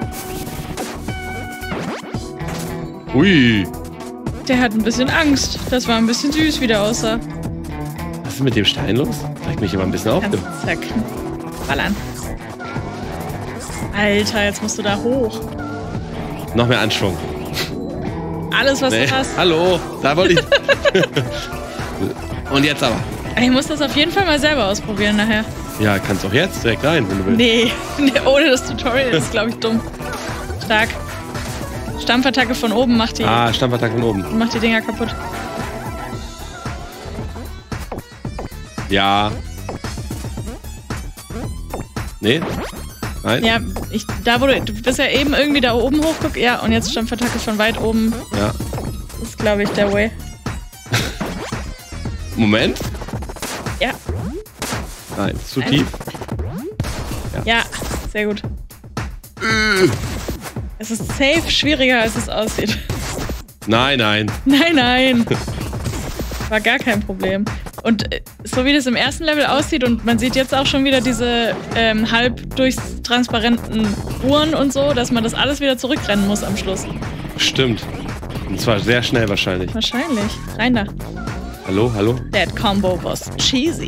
[SPEAKER 2] Ui.
[SPEAKER 1] Der hat ein bisschen Angst. Das war ein bisschen süß, wie der aussah.
[SPEAKER 2] Was ist mit dem Stein los? Zeigt mich aber ein bisschen auf.
[SPEAKER 1] Kannst zack. Ballern. Alter, jetzt musst du da hoch.
[SPEAKER 2] Noch mehr Anschwung.
[SPEAKER 1] Alles, was
[SPEAKER 2] Nee.
[SPEAKER 1] du hast.
[SPEAKER 2] Hallo. Da wollte ich. Und jetzt aber.
[SPEAKER 1] Ich muss das auf jeden Fall mal selber ausprobieren nachher.
[SPEAKER 2] Ja, kannst auch jetzt direkt rein, wenn du willst.
[SPEAKER 1] Nee, nee ohne das Tutorial ist, glaube ich, dumm. Stark. Stampfattacke von oben macht die,
[SPEAKER 2] Ah, Stampfattack von oben.
[SPEAKER 1] macht die Dinger kaputt.
[SPEAKER 2] Ja. Nee? Nein?
[SPEAKER 1] Ja, ich, da wo du, du bist ja eben irgendwie da oben hochguck. Ja, und jetzt Stampfattacke von weit oben.
[SPEAKER 2] Ja.
[SPEAKER 1] Das ist, glaube ich, der Way.
[SPEAKER 2] Moment.
[SPEAKER 1] Ja,
[SPEAKER 2] Nein, zu
[SPEAKER 1] Nein.
[SPEAKER 2] tief.
[SPEAKER 1] ja, sehr gut. Es ist safe schwieriger, als es aussieht.
[SPEAKER 2] Nein, nein.
[SPEAKER 1] Nein, nein. War gar kein Problem. Und äh, so wie das im ersten Level aussieht und man sieht jetzt auch schon wieder diese ähm, halb durchtransparenten Uhren und so, dass man das alles wieder zurückrennen muss am Schluss.
[SPEAKER 2] Stimmt. Und zwar sehr schnell wahrscheinlich.
[SPEAKER 1] Wahrscheinlich. Rein da.
[SPEAKER 2] Hallo, hallo?
[SPEAKER 1] That combo was cheesy.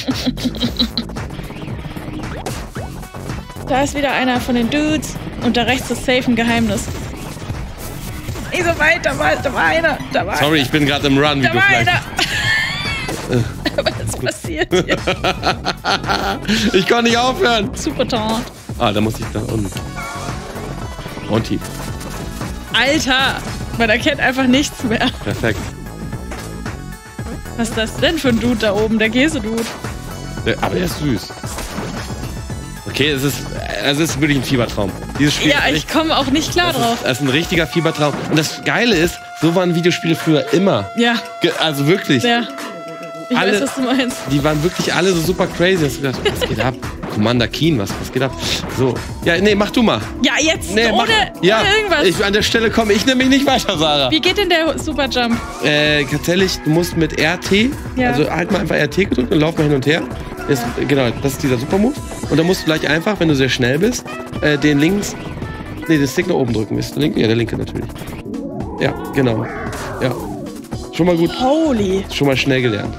[SPEAKER 1] Da ist wieder einer von den Dudes und da rechts ist safe ein Geheimnis. Nicht so weit, da war, da war einer. Da war
[SPEAKER 2] Sorry,
[SPEAKER 1] einer.
[SPEAKER 2] ich bin gerade im Run, wie
[SPEAKER 1] Da
[SPEAKER 2] du
[SPEAKER 1] war
[SPEAKER 2] vielleicht.
[SPEAKER 1] einer. Was passiert hier?
[SPEAKER 2] Ich konnte nicht aufhören.
[SPEAKER 1] Super taunt.
[SPEAKER 2] Ah, da muss ich da unten. Und tief.
[SPEAKER 1] Alter, man erkennt einfach nichts mehr.
[SPEAKER 2] Perfekt.
[SPEAKER 1] Was ist das denn für ein Dude da oben? Der Käse-Dude.
[SPEAKER 2] Der, aber der ist süß. Okay, es ist, es ist wirklich ein Fiebertraum. Dieses Spiel
[SPEAKER 1] Ja,
[SPEAKER 2] ist
[SPEAKER 1] ich
[SPEAKER 2] echt,
[SPEAKER 1] komme auch nicht klar
[SPEAKER 2] das
[SPEAKER 1] drauf.
[SPEAKER 2] ist, das ist ein richtiger Fiebertraum. Und das Geile ist, so waren Videospiele früher immer.
[SPEAKER 1] Ja,
[SPEAKER 2] Ge also wirklich.
[SPEAKER 1] ja. Ich
[SPEAKER 2] Alle-
[SPEAKER 1] weiß, was du meinst.
[SPEAKER 2] Die waren wirklich alle so super crazy. Hast du gedacht, was geht ab? Commander Keen, was, was geht ab? So. Ja, nee, mach du mal.
[SPEAKER 1] Ja, jetzt,
[SPEAKER 2] Nee,
[SPEAKER 1] ohne,
[SPEAKER 2] mach, ja,
[SPEAKER 1] ohne irgendwas.
[SPEAKER 2] Ich, an der Stelle komme ich nämlich nicht weiter, Sarah.
[SPEAKER 1] Wie geht denn der Superjump?
[SPEAKER 2] Äh, tatsächlich, du musst mit R T,
[SPEAKER 1] Ja.
[SPEAKER 2] also halt mal einfach R T gedrückt und lauf mal hin und her. Ist, genau, das ist dieser Supermove. Und dann musst du gleich einfach, wenn du sehr schnell bist, äh, den links, nee, den Stick nach oben drücken. Ist der linke? Ja, der linke natürlich. Ja, genau. Ja. Schon mal gut,
[SPEAKER 1] Holy.
[SPEAKER 2] schon mal schnell gelernt.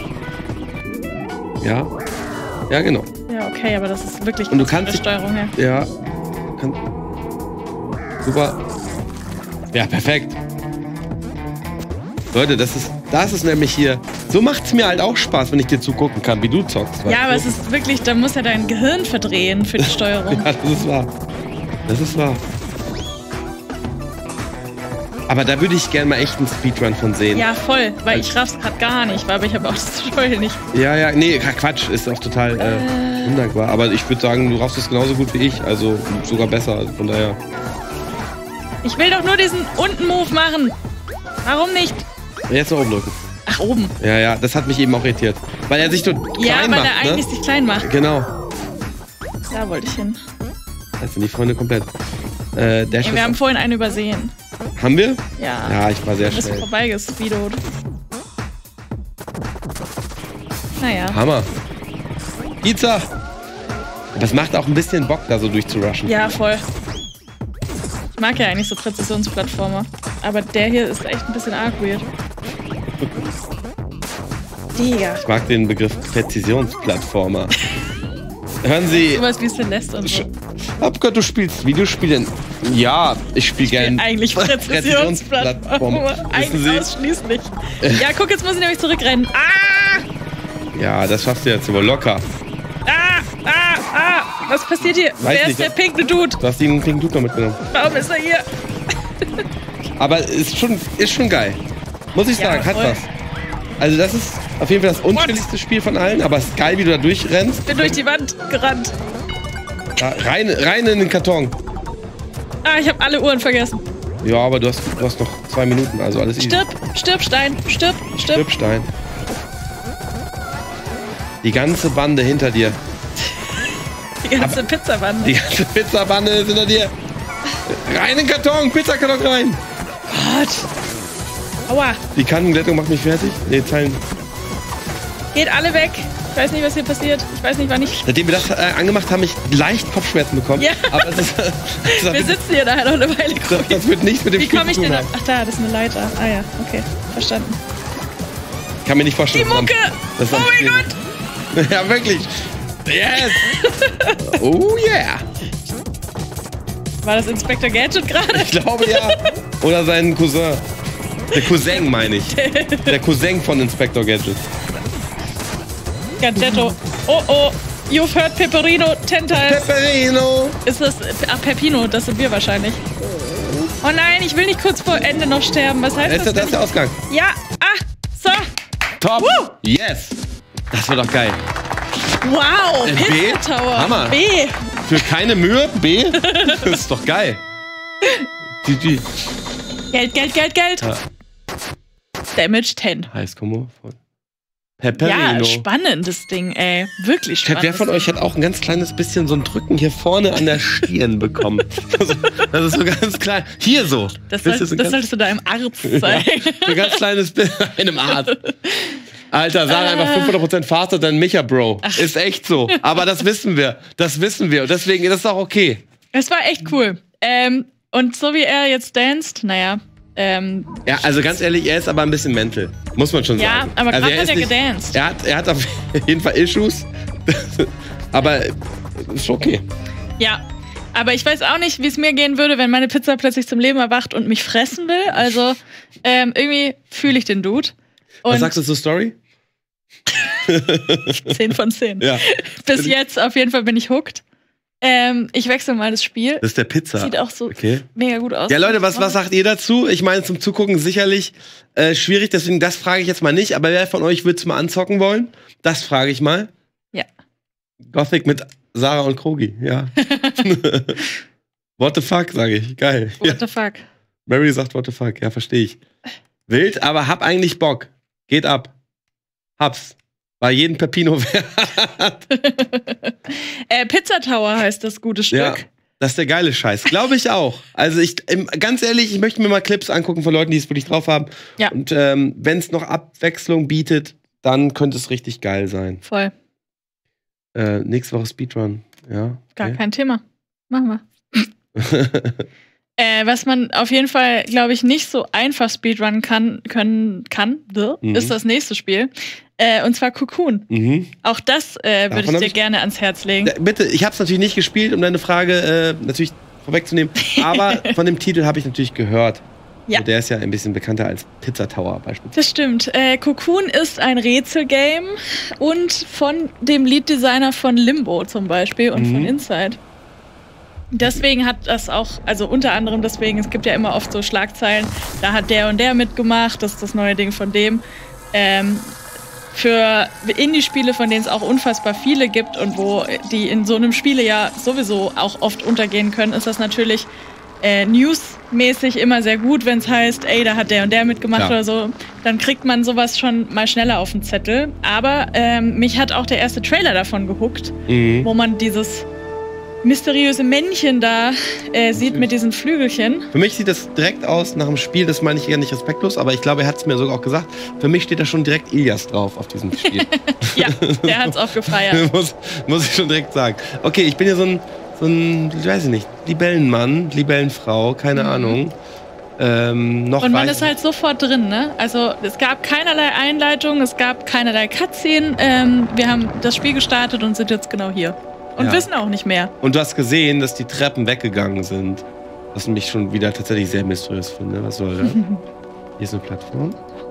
[SPEAKER 2] Ja. Ja, genau.
[SPEAKER 1] Ja, okay, aber das ist wirklich
[SPEAKER 2] Und du
[SPEAKER 1] krass von
[SPEAKER 2] kannst
[SPEAKER 1] der
[SPEAKER 2] dich-
[SPEAKER 1] Steuerung her.
[SPEAKER 2] Ja. Kann, super. Ja, perfekt. Leute, das ist, das ist nämlich hier. So macht's mir halt auch Spaß, wenn ich dir zugucken kann, wie du zockst. weißt
[SPEAKER 1] Ja, aber
[SPEAKER 2] du?
[SPEAKER 1] es ist wirklich, da muss ja dein Gehirn verdrehen für die Steuerung.
[SPEAKER 2] Ja, das ist wahr. Das ist wahr. Aber da würde ich gerne mal echt einen Speedrun von sehen.
[SPEAKER 1] Ja, voll, weil ich raff's grad gar nicht, aber ich habe auch das Tutorial nicht.
[SPEAKER 2] Ja, ja, nee, Quatsch, ist auch total äh,
[SPEAKER 1] Äh.
[SPEAKER 2] undankbar. Aber ich würde sagen, du raffst es genauso gut wie ich, also sogar besser. Also von daher.
[SPEAKER 1] Ich will doch nur diesen unten-Move machen. Warum nicht?
[SPEAKER 2] Jetzt nach oben drücken.
[SPEAKER 1] Ach, oben.
[SPEAKER 2] Ja, ja, das hat mich eben auch irritiert. Weil er sich so
[SPEAKER 1] Ja,
[SPEAKER 2] klein
[SPEAKER 1] weil
[SPEAKER 2] macht,
[SPEAKER 1] er eigentlich
[SPEAKER 2] ne?
[SPEAKER 1] sich klein macht.
[SPEAKER 2] Genau.
[SPEAKER 1] Da wollte ich hin.
[SPEAKER 2] Das sind die Freunde komplett. Äh, Dash
[SPEAKER 1] Ey, wir haben vorhin einen übersehen.
[SPEAKER 2] haben wir?
[SPEAKER 1] Ja.
[SPEAKER 2] Ja, ich war sehr
[SPEAKER 1] Du bist
[SPEAKER 2] schnell.
[SPEAKER 1] vorbeigespeedot. Naja.
[SPEAKER 2] Hammer. Pizza! Das macht auch ein bisschen Bock, da so durchzurushen.
[SPEAKER 1] Ja, voll. Ich mag ja eigentlich so Präzisionsplattformer. Aber der hier ist echt ein bisschen arg weird. Digga.
[SPEAKER 2] Ich mag den Begriff Präzisionsplattformer. Hören Sie,
[SPEAKER 1] Sowas wie Celeste und so.
[SPEAKER 2] hab gehört, du spielst Videospiele. Ja, ich spiele gerne
[SPEAKER 1] Eigentlich Präzisionsplattformer.
[SPEAKER 2] Wissen
[SPEAKER 1] Eigentlich
[SPEAKER 2] Sie?
[SPEAKER 1] ausschließlich. Ja, guck, jetzt muss ich nämlich zurückrennen. Ah!
[SPEAKER 2] Ja, das schaffst du jetzt aber locker.
[SPEAKER 1] Ah! Ah! Ah! Was passiert hier?
[SPEAKER 2] Weiß
[SPEAKER 1] Wer
[SPEAKER 2] nicht,
[SPEAKER 1] ist der
[SPEAKER 2] das-
[SPEAKER 1] pinke Dude?
[SPEAKER 2] Du hast den pinken Dude noch mitgenommen.
[SPEAKER 1] Warum ist er hier?
[SPEAKER 2] Aber ist schon, ist schon geil. Muss ich
[SPEAKER 1] Ja,
[SPEAKER 2] sagen, hat
[SPEAKER 1] voll.
[SPEAKER 2] was. Also das ist auf jeden Fall das unschwierigste Spiel von allen, aber es ist geil, wie du da durchrennst.
[SPEAKER 1] Bin durch die Wand gerannt.
[SPEAKER 2] Da, rein, rein in den Karton.
[SPEAKER 1] Ah, ich habe alle Uhren vergessen.
[SPEAKER 2] Ja, aber du hast, du hast noch zwei Minuten, also alles easy.
[SPEAKER 1] Stirb, stirb, Stein, stirb, stirb.
[SPEAKER 2] Stirbstein. Die ganze Bande hinter dir.
[SPEAKER 1] Die ganze Pizzawand.
[SPEAKER 2] Die ganze Pizzabande ist hinter dir. Rein in den Karton, Pizzakarton rein.
[SPEAKER 1] Gott. Aua.
[SPEAKER 2] Die Kantenglättung macht mich fertig. Nee, Zeilen.
[SPEAKER 1] Geht alle weg. Ich weiß nicht, was hier passiert. Ich weiß nicht, wann ich...
[SPEAKER 2] Seitdem wir das äh, angemacht haben, ich leicht Kopfschmerzen bekommen.
[SPEAKER 1] Ja.
[SPEAKER 2] Aber es ist, das,
[SPEAKER 1] Wir
[SPEAKER 2] das,
[SPEAKER 1] sitzen hier daher noch eine Weile.
[SPEAKER 2] das, das wird nichts mit dem
[SPEAKER 1] Wie
[SPEAKER 2] Spiel
[SPEAKER 1] komme ich
[SPEAKER 2] zu tun
[SPEAKER 1] denn...
[SPEAKER 2] haben.
[SPEAKER 1] Ach da, das ist eine Leiter. Ah ja, okay. Verstanden.
[SPEAKER 2] Ich kann mir nicht
[SPEAKER 1] Die
[SPEAKER 2] vorstellen. dass
[SPEAKER 1] Mucke!
[SPEAKER 2] das
[SPEAKER 1] Oh
[SPEAKER 2] am
[SPEAKER 1] mein
[SPEAKER 2] Spiel-
[SPEAKER 1] Gott!
[SPEAKER 2] Ja, wirklich. Yes. Oh yeah.
[SPEAKER 1] War das Inspector Gadget gerade?
[SPEAKER 2] Ich glaube ja. Oder sein Cousin. Der Cousin meine ich. Der Cousin von Inspector Gadget.
[SPEAKER 1] Gadgetto. Oh oh. You've heard Pepperino ten times.
[SPEAKER 2] Pepperino.
[SPEAKER 1] Ist das... Ach, Peppino, das sind wir wahrscheinlich. Oh nein, ich will nicht kurz vor Ende noch sterben. Was heißt
[SPEAKER 2] Das ist,
[SPEAKER 1] das
[SPEAKER 2] das ist
[SPEAKER 1] denn?
[SPEAKER 2] der Ausgang.
[SPEAKER 1] Ja, ah, so.
[SPEAKER 2] Top.
[SPEAKER 1] Woo.
[SPEAKER 2] Yes. Das wird doch geil.
[SPEAKER 1] Wow,
[SPEAKER 2] Äh, B?
[SPEAKER 1] Pizza Tower.
[SPEAKER 2] Hammer.
[SPEAKER 1] B.
[SPEAKER 2] Für keine Mühe, B. Das ist doch geil. G G.
[SPEAKER 1] Geld, Geld, Geld, Geld.
[SPEAKER 2] Ja.
[SPEAKER 1] Damage zehn.
[SPEAKER 2] Heißkombo von
[SPEAKER 1] Ja,
[SPEAKER 2] Pepperino.
[SPEAKER 1] spannendes Ding, ey. Wirklich
[SPEAKER 2] Chat,
[SPEAKER 1] spannend.
[SPEAKER 2] wer von euch hat auch ein ganz kleines bisschen so ein Drücken hier vorne an der Stirn bekommen? Also, das ist so ganz klein. Hier so.
[SPEAKER 1] Das,
[SPEAKER 2] Das
[SPEAKER 1] soll,
[SPEAKER 2] ist so
[SPEAKER 1] das
[SPEAKER 2] ganz-
[SPEAKER 1] solltest du deinem Arzt
[SPEAKER 2] Ja,
[SPEAKER 1] zeigen.
[SPEAKER 2] so ein ganz kleines bisschen einem Arzt. Alter, Sarah
[SPEAKER 1] äh.
[SPEAKER 2] einfach fünfhundert Prozent faster than Micha, Bro. Ach. Ist echt so. Aber das wissen wir. Das wissen wir. Und deswegen ist das auch okay.
[SPEAKER 1] Es war echt cool. Ähm, und so wie er jetzt danced, naja. Ähm,
[SPEAKER 2] ja, also ganz ehrlich, er ist aber ein bisschen mental. Muss man schon
[SPEAKER 1] ja,
[SPEAKER 2] sagen.
[SPEAKER 1] Ja, aber
[SPEAKER 2] also
[SPEAKER 1] gerade hat er
[SPEAKER 2] nicht,
[SPEAKER 1] gedanced.
[SPEAKER 2] Er hat, er hat auf jeden Fall Issues. Aber ist okay.
[SPEAKER 1] Ja. Aber ich weiß auch nicht, wie es mir gehen würde, wenn meine Pizza plötzlich zum Leben erwacht und mich fressen will. Also ähm, irgendwie fühle ich den Dude. Und
[SPEAKER 2] was sagst du zur Story?
[SPEAKER 1] zehn von zehn.
[SPEAKER 2] Ja.
[SPEAKER 1] Bis jetzt auf jeden Fall bin ich hooked. Ähm, ich wechsle mal das Spiel.
[SPEAKER 2] Das ist der Pizza.
[SPEAKER 1] Sieht auch so
[SPEAKER 2] okay.
[SPEAKER 1] mega gut aus.
[SPEAKER 2] Ja, Leute, was, was sagt ihr dazu? Ich meine, zum Zugucken sicherlich äh, schwierig, deswegen das frage ich jetzt mal nicht. Aber wer von euch würde es mal anzocken wollen? Das frage ich mal.
[SPEAKER 1] Ja.
[SPEAKER 2] Gothic mit Sarah und Krogi, ja. What the fuck, sage ich. Geil.
[SPEAKER 1] What
[SPEAKER 2] ja.
[SPEAKER 1] the fuck.
[SPEAKER 2] Mary sagt what the fuck, ja, verstehe ich. Wild, aber hab eigentlich Bock. Geht ab. Hab's. War jeden Pepino wert.
[SPEAKER 1] äh, Pizza Tower heißt das gute Stück.
[SPEAKER 2] Ja, das ist der geile Scheiß. Glaube ich auch. Also ich, ganz ehrlich, ich möchte mir mal Clips angucken von Leuten, die es wirklich drauf haben.
[SPEAKER 1] Ja.
[SPEAKER 2] Und ähm, wenn es noch Abwechslung bietet, dann könnte es richtig geil sein.
[SPEAKER 1] Voll.
[SPEAKER 2] Äh, nächste Woche Speedrun. Ja. Okay.
[SPEAKER 1] Gar kein Thema. Machen wir. äh, was man auf jeden Fall, glaube ich, nicht so einfach speedrunnen kann, können, kann, mhm. ist das nächste Spiel. Äh, und zwar Cocoon. Mhm. Auch das äh, würde ich dir ich gerne ans Herz legen.
[SPEAKER 2] Ja, bitte, ich habe es natürlich nicht gespielt, um deine Frage äh, natürlich vorwegzunehmen. Aber von dem Titel habe ich natürlich gehört. Ja. Und der ist ja ein bisschen bekannter als Pizza Tower beispielsweise.
[SPEAKER 1] Das stimmt. Äh, Cocoon ist ein Rätselgame und von dem Lead-Designer von Limbo zum Beispiel und mhm. von Inside. Deswegen hat das auch, also unter anderem deswegen, es gibt ja immer oft so Schlagzeilen, da hat der und der mitgemacht, das ist das neue Ding von dem. Ähm, für Indie-Spiele, von denen es auch unfassbar viele gibt und wo die in so einem Spiele ja sowieso auch oft untergehen können, ist das natürlich äh, newsmäßig immer sehr gut, wenn es heißt, ey, da hat der und der mitgemacht ja. oder so. Dann kriegt man sowas schon mal schneller auf den Zettel. Aber ähm, mich hat auch der erste Trailer davon gehuckt, mhm. wo man dieses mysteriöse Männchen da äh, sieht mit diesen Flügelchen.
[SPEAKER 2] Für mich sieht das direkt aus nach dem Spiel, das meine ich eher nicht respektlos, aber ich glaube, er hat es mir sogar auch gesagt. Für mich steht da schon direkt Ilias drauf auf diesem Spiel.
[SPEAKER 1] Ja, der hat es auch gefeiert.
[SPEAKER 2] muss, muss ich schon direkt sagen. Okay, ich bin ja so ein, so ein, ich weiß nicht, Libellenmann, Libellenfrau, keine mhm. Ahnung. Ähm, noch
[SPEAKER 1] Und man ist halt sofort drin, ne? Also es gab keinerlei Einleitung, es gab keinerlei Cutscene. Ähm, wir haben das Spiel gestartet und sind jetzt genau hier. Und ja. wissen auch nicht mehr.
[SPEAKER 2] Und du hast gesehen, dass die Treppen weggegangen sind. Was mich schon wieder tatsächlich sehr mysteriös finde. Was soll das? Hier ist eine Plattform.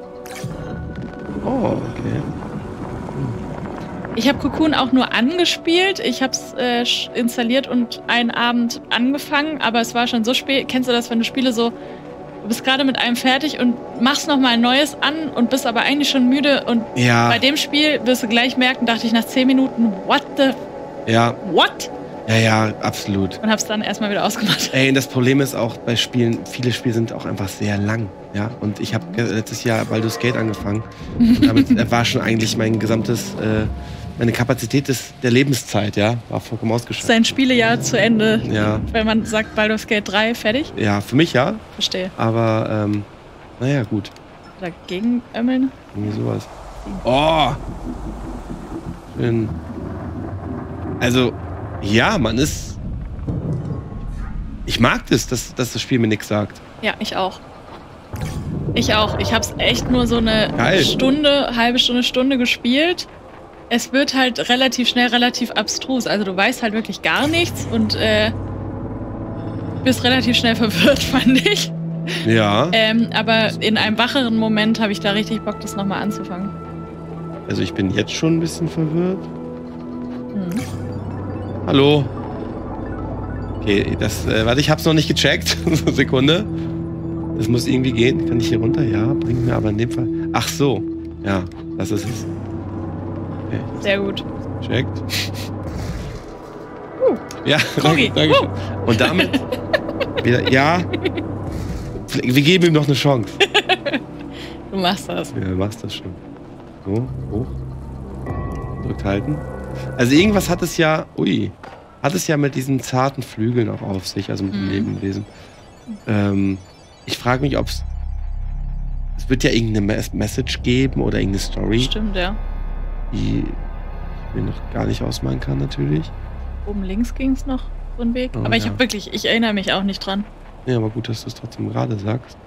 [SPEAKER 2] Oh, okay.
[SPEAKER 1] Ich habe Cocoon auch nur angespielt. Ich habe es äh, installiert und einen Abend angefangen. Aber es war schon so spät. Kennst du das, wenn du Spiele so... Du bist gerade mit einem fertig und machst noch mal ein neues an und bist aber eigentlich schon müde. Und
[SPEAKER 2] ja.
[SPEAKER 1] bei dem Spiel wirst du gleich merken, dachte ich nach zehn Minuten, what the...
[SPEAKER 2] Ja.
[SPEAKER 1] What?
[SPEAKER 2] Ja, ja, absolut.
[SPEAKER 1] Und hab's dann erstmal wieder ausgemacht.
[SPEAKER 2] Ey, und das Problem ist auch bei Spielen, viele Spiele sind auch einfach sehr lang. Ja, und ich habe letztes Jahr Baldur's Gate angefangen. Und damit war schon eigentlich mein gesamtes, äh, meine Kapazität des, der Lebenszeit, ja, war vollkommen ausgeschöpft.
[SPEAKER 1] Sein Spielejahr zu Ende.
[SPEAKER 2] Ja.
[SPEAKER 1] Wenn man sagt Baldur's Gate drei, fertig?
[SPEAKER 2] Ja, für mich ja.
[SPEAKER 1] Verstehe.
[SPEAKER 2] Aber, ähm, naja, gut.
[SPEAKER 1] Dagegen ömmeln?
[SPEAKER 2] Irgendwie sowas. Oh! Schön. Also, ja, man ist... Ich mag das, dass, dass das Spiel mir nichts sagt.
[SPEAKER 1] Ja, ich auch. Ich auch. Ich hab's echt nur so eine
[SPEAKER 2] Geil.
[SPEAKER 1] Stunde, halbe Stunde, Stunde gespielt. Es wird halt relativ schnell, relativ abstrus. Also du weißt halt wirklich gar nichts und äh, bist relativ schnell verwirrt, fand ich.
[SPEAKER 2] Ja.
[SPEAKER 1] Ähm, aber in einem wacheren Moment habe ich da richtig Bock, das nochmal anzufangen.
[SPEAKER 2] Also ich bin jetzt schon ein bisschen verwirrt.
[SPEAKER 1] Hm.
[SPEAKER 2] Hallo. Okay, das, äh, warte, ich hab's noch nicht gecheckt. Sekunde. Das muss irgendwie gehen. Kann ich hier runter? Ja, bringt mir aber in dem Fall. Ach so. Ja, das ist es. Okay.
[SPEAKER 1] Sehr gut.
[SPEAKER 2] Checkt.
[SPEAKER 1] Uh.
[SPEAKER 2] Ja,
[SPEAKER 1] danke,
[SPEAKER 2] danke. Uh. Und damit wieder, ja. Wir geben ihm noch eine Chance.
[SPEAKER 1] Du machst das.
[SPEAKER 2] Ja, du machst das schon. So, hoch. Drückt halten. Also irgendwas hat es ja, ui, hat es ja mit diesen zarten Flügeln auch auf sich, also mit dem
[SPEAKER 1] mhm.
[SPEAKER 2] Lebewesen. Ähm, ich frage mich, ob es es wird ja irgendeine Mes- Message geben oder irgendeine Story,
[SPEAKER 1] Stimmt, ja.
[SPEAKER 2] die ich mir noch gar nicht ausmalen kann, natürlich.
[SPEAKER 1] Oben links ging es noch so einen Weg.
[SPEAKER 2] Oh,
[SPEAKER 1] aber ich
[SPEAKER 2] ja.
[SPEAKER 1] habe wirklich, ich erinnere mich auch nicht dran.
[SPEAKER 2] Ja, aber gut, dass du es trotzdem gerade sagst.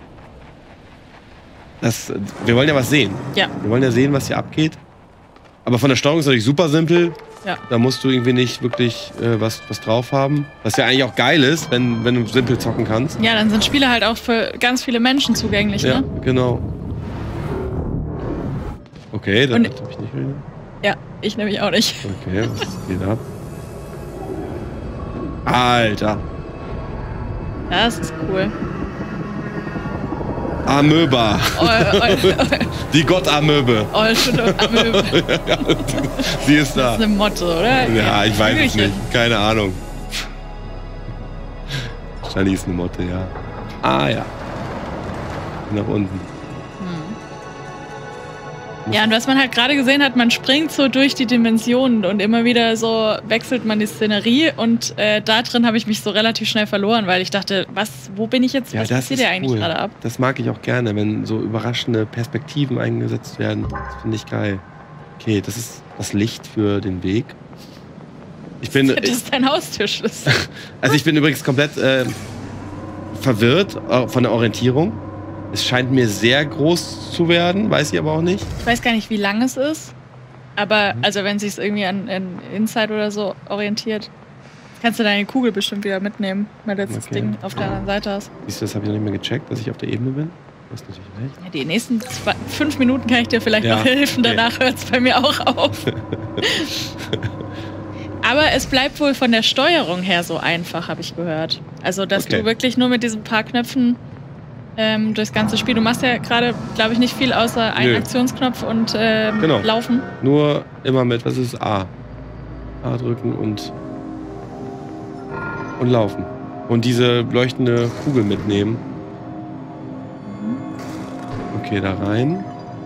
[SPEAKER 2] Das, wir wollen ja was sehen.
[SPEAKER 1] Ja.
[SPEAKER 2] Wir wollen ja sehen, was hier abgeht. Aber von der Steuerung ist natürlich super simpel.
[SPEAKER 1] Ja.
[SPEAKER 2] Da musst du irgendwie nicht wirklich äh, was, was drauf haben. Was ja eigentlich auch geil ist, wenn, wenn du simpel zocken kannst.
[SPEAKER 1] Ja, dann sind Spiele halt auch für ganz viele Menschen zugänglich,
[SPEAKER 2] Ja,
[SPEAKER 1] ne?
[SPEAKER 2] genau. Okay, das
[SPEAKER 1] Und-
[SPEAKER 2] habe ich nicht mehr.
[SPEAKER 1] Ja, ich nämlich auch nicht.
[SPEAKER 2] Okay, was geht ab? Alter.
[SPEAKER 1] Das ist cool.
[SPEAKER 2] Amöba.
[SPEAKER 1] Ol, ol, ol,
[SPEAKER 2] Die Gottamöbe.
[SPEAKER 1] ol, schon Amöbe.
[SPEAKER 2] Sie ist da.
[SPEAKER 1] Das ist eine Motte, oder?
[SPEAKER 2] Ja, ich weiß es
[SPEAKER 1] Hügelchen.
[SPEAKER 2] nicht. Keine Ahnung. Wahrscheinlich ist eine Motte, ja. Ah, ja. Nach unten.
[SPEAKER 1] Ja, und was man halt gerade gesehen hat, man springt so durch die Dimensionen und immer wieder so wechselt man die Szenerie und äh, da drin habe ich mich so relativ schnell verloren, weil ich dachte, was, wo bin ich jetzt,
[SPEAKER 2] Ja,
[SPEAKER 1] was
[SPEAKER 2] das
[SPEAKER 1] passiert
[SPEAKER 2] ist
[SPEAKER 1] hier eigentlich
[SPEAKER 2] cool.
[SPEAKER 1] gerade ab?
[SPEAKER 2] Das mag ich auch gerne, wenn so überraschende Perspektiven eingesetzt werden. Das finde ich geil. Okay, das ist das Licht für den Weg. Ich bin,
[SPEAKER 1] Das ist dein Haustürschlüssel.
[SPEAKER 2] also ich bin übrigens komplett äh, verwirrt äh, von der Orientierung. Es scheint mir sehr groß zu werden, weiß ich aber auch nicht.
[SPEAKER 1] Ich weiß gar nicht, wie lang es ist, aber
[SPEAKER 2] Mhm.
[SPEAKER 1] also wenn es sich irgendwie an, an Inside oder so orientiert, kannst du deine Kugel bestimmt wieder mitnehmen, weil du jetzt das
[SPEAKER 2] Okay.
[SPEAKER 1] Ding auf der anderen Seite hast.
[SPEAKER 2] Siehst du, das habe ich noch nicht mehr gecheckt, dass ich auf der Ebene bin. Du hast natürlich recht.
[SPEAKER 1] Ja, die nächsten zwei, fünf Minuten kann ich dir vielleicht
[SPEAKER 2] Ja,
[SPEAKER 1] noch helfen,
[SPEAKER 2] okay.
[SPEAKER 1] danach hört es bei mir auch auf. Aber es bleibt wohl von der Steuerung her so einfach, habe ich gehört. Also, dass
[SPEAKER 2] Okay.
[SPEAKER 1] du wirklich nur mit diesen paar Knöpfen ähm, durchs ganze Spiel, du machst ja gerade, glaube ich, nicht viel außer einen
[SPEAKER 2] Nö.
[SPEAKER 1] Aktionsknopf und ähm,
[SPEAKER 2] Genau.
[SPEAKER 1] laufen.
[SPEAKER 2] Nur immer mit, was ist A? A drücken und und laufen. Und diese leuchtende Kugel mitnehmen. Okay, da rein.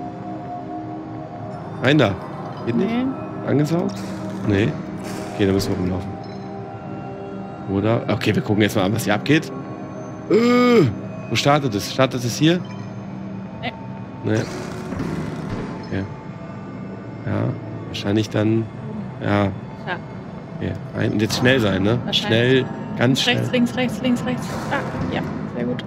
[SPEAKER 2] Rein da. Geht nicht?
[SPEAKER 1] Nee.
[SPEAKER 2] Angesaugt? Nee. Okay, dann müssen wir rumlaufen. Oder? Okay, wir gucken jetzt mal an, was hier abgeht. Äh, wo startet es? Startet es hier?
[SPEAKER 1] Nee.
[SPEAKER 2] Nee. Okay. Ja, wahrscheinlich dann. Ja.
[SPEAKER 1] Ja.
[SPEAKER 2] Okay. Rein. Und jetzt schnell sein, ne?
[SPEAKER 1] Wahrscheinlich.
[SPEAKER 2] Schnell, ganz schnell.
[SPEAKER 1] Rechts, links, rechts, links, rechts. Ah, ja, sehr gut.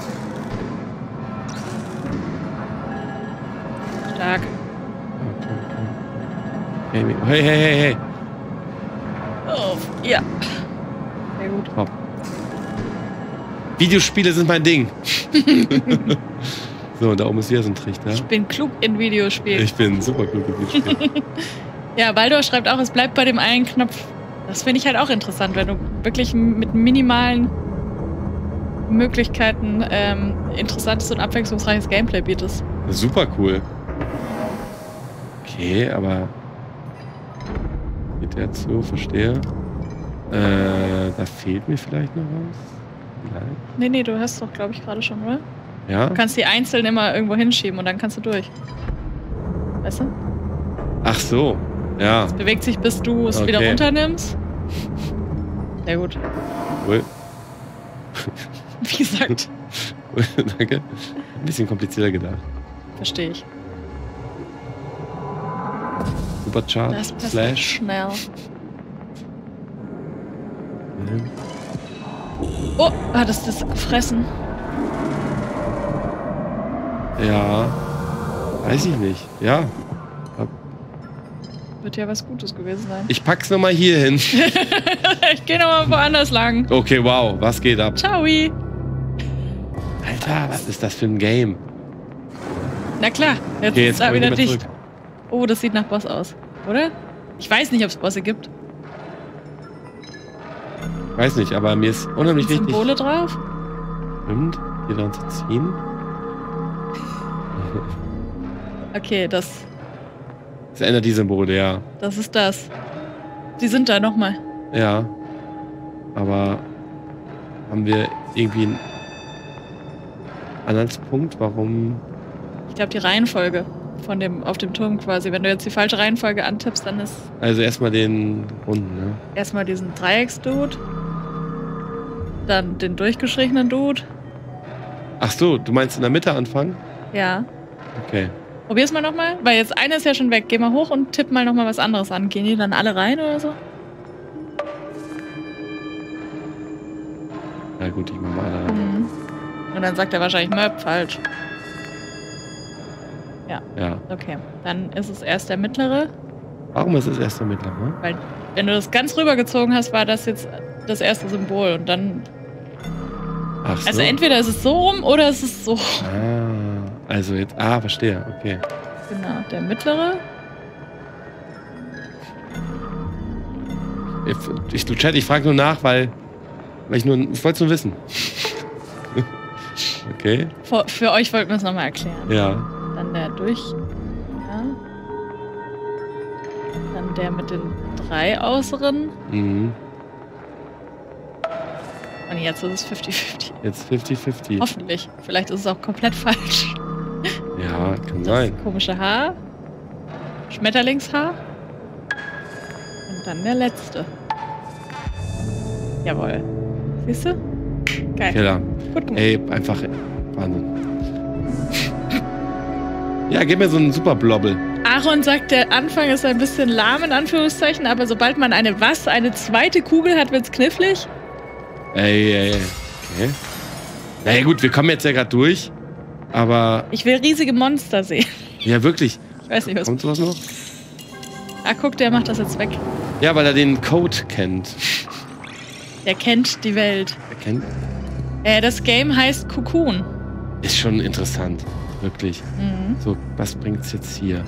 [SPEAKER 1] Stark.
[SPEAKER 2] Okay, okay. Hey, hey, hey, hey, hey.
[SPEAKER 1] Oh, ja. Sehr gut.
[SPEAKER 2] Hopp. Videospiele sind mein Ding. So, da oben ist wieder so ein Trichter.
[SPEAKER 1] Ich bin klug in Videospielen.
[SPEAKER 2] Ich bin super klug in Videospielen.
[SPEAKER 1] Ja, Baldor schreibt auch, es bleibt bei dem einen Knopf. Das finde ich halt auch interessant, wenn du wirklich mit minimalen Möglichkeiten ähm, interessantes und abwechslungsreiches Gameplay bietest.
[SPEAKER 2] Super cool. Okay, aber geht der zu, verstehe. Äh, da fehlt mir vielleicht noch was. Vielleicht.
[SPEAKER 1] Nee, nee, du hast doch, glaube ich, gerade schon, oder?
[SPEAKER 2] Ja?
[SPEAKER 1] Du kannst die einzeln immer irgendwo hinschieben und dann kannst du durch. Weißt du?
[SPEAKER 2] Ach so, ja.
[SPEAKER 1] Bewegt sich, bis du es wieder
[SPEAKER 2] Okay.
[SPEAKER 1] runternimmst. Sehr gut.
[SPEAKER 2] Cool.
[SPEAKER 1] Wie gesagt,
[SPEAKER 2] Danke. Ein bisschen komplizierter gedacht.
[SPEAKER 1] verstehe ich.
[SPEAKER 2] Supercharge,
[SPEAKER 1] Das passiert
[SPEAKER 2] Slash.
[SPEAKER 1] schnell.
[SPEAKER 2] Mhm.
[SPEAKER 1] Oh, ah, das ist das Fressen.
[SPEAKER 2] Ja. Weiß ich nicht. Ja.
[SPEAKER 1] Wird ja was Gutes gewesen sein.
[SPEAKER 2] Ich pack's nochmal hier hin.
[SPEAKER 1] Ich gehe nochmal woanders lang.
[SPEAKER 2] Okay, wow. Was geht ab?
[SPEAKER 1] Ciao.
[SPEAKER 2] Alter, was ist das für ein Game?
[SPEAKER 1] Na klar, jetzt
[SPEAKER 2] Okay,
[SPEAKER 1] ist
[SPEAKER 2] jetzt
[SPEAKER 1] da
[SPEAKER 2] komm ich
[SPEAKER 1] wieder
[SPEAKER 2] nicht mehr
[SPEAKER 1] dicht.
[SPEAKER 2] zurück.
[SPEAKER 1] Oh, das sieht nach Boss aus, oder? Ich weiß nicht, ob es Bosse gibt.
[SPEAKER 2] Weiß nicht, aber mir ist unheimlich
[SPEAKER 1] Sind
[SPEAKER 2] wichtig.
[SPEAKER 1] Symbole drauf?
[SPEAKER 2] Stimmt, hier dran zu ziehen.
[SPEAKER 1] Okay, das,
[SPEAKER 2] Das ändert die Symbole, ja.
[SPEAKER 1] das ist das. Die sind da nochmal.
[SPEAKER 2] Ja. Aber haben wir irgendwie einen Anhaltspunkt, warum.
[SPEAKER 1] Ich glaube, die Reihenfolge von dem, auf dem Turm quasi. Wenn du jetzt die falsche Reihenfolge antippst, dann ist
[SPEAKER 2] Also erstmal den runden, ne?
[SPEAKER 1] erstmal diesen Dreiecks-Dude, dann den durchgestrichenen Dude.
[SPEAKER 2] Ach so, du meinst in der Mitte anfangen?
[SPEAKER 1] Ja.
[SPEAKER 2] Okay.
[SPEAKER 1] Probier's mal nochmal, weil jetzt eine ist ja schon weg. Geh mal hoch und tipp mal nochmal was anderes an. Gehen die dann alle rein oder so?
[SPEAKER 2] Na gut, ich mach mal alle rein.
[SPEAKER 1] Mhm. Und dann sagt er wahrscheinlich Möb falsch. Ja.
[SPEAKER 2] Ja.
[SPEAKER 1] Okay. Dann ist es erst der mittlere.
[SPEAKER 2] Warum ist es erst der mittlere? Ne?
[SPEAKER 1] Weil, wenn du das ganz rübergezogen hast, war das jetzt das erste Symbol. Und dann.
[SPEAKER 2] Ach so.
[SPEAKER 1] Also entweder ist es so rum oder ist es so.
[SPEAKER 2] Ah, also jetzt. Ah, verstehe. Okay.
[SPEAKER 1] Genau, der mittlere.
[SPEAKER 2] Ich, ich, Chat, ich frage nur nach, weil, weil ich nur. Ich wollte es nur wissen. Okay.
[SPEAKER 1] Für, für euch wollten wir es nochmal erklären.
[SPEAKER 2] Ja.
[SPEAKER 1] Dann der durch. Ja. Dann der mit den drei Äußeren.
[SPEAKER 2] Mhm.
[SPEAKER 1] Und jetzt ist es fünfzig fünfzig.
[SPEAKER 2] Jetzt fünfzig fünfzig.
[SPEAKER 1] Hoffentlich. Vielleicht ist es auch komplett falsch.
[SPEAKER 2] Ja, kann sein.
[SPEAKER 1] Das komische Haar. Schmetterlingshaar. Und dann der letzte. Jawohl. Siehst du? Geil.
[SPEAKER 2] Killer.
[SPEAKER 1] Gut gemacht.
[SPEAKER 2] Ey, einfach Wahnsinn. Ja, gib mir so einen super Blobbel.
[SPEAKER 1] Aaron sagt, der Anfang ist ein bisschen lahm, in Anführungszeichen, aber sobald man eine was, eine zweite Kugel hat, wird's knifflig.
[SPEAKER 2] Ey, ey, ey. Okay. Naja gut, wir kommen jetzt ja gerade durch. Aber.
[SPEAKER 1] Ich will riesige Monster sehen.
[SPEAKER 2] Ja, wirklich.
[SPEAKER 1] Ich weiß nicht, was.
[SPEAKER 2] Kommt sowas noch?
[SPEAKER 1] Ah, guck, der macht das jetzt weg.
[SPEAKER 2] Ja, weil er den Code kennt.
[SPEAKER 1] Der kennt die Welt.
[SPEAKER 2] Er kennt.
[SPEAKER 1] Äh, das Game heißt Cocoon.
[SPEAKER 2] Ist schon interessant. Wirklich.
[SPEAKER 1] Mhm.
[SPEAKER 2] So, was bringt's jetzt hier?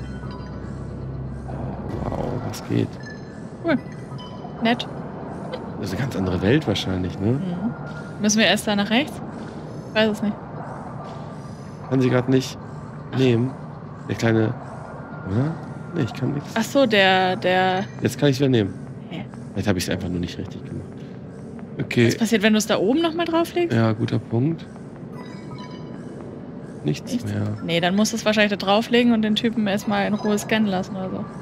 [SPEAKER 2] Wow, was geht?
[SPEAKER 1] Cool. Nett.
[SPEAKER 2] Das ist eine ganz andere Welt wahrscheinlich, ne?
[SPEAKER 1] Mhm. Müssen wir erst da nach rechts? Ich weiß es nicht.
[SPEAKER 2] Kann sie gerade nicht nehmen. Der kleine. Oder? Nee, ich kann nichts.
[SPEAKER 1] Ach so, der, der.
[SPEAKER 2] Jetzt kann ich wieder nehmen.
[SPEAKER 1] Hä?
[SPEAKER 2] Jetzt habe ich es einfach nur nicht richtig gemacht. Okay.
[SPEAKER 1] Was passiert, wenn du es da oben nochmal drauflegst?
[SPEAKER 2] Ja, guter Punkt. Nichts,
[SPEAKER 1] Nichts?
[SPEAKER 2] mehr.
[SPEAKER 1] Nee, dann musst du es wahrscheinlich da drauflegen und den Typen erstmal in Ruhe scannen lassen oder so.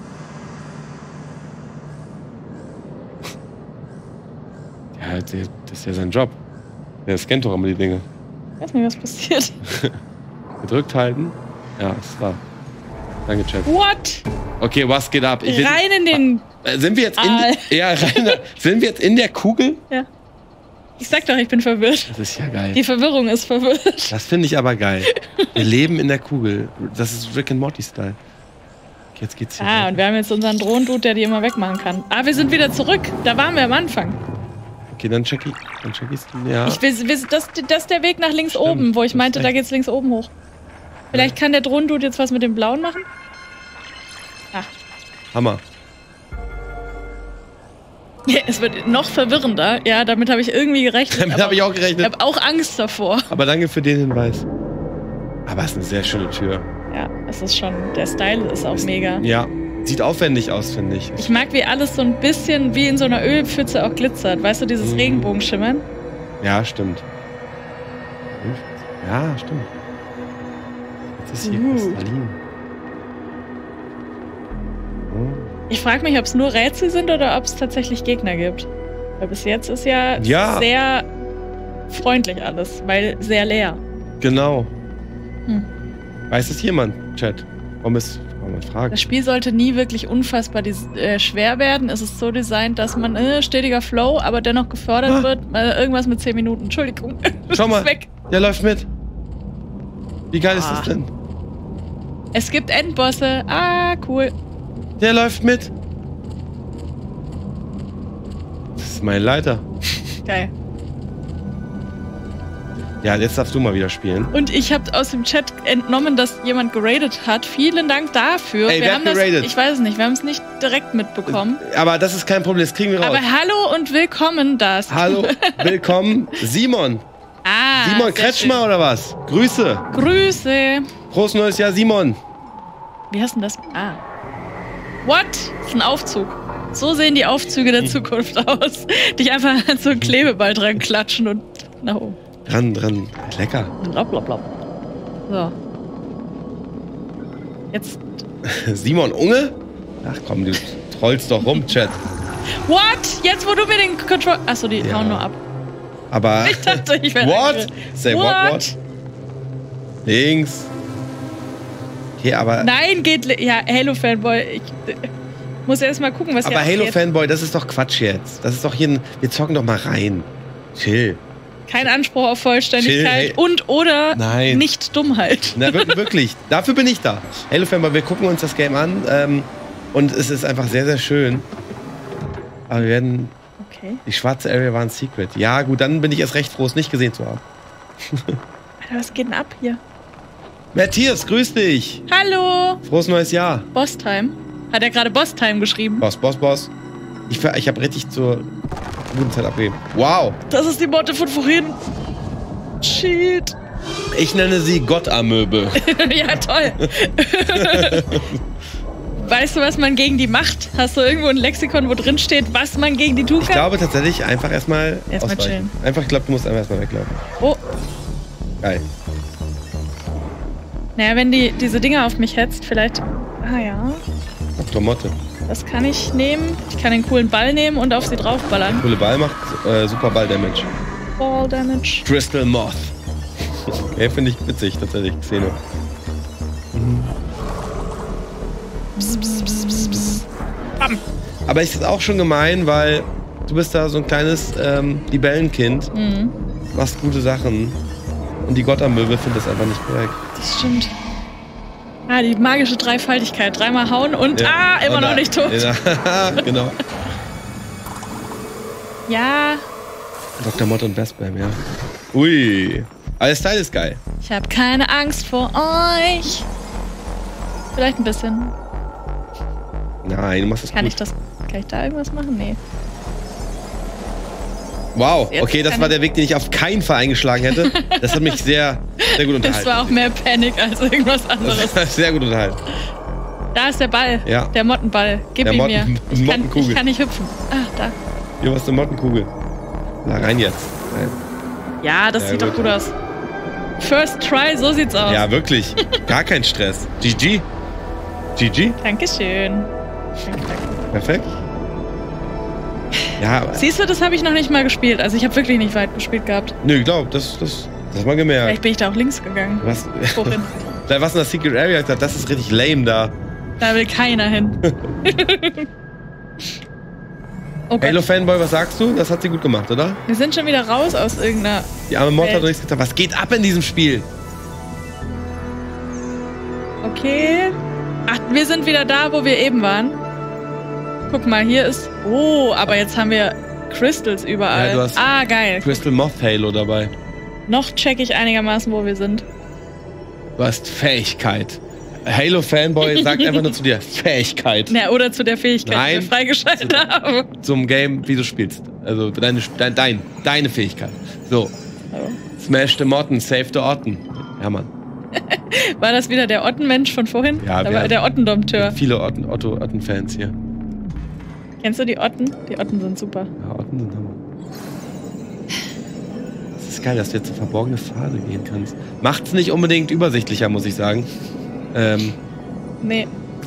[SPEAKER 2] Ja, der, das ist ja sein Job. Der scannt doch immer die Dinge.
[SPEAKER 1] Ich weiß nicht, was passiert.
[SPEAKER 2] Gedrückt halten. Ja, ist klar. Danke, Chat.
[SPEAKER 1] What?
[SPEAKER 2] Okay, was geht ab? Ich will-
[SPEAKER 1] Rein in den.
[SPEAKER 2] Äh, Sind wir jetzt in,
[SPEAKER 1] Aal.
[SPEAKER 2] ja, rein, sind wir jetzt in der Kugel?
[SPEAKER 1] Ja. Ich sag doch, ich bin verwirrt.
[SPEAKER 2] Das ist ja geil.
[SPEAKER 1] Die Verwirrung ist verwirrt.
[SPEAKER 2] Das finde ich aber geil. Wir leben in der Kugel. Das ist Rick and Morty Style. Okay, jetzt geht's hier.
[SPEAKER 1] Ah,
[SPEAKER 2] weiter.
[SPEAKER 1] und wir haben jetzt unseren Drohnendude, der die immer wegmachen kann. Ah, wir sind wieder zurück. Da waren wir am Anfang.
[SPEAKER 2] Okay, dann check ich. Dann check ich's. Ja.
[SPEAKER 1] Ich will, will, das, das ist der Weg nach links
[SPEAKER 2] Stimmt,
[SPEAKER 1] oben, wo ich
[SPEAKER 2] du hast
[SPEAKER 1] meinte, da
[SPEAKER 2] recht.
[SPEAKER 1] geht's links oben hoch. Vielleicht kann der Drohnendude jetzt was mit dem Blauen machen? Ach.
[SPEAKER 2] Hammer.
[SPEAKER 1] Ja, es wird noch verwirrender. Ja, damit habe ich irgendwie gerechnet.
[SPEAKER 2] Damit
[SPEAKER 1] aber
[SPEAKER 2] habe ich auch
[SPEAKER 1] Ich
[SPEAKER 2] gerechnet.
[SPEAKER 1] habe auch Angst davor.
[SPEAKER 2] Aber danke für den Hinweis. Aber es ist eine sehr schöne Tür.
[SPEAKER 1] Ja, es ist schon, der Style ist auch mega.
[SPEAKER 2] Ja, sieht aufwendig aus, finde ich.
[SPEAKER 1] Ich mag, wie alles so ein bisschen wie in so einer Ölpfütze auch glitzert. Weißt du, dieses
[SPEAKER 2] Mhm.
[SPEAKER 1] Regenbogenschimmern?
[SPEAKER 2] Ja, stimmt. Ja, stimmt. Jetzt ist hier
[SPEAKER 1] Uh.
[SPEAKER 2] Kristallin. Oh.
[SPEAKER 1] Ich frage mich, ob es nur Rätsel sind oder ob es tatsächlich Gegner gibt. Weil bis jetzt ist ja,
[SPEAKER 2] Ja.
[SPEAKER 1] sehr freundlich alles, weil sehr leer.
[SPEAKER 2] Genau.
[SPEAKER 1] Hm.
[SPEAKER 2] Weiß es jemand, Chat? Warum ist. Warum man fragt?
[SPEAKER 1] Das Spiel sollte nie wirklich unfassbar dis- äh, schwer werden. Es ist so designt, dass man äh, stetiger Flow, aber dennoch gefördert
[SPEAKER 2] Ah.
[SPEAKER 1] wird. Äh, irgendwas mit zehn Minuten. Entschuldigung.
[SPEAKER 2] Schau mal.
[SPEAKER 1] Ist weg.
[SPEAKER 2] Der läuft mit. Wie geil ist
[SPEAKER 1] Ah.
[SPEAKER 2] das denn?
[SPEAKER 1] Es gibt Endbosse. Ah, cool.
[SPEAKER 2] Der läuft mit. Das ist meine Leiter.
[SPEAKER 1] Geil.
[SPEAKER 2] Ja, jetzt darfst du mal wieder spielen.
[SPEAKER 1] Und ich habe aus dem Chat entnommen, dass jemand geradet hat. Vielen Dank dafür.
[SPEAKER 2] Ey,
[SPEAKER 1] wir
[SPEAKER 2] wer
[SPEAKER 1] haben
[SPEAKER 2] hat geradet?
[SPEAKER 1] das, ich weiß es nicht, wir haben es nicht direkt mitbekommen.
[SPEAKER 2] Aber das ist kein Problem, das kriegen wir raus.
[SPEAKER 1] Aber hallo und willkommen, das.
[SPEAKER 2] Hallo, willkommen, Simon.
[SPEAKER 1] Ah,
[SPEAKER 2] Simon
[SPEAKER 1] sehr
[SPEAKER 2] Kretschmer
[SPEAKER 1] schön.
[SPEAKER 2] oder was? Grüße.
[SPEAKER 1] Grüße.
[SPEAKER 2] Frohes neues Jahr, Simon.
[SPEAKER 1] Wie heißt denn das? Ah. What? Das ist ein Aufzug. So sehen die Aufzüge der Zukunft aus. Dich einfach an so einen Klebeball dran klatschen und nach oben.
[SPEAKER 2] Dran, dran. Lecker.
[SPEAKER 1] Blablabla. So. Jetzt.
[SPEAKER 2] Simon Unge? Ach komm, du trollst doch rum, Chat.
[SPEAKER 1] What? Jetzt, wo du mir den Control. Achso, die
[SPEAKER 2] Ja.
[SPEAKER 1] hauen nur ab.
[SPEAKER 2] Aber.
[SPEAKER 1] Ich dachte, ich wäre.
[SPEAKER 2] What? Say what, what? Links. Okay, aber.
[SPEAKER 1] Nein, geht. Ja, Halo-Fanboy. Ich äh, muss erst mal gucken, was hier
[SPEAKER 2] Aber
[SPEAKER 1] abgeht.
[SPEAKER 2] Halo-Fanboy, das ist doch Quatsch jetzt. Das ist doch hier ein. Wir zocken doch mal rein. Chill.
[SPEAKER 1] Kein Anspruch auf Vollständigkeit
[SPEAKER 2] Chill, hey.
[SPEAKER 1] und oder
[SPEAKER 2] Nein.
[SPEAKER 1] nicht Dummheit.
[SPEAKER 2] Na, wirklich, wirklich. Dafür bin ich da. Halo-Fanboy, wir gucken uns das Game an. Ähm, und es ist einfach sehr, sehr schön. Aber wir werden.
[SPEAKER 1] Okay.
[SPEAKER 2] Die schwarze Area war ein Secret. Ja, gut, dann bin ich erst recht froh, es nicht gesehen zu haben.
[SPEAKER 1] Alter, was geht denn ab hier?
[SPEAKER 2] Matthias, grüß dich.
[SPEAKER 1] Hallo!
[SPEAKER 2] Frohes neues Jahr.
[SPEAKER 1] Boss-Time. Hat er gerade Boss-Time geschrieben?
[SPEAKER 2] Boss, Boss, Boss. Ich, ich habe richtig zur guten Zeit abgegeben. Wow.
[SPEAKER 1] Das ist die Motte von vorhin. Shit.
[SPEAKER 2] Ich nenne sie Gottamöbe.
[SPEAKER 1] Ja, toll. Weißt du, was man gegen die macht? Hast du irgendwo ein Lexikon, wo drin steht, was man gegen die tun
[SPEAKER 2] Ich
[SPEAKER 1] kann?
[SPEAKER 2] glaube tatsächlich einfach erstmal
[SPEAKER 1] Erstmal
[SPEAKER 2] ausweichen.
[SPEAKER 1] chillen.
[SPEAKER 2] Einfach, ich glaube, du musst einfach erstmal weglaufen.
[SPEAKER 1] Oh,
[SPEAKER 2] Geil.
[SPEAKER 1] naja, wenn die diese Dinger auf mich hetzt, vielleicht... Ah ja,
[SPEAKER 2] Doktor Motte.
[SPEAKER 1] das kann ich nehmen. Ich kann den coolen Ball nehmen und auf sie draufballern.
[SPEAKER 2] Coole Ball macht äh, super Ball-Damage.
[SPEAKER 1] Ball Damage.
[SPEAKER 2] Crystal Moth. Okay, finde ich witzig, tatsächlich. Xeno.
[SPEAKER 1] Bzz, bzz, bzz, bzz, bzz. Bam.
[SPEAKER 2] Aber es ist auch schon gemein, weil du bist da so ein kleines ähm, Libellenkind.
[SPEAKER 1] Mhm.
[SPEAKER 2] Machst gute Sachen. Und die Gottamöbe findet das einfach nicht korrekt.
[SPEAKER 1] Das stimmt. Ah, die magische Dreifaltigkeit. Dreimal hauen und... Ah, immer
[SPEAKER 2] Oh,
[SPEAKER 1] noch
[SPEAKER 2] nein.
[SPEAKER 1] nicht tot.
[SPEAKER 2] Ja, genau.
[SPEAKER 1] Ja,
[SPEAKER 2] Doktor Motte und Bestbam, ja. Ui. Aber der Style ist geil.
[SPEAKER 1] ich habe keine Angst vor euch. Vielleicht ein bisschen.
[SPEAKER 2] Nein, du machst das
[SPEAKER 1] Kann
[SPEAKER 2] gut.
[SPEAKER 1] ich das... Kann ich da irgendwas machen? Nee.
[SPEAKER 2] Wow,
[SPEAKER 1] Jetzt
[SPEAKER 2] okay, das
[SPEAKER 1] kann
[SPEAKER 2] war
[SPEAKER 1] ich-
[SPEAKER 2] der Weg, den ich auf keinen Fall eingeschlagen hätte. Das hat mich sehr, sehr gut
[SPEAKER 1] Das
[SPEAKER 2] unterhalten.
[SPEAKER 1] war auch mehr Panik als irgendwas anderes.
[SPEAKER 2] Das war sehr gut unterhalten.
[SPEAKER 1] Da ist der Ball.
[SPEAKER 2] Ja.
[SPEAKER 1] Der Mottenball. Gib
[SPEAKER 2] Der
[SPEAKER 1] ihn
[SPEAKER 2] Motten-
[SPEAKER 1] mir. Ich kann,
[SPEAKER 2] Mottenkugel.
[SPEAKER 1] ich kann nicht hüpfen. Ah, da.
[SPEAKER 2] Hier was eine Mottenkugel. Na, rein jetzt. Nein.
[SPEAKER 1] Ja, das
[SPEAKER 2] Ja,
[SPEAKER 1] sieht
[SPEAKER 2] gut.
[SPEAKER 1] doch gut aus. First try, so sieht's aus.
[SPEAKER 2] Ja, wirklich. Gar kein Stress. G G. G G.
[SPEAKER 1] Dankeschön. Danke, danke.
[SPEAKER 2] Perfekt. Ja, aber,
[SPEAKER 1] Siehst du, das habe ich noch nicht mal gespielt. Also ich habe wirklich nicht weit gespielt gehabt.
[SPEAKER 2] nö, ich glaube, das, das, das hat man gemerkt.
[SPEAKER 1] Vielleicht bin ich da auch links gegangen.
[SPEAKER 2] Was,
[SPEAKER 1] Wohin?
[SPEAKER 2] da was in der Secret Area gesagt, das ist richtig lame da.
[SPEAKER 1] Da will keiner hin. Oh Gott.
[SPEAKER 2] Halo Fanboy, was sagst du? Das hat sie gut gemacht, oder?
[SPEAKER 1] Wir sind schon wieder raus aus irgendeiner...
[SPEAKER 2] Die arme Mod hat
[SPEAKER 1] Welt.
[SPEAKER 2] doch nichts getan. Was geht ab in diesem Spiel?
[SPEAKER 1] Okay. Ach, wir sind wieder da, wo wir eben waren. Guck mal, hier ist... Oh, aber jetzt haben wir Crystals überall.
[SPEAKER 2] Ja, du hast-
[SPEAKER 1] Ah, geil.
[SPEAKER 2] Crystal Moth Halo dabei.
[SPEAKER 1] Noch check ich einigermaßen, wo wir sind.
[SPEAKER 2] Du hast Fähigkeit. Halo Fanboy sagt einfach nur zu dir Fähigkeit.
[SPEAKER 1] Na, oder zu der Fähigkeit, die
[SPEAKER 2] Nein.
[SPEAKER 1] wir freigeschaltet haben.
[SPEAKER 2] Zum Game, wie du spielst. Also deine, dein, dein, deine Fähigkeit. So. Smash the Motten, save the Otten. Ja, Mann.
[SPEAKER 1] War das wieder der Ottenmensch von vorhin?
[SPEAKER 2] Ja,
[SPEAKER 1] da
[SPEAKER 2] wir
[SPEAKER 1] war
[SPEAKER 2] haben-
[SPEAKER 1] der Ottendompteur.
[SPEAKER 2] Viele Otten, Otto, Otten-Fans hier.
[SPEAKER 1] Kennst du die Otten? Die Otten sind super.
[SPEAKER 2] Ja, Otten sind Hammer. Es ist geil, dass du jetzt so verborgene Pfade gehen kannst. Macht's nicht unbedingt übersichtlicher, muss ich sagen. Ähm,
[SPEAKER 1] Nee.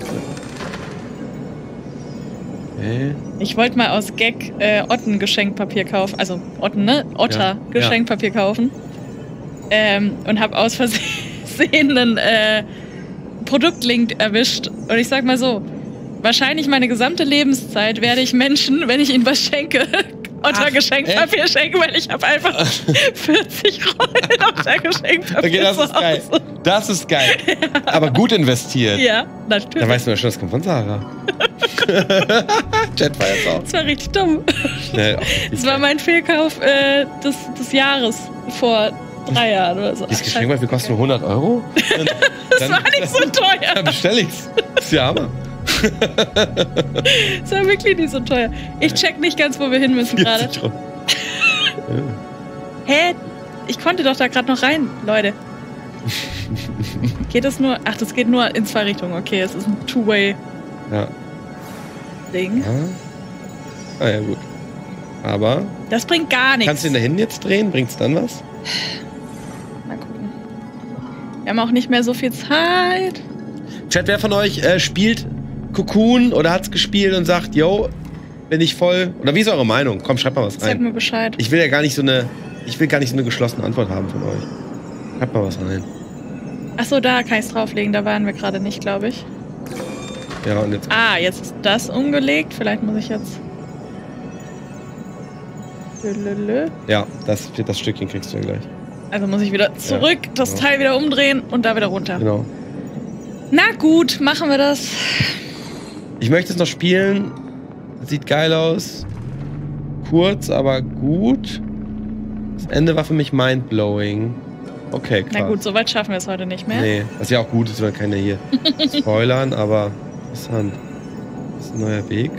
[SPEAKER 2] okay.
[SPEAKER 1] Ich wollte mal aus Gag äh, Otten-Geschenkpapier kaufen. Also Otten, ne?
[SPEAKER 2] Ja,
[SPEAKER 1] Otter-Geschenkpapier kaufen. Ähm, und habe aus Versehen einen äh, Produktlink erwischt. Und ich sag mal so, wahrscheinlich meine gesamte Lebenszeit werde ich Menschen, wenn ich ihnen was schenke, Otter-Geschenkpapier schenken, weil ich habe einfach vierzig Rollen Otter-Geschenkpapier
[SPEAKER 2] Okay, das
[SPEAKER 1] zu
[SPEAKER 2] ist geil.
[SPEAKER 1] Hause.
[SPEAKER 2] Das ist geil. Aber gut investiert.
[SPEAKER 1] Ja,
[SPEAKER 2] Da
[SPEAKER 1] natürlich.
[SPEAKER 2] weißt du ja schon, das kommt von Sarah. Chat war jetzt auch.
[SPEAKER 1] Das war richtig dumm.
[SPEAKER 2] Schnell.
[SPEAKER 1] Das war mein Fehlkauf äh, des, des Jahres vor drei Jahren oder so.
[SPEAKER 2] Dieses Geschenk, wie kostet nur hundert Euro?
[SPEAKER 1] Das war nicht so
[SPEAKER 2] Dann
[SPEAKER 1] teuer.
[SPEAKER 2] bestell ich's. Das ist ja Hammer.
[SPEAKER 1] Das war wirklich nicht so teuer. Ich check nicht ganz, wo wir hin müssen gerade.
[SPEAKER 2] vierzig Euro.
[SPEAKER 1] Hä? Ich konnte doch da gerade noch rein, Leute. Geht das nur? Ach, das geht nur in zwei Richtungen. Okay, es ist ein Two-Way-Ding.
[SPEAKER 2] Ja. Ah ja, gut. Aber
[SPEAKER 1] Das bringt gar nichts.
[SPEAKER 2] kannst du ihn da hinten jetzt drehen? Bringt's dann was?
[SPEAKER 1] Mal gucken. Wir haben auch nicht mehr so viel Zeit.
[SPEAKER 2] Chat, wer von euch äh, spielt Cocoon oder hat's gespielt und sagt, yo, bin ich voll? Oder wie ist eure Meinung? Komm, schreibt mal was
[SPEAKER 1] Sag
[SPEAKER 2] rein.
[SPEAKER 1] mir Bescheid.
[SPEAKER 2] Ich will ja gar nicht so eine, ich will gar nicht so eine geschlossene Antwort haben von euch. Schreibt mal was rein.
[SPEAKER 1] Achso, da kann ich es drauflegen. Da waren wir gerade nicht, glaube ich.
[SPEAKER 2] Ja, und jetzt.
[SPEAKER 1] Ah, jetzt ist das umgelegt. Vielleicht muss ich jetzt. Lülülü.
[SPEAKER 2] Ja, das, das Stückchen kriegst du ja gleich.
[SPEAKER 1] Also muss ich wieder zurück,
[SPEAKER 2] Ja,
[SPEAKER 1] das
[SPEAKER 2] genau.
[SPEAKER 1] Teil wieder umdrehen und da wieder runter.
[SPEAKER 2] Genau.
[SPEAKER 1] Na gut, machen wir das.
[SPEAKER 2] Ich möchte es noch spielen. Sieht geil aus. Kurz, aber gut. Das Ende war für mich mindblowing. Okay, krass.
[SPEAKER 1] Na gut, so weit schaffen wir es heute nicht mehr.
[SPEAKER 2] Nee, was ja auch gut ist, weil keiner hier spoilern, aber interessant. Das ist ein neuer Weg.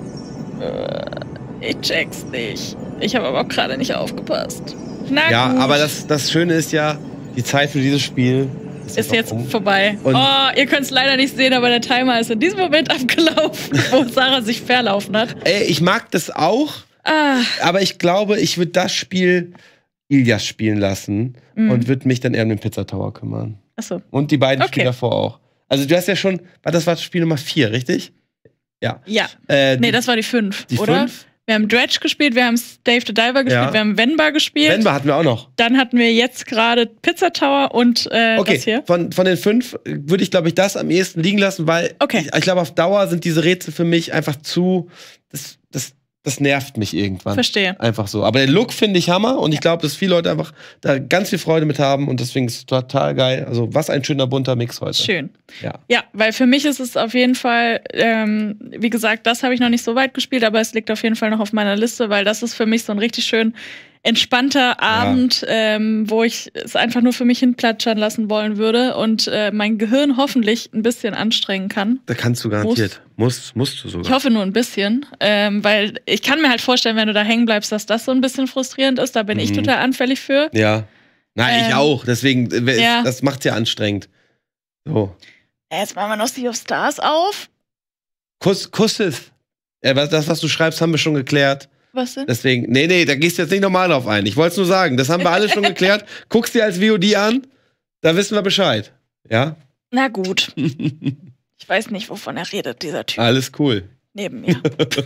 [SPEAKER 1] Ich check's nicht. Ich habe aber auch gerade nicht aufgepasst. Na
[SPEAKER 2] Ja,
[SPEAKER 1] gut.
[SPEAKER 2] aber das, das Schöne ist ja, die Zeit für dieses Spiel ist,
[SPEAKER 1] ist jetzt
[SPEAKER 2] um.
[SPEAKER 1] vorbei.
[SPEAKER 2] Und-
[SPEAKER 1] Oh, ihr könnt es leider nicht sehen, aber der Timer ist in diesem Moment abgelaufen, wo Sarah sich verlaufen hat.
[SPEAKER 2] Ey, ich mag das auch,
[SPEAKER 1] Ah,
[SPEAKER 2] aber ich glaube, ich würde das Spiel Ilias spielen lassen
[SPEAKER 1] Mhm.
[SPEAKER 2] und würde mich dann eher um den Pizza Tower kümmern.
[SPEAKER 1] achso.
[SPEAKER 2] Und die beiden
[SPEAKER 1] Okay.
[SPEAKER 2] Spiele davor auch. Also du hast ja schon, das war Spiel Nummer vier, richtig? Ja.
[SPEAKER 1] Ja.
[SPEAKER 2] Äh,
[SPEAKER 1] Nee, das war die fünf,
[SPEAKER 2] die
[SPEAKER 1] oder?
[SPEAKER 2] fünf?
[SPEAKER 1] Wir haben Dredge gespielt, wir haben Dave the Diver gespielt,
[SPEAKER 2] Ja.
[SPEAKER 1] wir haben Venba gespielt.
[SPEAKER 2] Venba hatten wir auch noch.
[SPEAKER 1] Dann hatten wir jetzt gerade Pizza Tower und äh,
[SPEAKER 2] Okay,
[SPEAKER 1] das hier.
[SPEAKER 2] von, von den fünf würde ich, glaube ich, das am ehesten liegen lassen, weil
[SPEAKER 1] Okay.
[SPEAKER 2] ich, ich glaube, auf Dauer sind diese Rätsel für mich einfach zu. Das, das, das nervt mich irgendwann.
[SPEAKER 1] Verstehe.
[SPEAKER 2] Einfach so. Aber den Look finde ich Hammer und ich glaube, dass viele Leute einfach da ganz viel Freude mit haben und deswegen ist es total geil. Also, was ein schöner bunter Mix heute.
[SPEAKER 1] Schön.
[SPEAKER 2] Ja.
[SPEAKER 1] Ja, weil für mich ist es auf jeden Fall, ähm, wie gesagt, das habe ich noch nicht so weit gespielt, aber es liegt auf jeden Fall noch auf meiner Liste, weil das ist für mich so ein richtig schön entspannter Abend, ähm, wo ich es einfach nur für mich hinplatschern lassen wollen würde und äh, mein Gehirn hoffentlich ein bisschen anstrengen kann.
[SPEAKER 2] Da kannst du garantiert. Muss, musst du
[SPEAKER 1] Ich
[SPEAKER 2] sogar.
[SPEAKER 1] hoffe nur ein bisschen, ähm, weil ich kann mir halt vorstellen, wenn du da hängen bleibst, dass das so ein bisschen frustrierend ist. Da bin ich
[SPEAKER 2] Mhm.
[SPEAKER 1] total anfällig für.
[SPEAKER 2] Ja. Nein, ich
[SPEAKER 1] Ähm,
[SPEAKER 2] auch. Deswegen, äh,
[SPEAKER 1] ja.
[SPEAKER 2] das macht's ja anstrengend. So.
[SPEAKER 1] Jetzt machen wir noch Sea of Stars auf.
[SPEAKER 2] Kuss, Kusses. Ja, was- das, was du schreibst, haben wir schon geklärt.
[SPEAKER 1] Was denn?
[SPEAKER 2] Deswegen, nee, nee, da gehst du jetzt nicht nochmal drauf ein. Ich wollte es nur sagen, das haben wir alle schon geklärt. Guckst dir als V O D an, da wissen wir Bescheid. Ja?
[SPEAKER 1] Na gut. Ich weiß nicht, wovon er redet, dieser Typ
[SPEAKER 2] Alles cool.
[SPEAKER 1] neben mir.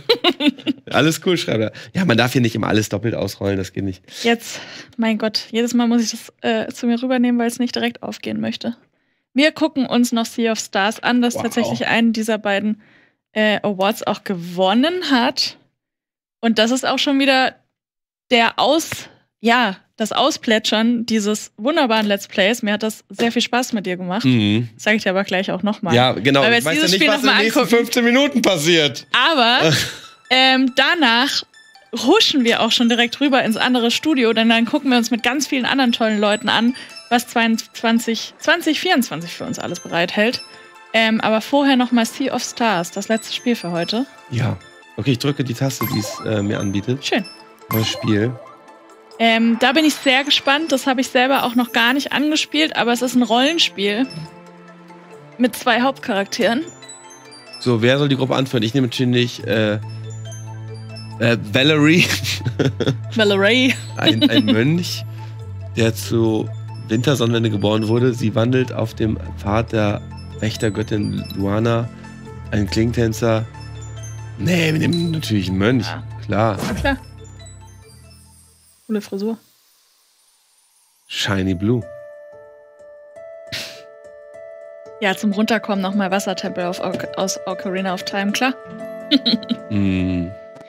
[SPEAKER 2] Alles cool, schreibt er. Ja, man darf hier nicht immer alles doppelt ausrollen, das geht nicht.
[SPEAKER 1] Jetzt, mein Gott, jedes Mal muss ich das äh, zu mir rübernehmen, weil es nicht direkt aufgehen möchte. Wir gucken uns noch Sea of Stars an, das
[SPEAKER 2] Wow.
[SPEAKER 1] tatsächlich einen dieser beiden äh, Awards auch gewonnen hat. Und das ist auch schon wieder der Aus, ja, das Ausplätschern dieses wunderbaren Let's Plays. Mir hat das sehr viel Spaß mit dir gemacht.
[SPEAKER 2] Mhm.
[SPEAKER 1] Das sage ich dir aber gleich auch nochmal.
[SPEAKER 2] Ja, genau.
[SPEAKER 1] Weil wir
[SPEAKER 2] Ich
[SPEAKER 1] jetzt
[SPEAKER 2] weiß ja
[SPEAKER 1] dieses
[SPEAKER 2] nicht,
[SPEAKER 1] Spiel
[SPEAKER 2] was in
[SPEAKER 1] noch
[SPEAKER 2] den
[SPEAKER 1] mal
[SPEAKER 2] nächsten
[SPEAKER 1] angucken.
[SPEAKER 2] fünfzehn Minuten passiert.
[SPEAKER 1] Aber ähm, danach huschen wir auch schon direkt rüber ins andere Studio, denn dann gucken wir uns mit ganz vielen anderen tollen Leuten an, was zwanzig vierundzwanzig für uns alles bereithält. Ähm, aber vorher noch mal Sea of Stars, das letzte Spiel für heute.
[SPEAKER 2] Ja. Okay, ich drücke die Taste, die es äh, mir anbietet.
[SPEAKER 1] Schön.
[SPEAKER 2] Neues Spiel.
[SPEAKER 1] Ähm, da bin ich sehr gespannt. Das habe ich selber auch noch gar nicht angespielt, aber es ist ein Rollenspiel mit zwei Hauptcharakteren.
[SPEAKER 2] So, wer soll die Gruppe anführen? Ich nehme natürlich äh, äh, Valerie,
[SPEAKER 1] Valerie.
[SPEAKER 2] ein, ein Mönch, der zu Wintersonnenwende geboren wurde. Sie wandelt auf dem Pfad der Wächtergöttin Luana, ein Klingtänzer. Nee, wir nehmen natürlich einen Mönch.
[SPEAKER 1] Ja.
[SPEAKER 2] Klar.
[SPEAKER 1] Na klar. Coole Frisur.
[SPEAKER 2] Shiny Blue.
[SPEAKER 1] Ja, zum Runterkommen nochmal Wassertempel auf, aus Ocarina of Time, klar.
[SPEAKER 2] Mm.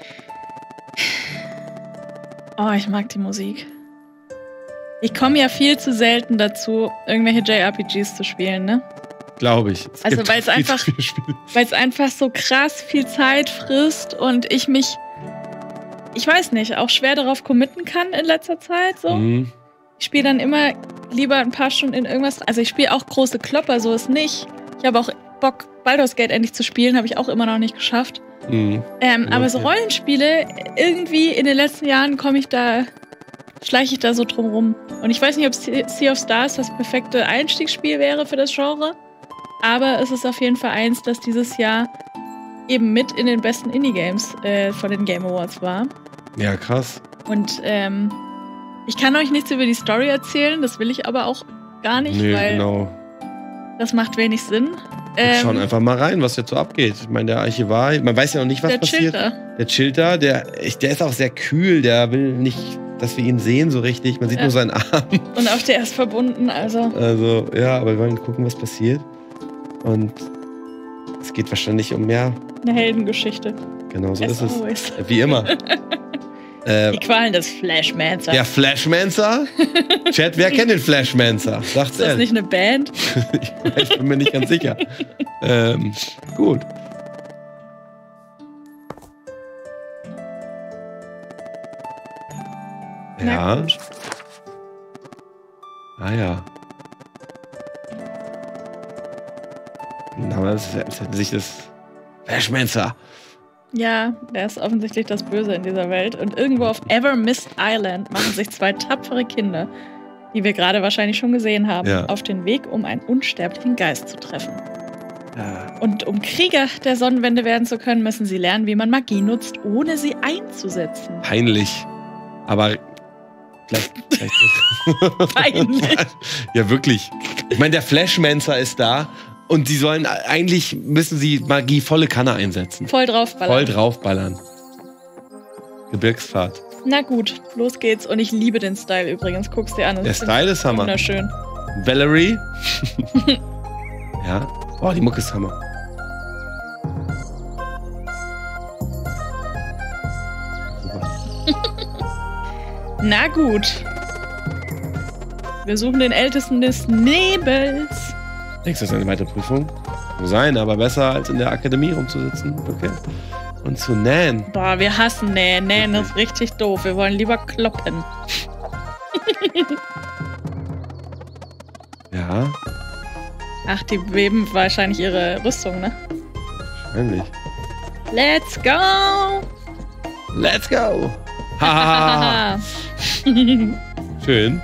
[SPEAKER 1] Oh, ich mag die Musik. Ich komme ja viel zu selten dazu, irgendwelche J R P Gs zu spielen, ne?
[SPEAKER 2] Glaube ich. Es
[SPEAKER 1] Also,
[SPEAKER 2] gibt
[SPEAKER 1] weil es
[SPEAKER 2] viel
[SPEAKER 1] einfach-
[SPEAKER 2] zu viele Spiele.
[SPEAKER 1] Weil es einfach so krass viel Zeit frisst und ich mich, ich weiß nicht, auch schwer darauf committen kann in letzter Zeit. So.
[SPEAKER 2] Mhm.
[SPEAKER 1] Ich spiele dann immer lieber ein paar Stunden in irgendwas. Also ich spiele auch große Klopper, so ist nicht. Ich habe auch Bock, Baldur's Gate endlich zu spielen, habe ich auch immer noch nicht geschafft.
[SPEAKER 2] Mhm.
[SPEAKER 1] Ähm,
[SPEAKER 2] Ja,
[SPEAKER 1] aber so
[SPEAKER 2] okay.
[SPEAKER 1] Rollenspiele, irgendwie in den letzten Jahren komme ich da, schleiche ich da so drum rum. Und ich weiß nicht, ob Sea of Stars das perfekte Einstiegsspiel wäre für das Genre, aber es ist auf jeden Fall eins, das dieses Jahr eben mit in den besten Indie-Games äh, von den Game Awards war.
[SPEAKER 2] Ja, krass.
[SPEAKER 1] Und ähm, ich kann euch nichts über die Story erzählen, das will ich aber auch gar nicht,
[SPEAKER 2] Nee,
[SPEAKER 1] weil
[SPEAKER 2] genau.
[SPEAKER 1] das macht wenig Sinn.
[SPEAKER 2] Wir
[SPEAKER 1] Ähm,
[SPEAKER 2] schauen einfach mal rein, was jetzt so abgeht. Ich meine, der Archivar, man weiß ja noch nicht, was
[SPEAKER 1] der
[SPEAKER 2] passiert.
[SPEAKER 1] chillt da.
[SPEAKER 2] Der chillt da, der, ich- der ist auch sehr kühl, der will nicht dass wir ihn sehen so richtig. Man sieht
[SPEAKER 1] Ja.
[SPEAKER 2] nur seinen Arm.
[SPEAKER 1] Und auch der ist verbunden, also.
[SPEAKER 2] Also, ja, aber wir wollen gucken, was passiert. Und es geht wahrscheinlich um mehr.
[SPEAKER 1] Eine Heldengeschichte.
[SPEAKER 2] Genau so
[SPEAKER 1] As
[SPEAKER 2] ist es.
[SPEAKER 1] always.
[SPEAKER 2] Wie immer. äh,
[SPEAKER 1] Die Qualen des Flashmancer.
[SPEAKER 2] der Flashmancer? Chat, wer kennt den Flashmancer? Sagt's
[SPEAKER 1] Ist das
[SPEAKER 2] ehrlich.
[SPEAKER 1] nicht eine Band?
[SPEAKER 2] Ich bin mir nicht ganz sicher. ähm, gut.
[SPEAKER 1] Na
[SPEAKER 2] Ja.
[SPEAKER 1] gut.
[SPEAKER 2] Ah ja. Aber es ist sich das Flashmancer.
[SPEAKER 1] Ja, der ist offensichtlich das Böse in dieser Welt. Und irgendwo auf Evermist Island machen sich zwei tapfere Kinder, die wir gerade wahrscheinlich schon gesehen haben,
[SPEAKER 2] Ja.
[SPEAKER 1] auf den Weg, um einen unsterblichen Geist zu treffen.
[SPEAKER 2] Ja.
[SPEAKER 1] Und um Krieger der Sonnenwende werden zu können, müssen sie lernen, wie man Magie nutzt, ohne sie einzusetzen.
[SPEAKER 2] Peinlich. Aber vielleicht. vielleicht
[SPEAKER 1] Peinlich.
[SPEAKER 2] Ja, wirklich. Ich meine, der Flashmancer ist da und sie sollen eigentlich müssen sie Magie volle Kanne einsetzen.
[SPEAKER 1] Voll draufballern.
[SPEAKER 2] Voll draufballern. Gebirgsfahrt.
[SPEAKER 1] Na gut, los geht's. Und ich liebe den Style übrigens. Guck's dir an. Das
[SPEAKER 2] Der
[SPEAKER 1] ist
[SPEAKER 2] Style ist Hammer.
[SPEAKER 1] wunderschön.
[SPEAKER 2] Valerie. Ja. Boah, die Mucke ist Hammer. Super.
[SPEAKER 1] Na gut. Wir suchen den Ältesten des Nebels.
[SPEAKER 2] Denkst du, das ist eine weitere Prüfung? Muss sein, aber besser als in der Akademie rumzusitzen. Okay. Und zu nähen.
[SPEAKER 1] Boah, wir hassen Nähen. Nähen ist richtig doof. Wir wollen lieber kloppen.
[SPEAKER 2] Ja,
[SPEAKER 1] Ach, die weben wahrscheinlich ihre Rüstung, ne?
[SPEAKER 2] wahrscheinlich.
[SPEAKER 1] Let's go!
[SPEAKER 2] Let's go! Hahaha. Schön.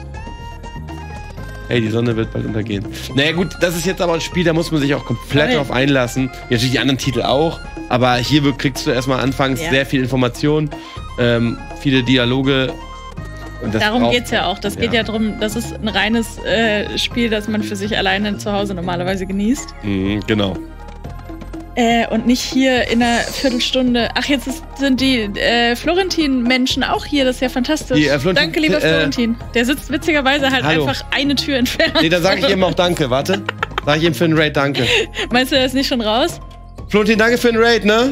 [SPEAKER 2] Hey, die Sonne wird bald untergehen. Naja gut, das ist jetzt aber ein Spiel, da muss man sich auch komplett
[SPEAKER 1] Voll.
[SPEAKER 2] drauf einlassen. Ja, natürlich die anderen Titel auch, aber hier wird- kriegst du erstmal anfangs
[SPEAKER 1] Ja.
[SPEAKER 2] sehr viel Information, ähm, viele Dialoge. Und das
[SPEAKER 1] Darum
[SPEAKER 2] braucht-
[SPEAKER 1] geht's ja auch. Das geht
[SPEAKER 2] Ja.
[SPEAKER 1] ja darum, das ist ein reines äh, Spiel, das man für sich alleine zu Hause normalerweise genießt.
[SPEAKER 2] Mhm, genau.
[SPEAKER 1] Äh, und nicht hier in einer Viertelstunde. Ach, jetzt ist, sind die äh, Florentin-Menschen auch hier. Das ist ja fantastisch.
[SPEAKER 2] Die, äh, Florentin-
[SPEAKER 1] Danke, lieber
[SPEAKER 2] äh,
[SPEAKER 1] Florentin. Der sitzt witzigerweise halt
[SPEAKER 2] Hallo.
[SPEAKER 1] einfach eine Tür entfernt.
[SPEAKER 2] Nee, da sage ich ihm auch Danke, warte. Sag ich ihm für den Raid Danke.
[SPEAKER 1] Meinst du, er ist nicht schon raus?
[SPEAKER 2] Florentin, danke für den Raid, ne?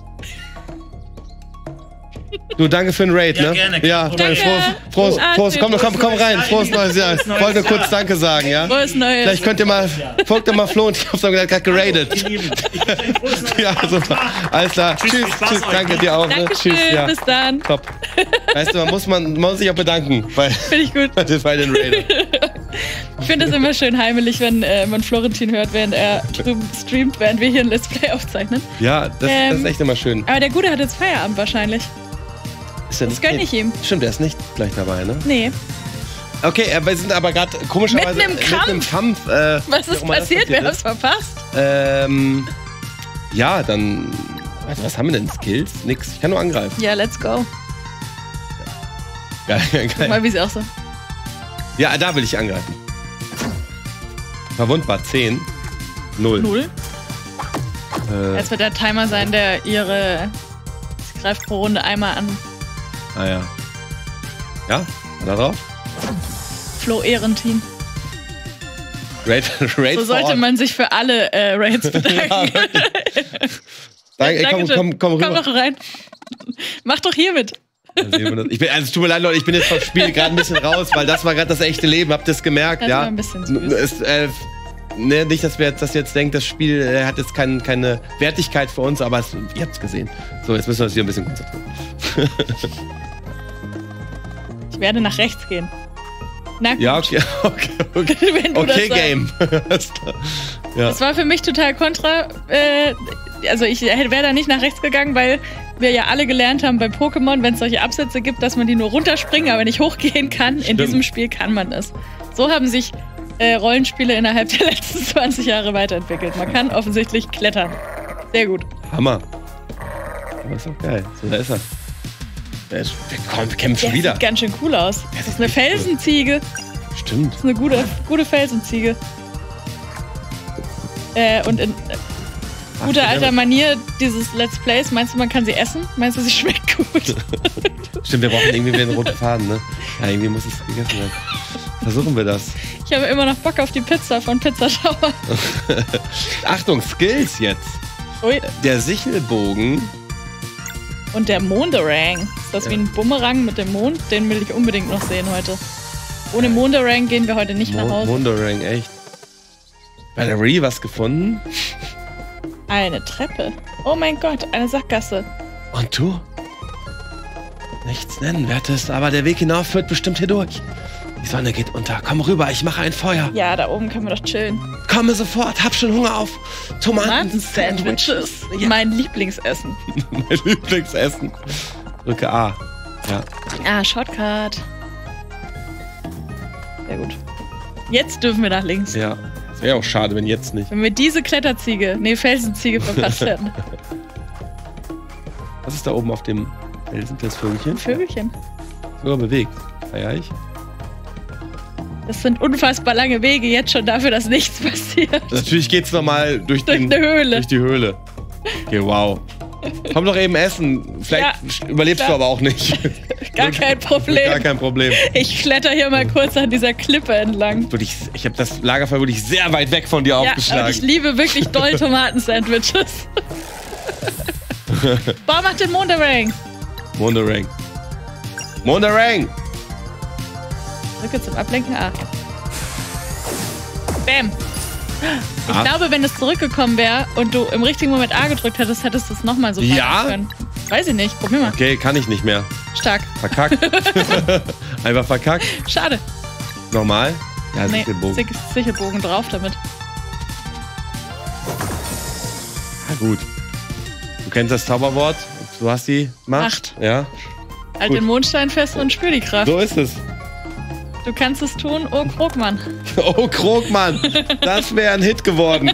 [SPEAKER 2] Du, danke für den Raid,
[SPEAKER 6] Ja,
[SPEAKER 2] ne?
[SPEAKER 6] gerne.
[SPEAKER 2] Ja,
[SPEAKER 1] Danke.
[SPEAKER 2] frohes, frohes,
[SPEAKER 1] Ah,
[SPEAKER 2] frohes, komm, komm, komm
[SPEAKER 6] Frohes
[SPEAKER 2] rein,
[SPEAKER 6] neues
[SPEAKER 2] frohes
[SPEAKER 6] Jahr.
[SPEAKER 2] neues Jahr.
[SPEAKER 6] Frohes neues
[SPEAKER 2] Ich wollte nur kurz
[SPEAKER 6] Jahr.
[SPEAKER 2] Danke sagen, ja?
[SPEAKER 1] Frohes Neues.
[SPEAKER 2] Vielleicht könnt ihr mal, folgt ihr mal Florentin auf seinem gerade geradet.
[SPEAKER 6] Ihr Lieben, ich wünsche euch frohes neues
[SPEAKER 2] Ja,
[SPEAKER 6] Jahr.
[SPEAKER 2] super. Alles klar.
[SPEAKER 6] Tschüss,
[SPEAKER 2] Tschüss,
[SPEAKER 6] viel Spaß
[SPEAKER 2] tschüss,
[SPEAKER 6] euch,
[SPEAKER 2] danke
[SPEAKER 6] ne?
[SPEAKER 2] dir auch. Ne?
[SPEAKER 1] Dankeschön,
[SPEAKER 2] Tschüss, ja.
[SPEAKER 1] bis dann.
[SPEAKER 2] Top. Weißt du, man muss, man, man muss sich auch bedanken bei,
[SPEAKER 1] Finde ich gut.
[SPEAKER 2] bei den Raidern.
[SPEAKER 1] Ich finde es immer schön heimelig, wenn äh, man Florentin hört, während er drüben streamt, während wir hier ein Let's Play aufzeichnen.
[SPEAKER 2] Ja, das, das
[SPEAKER 1] Ähm,
[SPEAKER 2] ist echt immer schön.
[SPEAKER 1] Aber der Gute hat jetzt Feierabend wahrscheinlich.
[SPEAKER 2] Ist ja
[SPEAKER 1] Das
[SPEAKER 2] nicht-
[SPEAKER 1] gönn ich ihm.
[SPEAKER 2] Stimmt, der ist nicht gleich dabei, ne?
[SPEAKER 1] Nee.
[SPEAKER 2] Okay, äh, wir sind aber gerade komischerweise
[SPEAKER 1] Mitten im Kampf.
[SPEAKER 2] Mitten im Kampf äh,
[SPEAKER 1] Was
[SPEAKER 2] wie
[SPEAKER 1] ist
[SPEAKER 2] auch immer das
[SPEAKER 1] passiert? Wir haben es
[SPEAKER 2] ist.
[SPEAKER 1] verpasst.
[SPEAKER 2] Ähm, ja, dann. Also, was haben wir denn? Skills? Nix. Ich kann nur angreifen.
[SPEAKER 1] Ja, let's go.
[SPEAKER 2] Geil, geil.
[SPEAKER 1] Mal wie sie auch so.
[SPEAKER 2] Ja, da will ich angreifen. Verwundbar zehn. null.
[SPEAKER 1] Null.
[SPEAKER 2] Äh,
[SPEAKER 1] Jetzt wird der Timer sein, der ihre. Sie greift pro Runde einmal an.
[SPEAKER 2] ah ja. Ja, war da drauf?
[SPEAKER 1] Flo Ehrentin.
[SPEAKER 2] Raid, Raid
[SPEAKER 1] So sollte
[SPEAKER 2] vor Ort.
[SPEAKER 1] man sich für alle äh, Raids bedanken.
[SPEAKER 2] Danke, ey, komm,
[SPEAKER 1] Dankeschön.
[SPEAKER 2] komm, komm rüber.
[SPEAKER 1] Komm doch rein. Mach doch hier mit.
[SPEAKER 2] Dann sehen wir das. Ich bin, also es tut mir leid, Leute, ich bin jetzt vom Spiel gerade ein bisschen raus, weil das war gerade das echte Leben. Habt ihr es gemerkt?
[SPEAKER 1] Das
[SPEAKER 2] ja.
[SPEAKER 1] war ein bisschen süß.
[SPEAKER 2] Es, äh, ne, nicht, dass wir jetzt, dass ihr jetzt denkt, das Spiel äh, hat jetzt kein, keine Wertigkeit für uns, aber es, ihr habt es gesehen. So, jetzt müssen wir uns hier ein bisschen konzentrieren.
[SPEAKER 1] Ich werde nach rechts gehen. Na gut.
[SPEAKER 2] Ja, okay, okay, okay.
[SPEAKER 1] Wenn du
[SPEAKER 2] Okay,
[SPEAKER 1] das sagst.
[SPEAKER 2] Game. Alles klar. Ja.
[SPEAKER 1] Das war für mich total kontra. Äh, also ich wäre da nicht nach rechts gegangen, weil wir ja alle gelernt haben bei Pokémon, wenn es solche Absätze gibt, dass man die nur runterspringen, aber nicht hochgehen kann. In
[SPEAKER 2] Stimmt.
[SPEAKER 1] diesem Spiel kann man es. So haben sich äh, Rollenspiele innerhalb der letzten zwanzig Jahre weiterentwickelt. Man kann offensichtlich klettern. Sehr gut.
[SPEAKER 2] Hammer. Aber ist doch geil. So, da ist er. Der ist, wir kommen- wir kämpfen
[SPEAKER 1] Der
[SPEAKER 2] wieder.
[SPEAKER 1] sieht ganz schön cool aus. Das ist eine Felsenziege.
[SPEAKER 2] Stimmt.
[SPEAKER 1] Das ist eine gute, gute Felsenziege. Äh, und in, Gute alter Manier dieses Let's Plays. Meinst du, man kann sie essen? Meinst du, sie schmeckt gut?
[SPEAKER 2] Stimmt, wir brauchen irgendwie wieder einen roten Faden, ne? Ja, irgendwie muss es gegessen werden. Versuchen wir das.
[SPEAKER 1] Ich habe immer noch Bock auf die Pizza von Pizza Tower.
[SPEAKER 2] Achtung, Skills jetzt.
[SPEAKER 1] Ui.
[SPEAKER 2] Der Sichelbogen.
[SPEAKER 1] Und der Monderang. Ist das
[SPEAKER 2] Ja.
[SPEAKER 1] wie ein Bumerang mit dem Mond? Den will ich unbedingt noch sehen heute. Ohne Monderang gehen wir heute nicht nach
[SPEAKER 2] Mo
[SPEAKER 1] Hause.
[SPEAKER 2] Monderang, echt. Batterie, was gefunden?
[SPEAKER 1] Eine Treppe. Oh mein Gott, eine Sackgasse.
[SPEAKER 2] Und du? Nichts Nennenwertes, aber der Weg hinauf führt bestimmt hier durch. Die Sonne geht unter. Komm rüber, ich mache ein Feuer.
[SPEAKER 1] Ja, da oben können wir doch chillen.
[SPEAKER 2] Komme sofort, hab schon Hunger auf
[SPEAKER 1] Tomaten-Sandwiches.
[SPEAKER 2] Ja.
[SPEAKER 1] Mein Lieblingsessen.
[SPEAKER 2] Mein Lieblingsessen. Drücke A. Ja.
[SPEAKER 1] Ah, Shortcut. Sehr gut. Jetzt dürfen wir nach links.
[SPEAKER 2] Ja. Das wäre auch schade, wenn jetzt nicht.
[SPEAKER 1] Wenn wir diese Kletterziege, nee, Felsenziege verpasst hätten.
[SPEAKER 2] Was ist da oben auf dem Felsen? Das Vögelchen?
[SPEAKER 1] Vögelchen.
[SPEAKER 2] Sogar bewegt. Feier ich.
[SPEAKER 1] Das sind unfassbar lange Wege jetzt schon dafür, dass nichts passiert.
[SPEAKER 2] Natürlich geht's nochmal durch,
[SPEAKER 1] Durch
[SPEAKER 2] den,
[SPEAKER 1] eine Höhle.
[SPEAKER 2] durch die Höhle. Okay, wow. Komm doch eben essen. Vielleicht
[SPEAKER 1] Ja,
[SPEAKER 2] überlebst
[SPEAKER 1] klar.
[SPEAKER 2] du aber auch nicht.
[SPEAKER 1] Gar kein Problem.
[SPEAKER 2] Gar kein Problem.
[SPEAKER 1] Ich kletter hier mal kurz an dieser Klippe entlang.
[SPEAKER 2] Wirklich, ich habe das Lagerfeuer wirklich sehr weit weg von dir
[SPEAKER 1] Ja, und ich
[SPEAKER 2] aufgeschlagen.
[SPEAKER 1] liebe wirklich doll Tomatensandwiches. Boah, mach den Monderang.
[SPEAKER 2] Monderang. Monderang!
[SPEAKER 1] Drücke zum Ablenken A. Bam. Ich
[SPEAKER 2] A.
[SPEAKER 1] glaube, wenn es zurückgekommen wäre und du im richtigen Moment A gedrückt hättest, hättest du es nochmal so
[SPEAKER 2] Ja?
[SPEAKER 1] machen können. Weiß ich nicht. Probier mal.
[SPEAKER 2] Okay, kann ich nicht mehr.
[SPEAKER 1] Stark.
[SPEAKER 2] Verkackt. Einfach verkackt.
[SPEAKER 1] Schade.
[SPEAKER 2] Nochmal. Ja,
[SPEAKER 1] Nee,
[SPEAKER 2] Sichelbogen.
[SPEAKER 1] Sic- Sichelbogen drauf damit.
[SPEAKER 2] Ja, gut. Du kennst das Zauberwort. Du hast die Macht.
[SPEAKER 1] Macht.
[SPEAKER 2] Ja.
[SPEAKER 1] Halt
[SPEAKER 2] Gut.
[SPEAKER 1] den Mondstein fest und spür die Kraft.
[SPEAKER 2] So ist es.
[SPEAKER 1] Du kannst es tun, oh Krogmann.
[SPEAKER 2] Oh, Krogmann. Das wäre ein Hit geworden.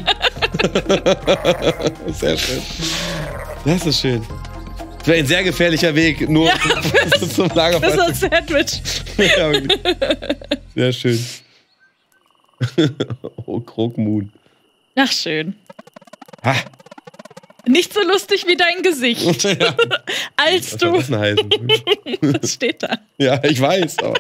[SPEAKER 2] Sehr schön. Das ist schön. Das wäre ein sehr gefährlicher Weg, nur
[SPEAKER 1] Ja,
[SPEAKER 2] zum Lagerfeuer.
[SPEAKER 1] Das ist ein Sandwich.
[SPEAKER 2] Ja, wirklich. Sehr schön. Oh, Krogmoon.
[SPEAKER 1] Ach, schön.
[SPEAKER 2] Ha.
[SPEAKER 1] Nicht so lustig wie dein Gesicht.
[SPEAKER 2] Ja.
[SPEAKER 1] Als
[SPEAKER 2] Was soll
[SPEAKER 1] du.
[SPEAKER 2] das denn heißen?
[SPEAKER 1] Das steht da.
[SPEAKER 2] Ja, ich weiß, aber.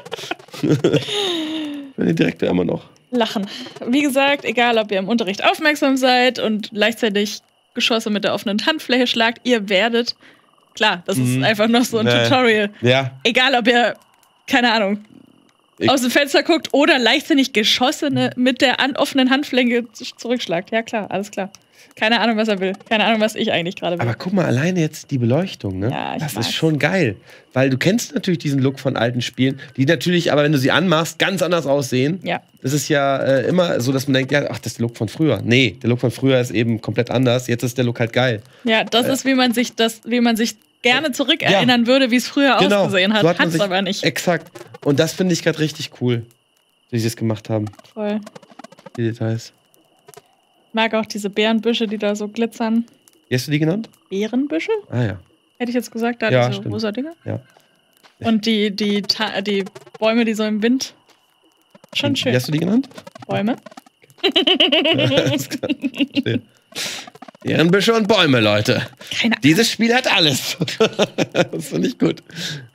[SPEAKER 2] Den Direktor immer noch.
[SPEAKER 1] Lachen. Wie gesagt, egal ob ihr im Unterricht aufmerksam seid und gleichzeitig Geschosse mit der offenen Handfläche schlagt, ihr werdet. Klar, das ist
[SPEAKER 2] Mhm.
[SPEAKER 1] einfach noch so ein
[SPEAKER 2] Nee.
[SPEAKER 1] Tutorial.
[SPEAKER 2] Ja.
[SPEAKER 1] Egal ob ihr, keine Ahnung,
[SPEAKER 2] Ich-
[SPEAKER 1] aus dem Fenster guckt oder leichtsinnig Geschosse ne, mit der an offenen Handfläche zurückschlagt. Ja, klar, alles klar. Keine Ahnung, was er will. Keine Ahnung, was ich eigentlich gerade will.
[SPEAKER 2] Aber guck mal, alleine jetzt die Beleuchtung, ne?
[SPEAKER 1] Ja, ich
[SPEAKER 2] das
[SPEAKER 1] mag's.
[SPEAKER 2] ist schon geil. Weil du kennst natürlich diesen Look von alten Spielen, die natürlich, aber wenn du sie anmachst, ganz anders aussehen.
[SPEAKER 1] Ja.
[SPEAKER 2] Das ist ja äh, immer so, dass man denkt, ja, ach, das ist der Look von früher. Nee, der Look von früher ist eben komplett anders. Jetzt ist der Look halt geil.
[SPEAKER 1] Ja, das ist, wie man sich das, wie man sich gerne zurückerinnern
[SPEAKER 2] Ja.
[SPEAKER 1] würde, wie es früher ausgesehen hat.
[SPEAKER 2] so man
[SPEAKER 1] Hat's
[SPEAKER 2] sich-
[SPEAKER 1] aber nicht.
[SPEAKER 2] Exakt. Und das finde ich gerade richtig cool, wie sie es gemacht haben.
[SPEAKER 1] Voll.
[SPEAKER 2] Die Details.
[SPEAKER 1] Ich mag auch diese Beerenbüsche, die da so glitzern.
[SPEAKER 2] Wie hast du die genannt?
[SPEAKER 1] Beerenbüsche?
[SPEAKER 2] Ah ja.
[SPEAKER 1] Hätte ich jetzt gesagt, da
[SPEAKER 2] Ja,
[SPEAKER 1] diese
[SPEAKER 2] stimmt.
[SPEAKER 1] rosa Dinger.
[SPEAKER 2] Ja.
[SPEAKER 1] Und die, die, Ta- die Bäume, die so im Wind. Schon
[SPEAKER 2] Wie
[SPEAKER 1] schön.
[SPEAKER 2] hast du die genannt?
[SPEAKER 1] Bäume.
[SPEAKER 2] Alles klar. Verstehe. Ehrenbüsche und Bäume, Leute.
[SPEAKER 1] Keine Ahnung.
[SPEAKER 2] Dieses Spiel hat alles. Das finde ich gut.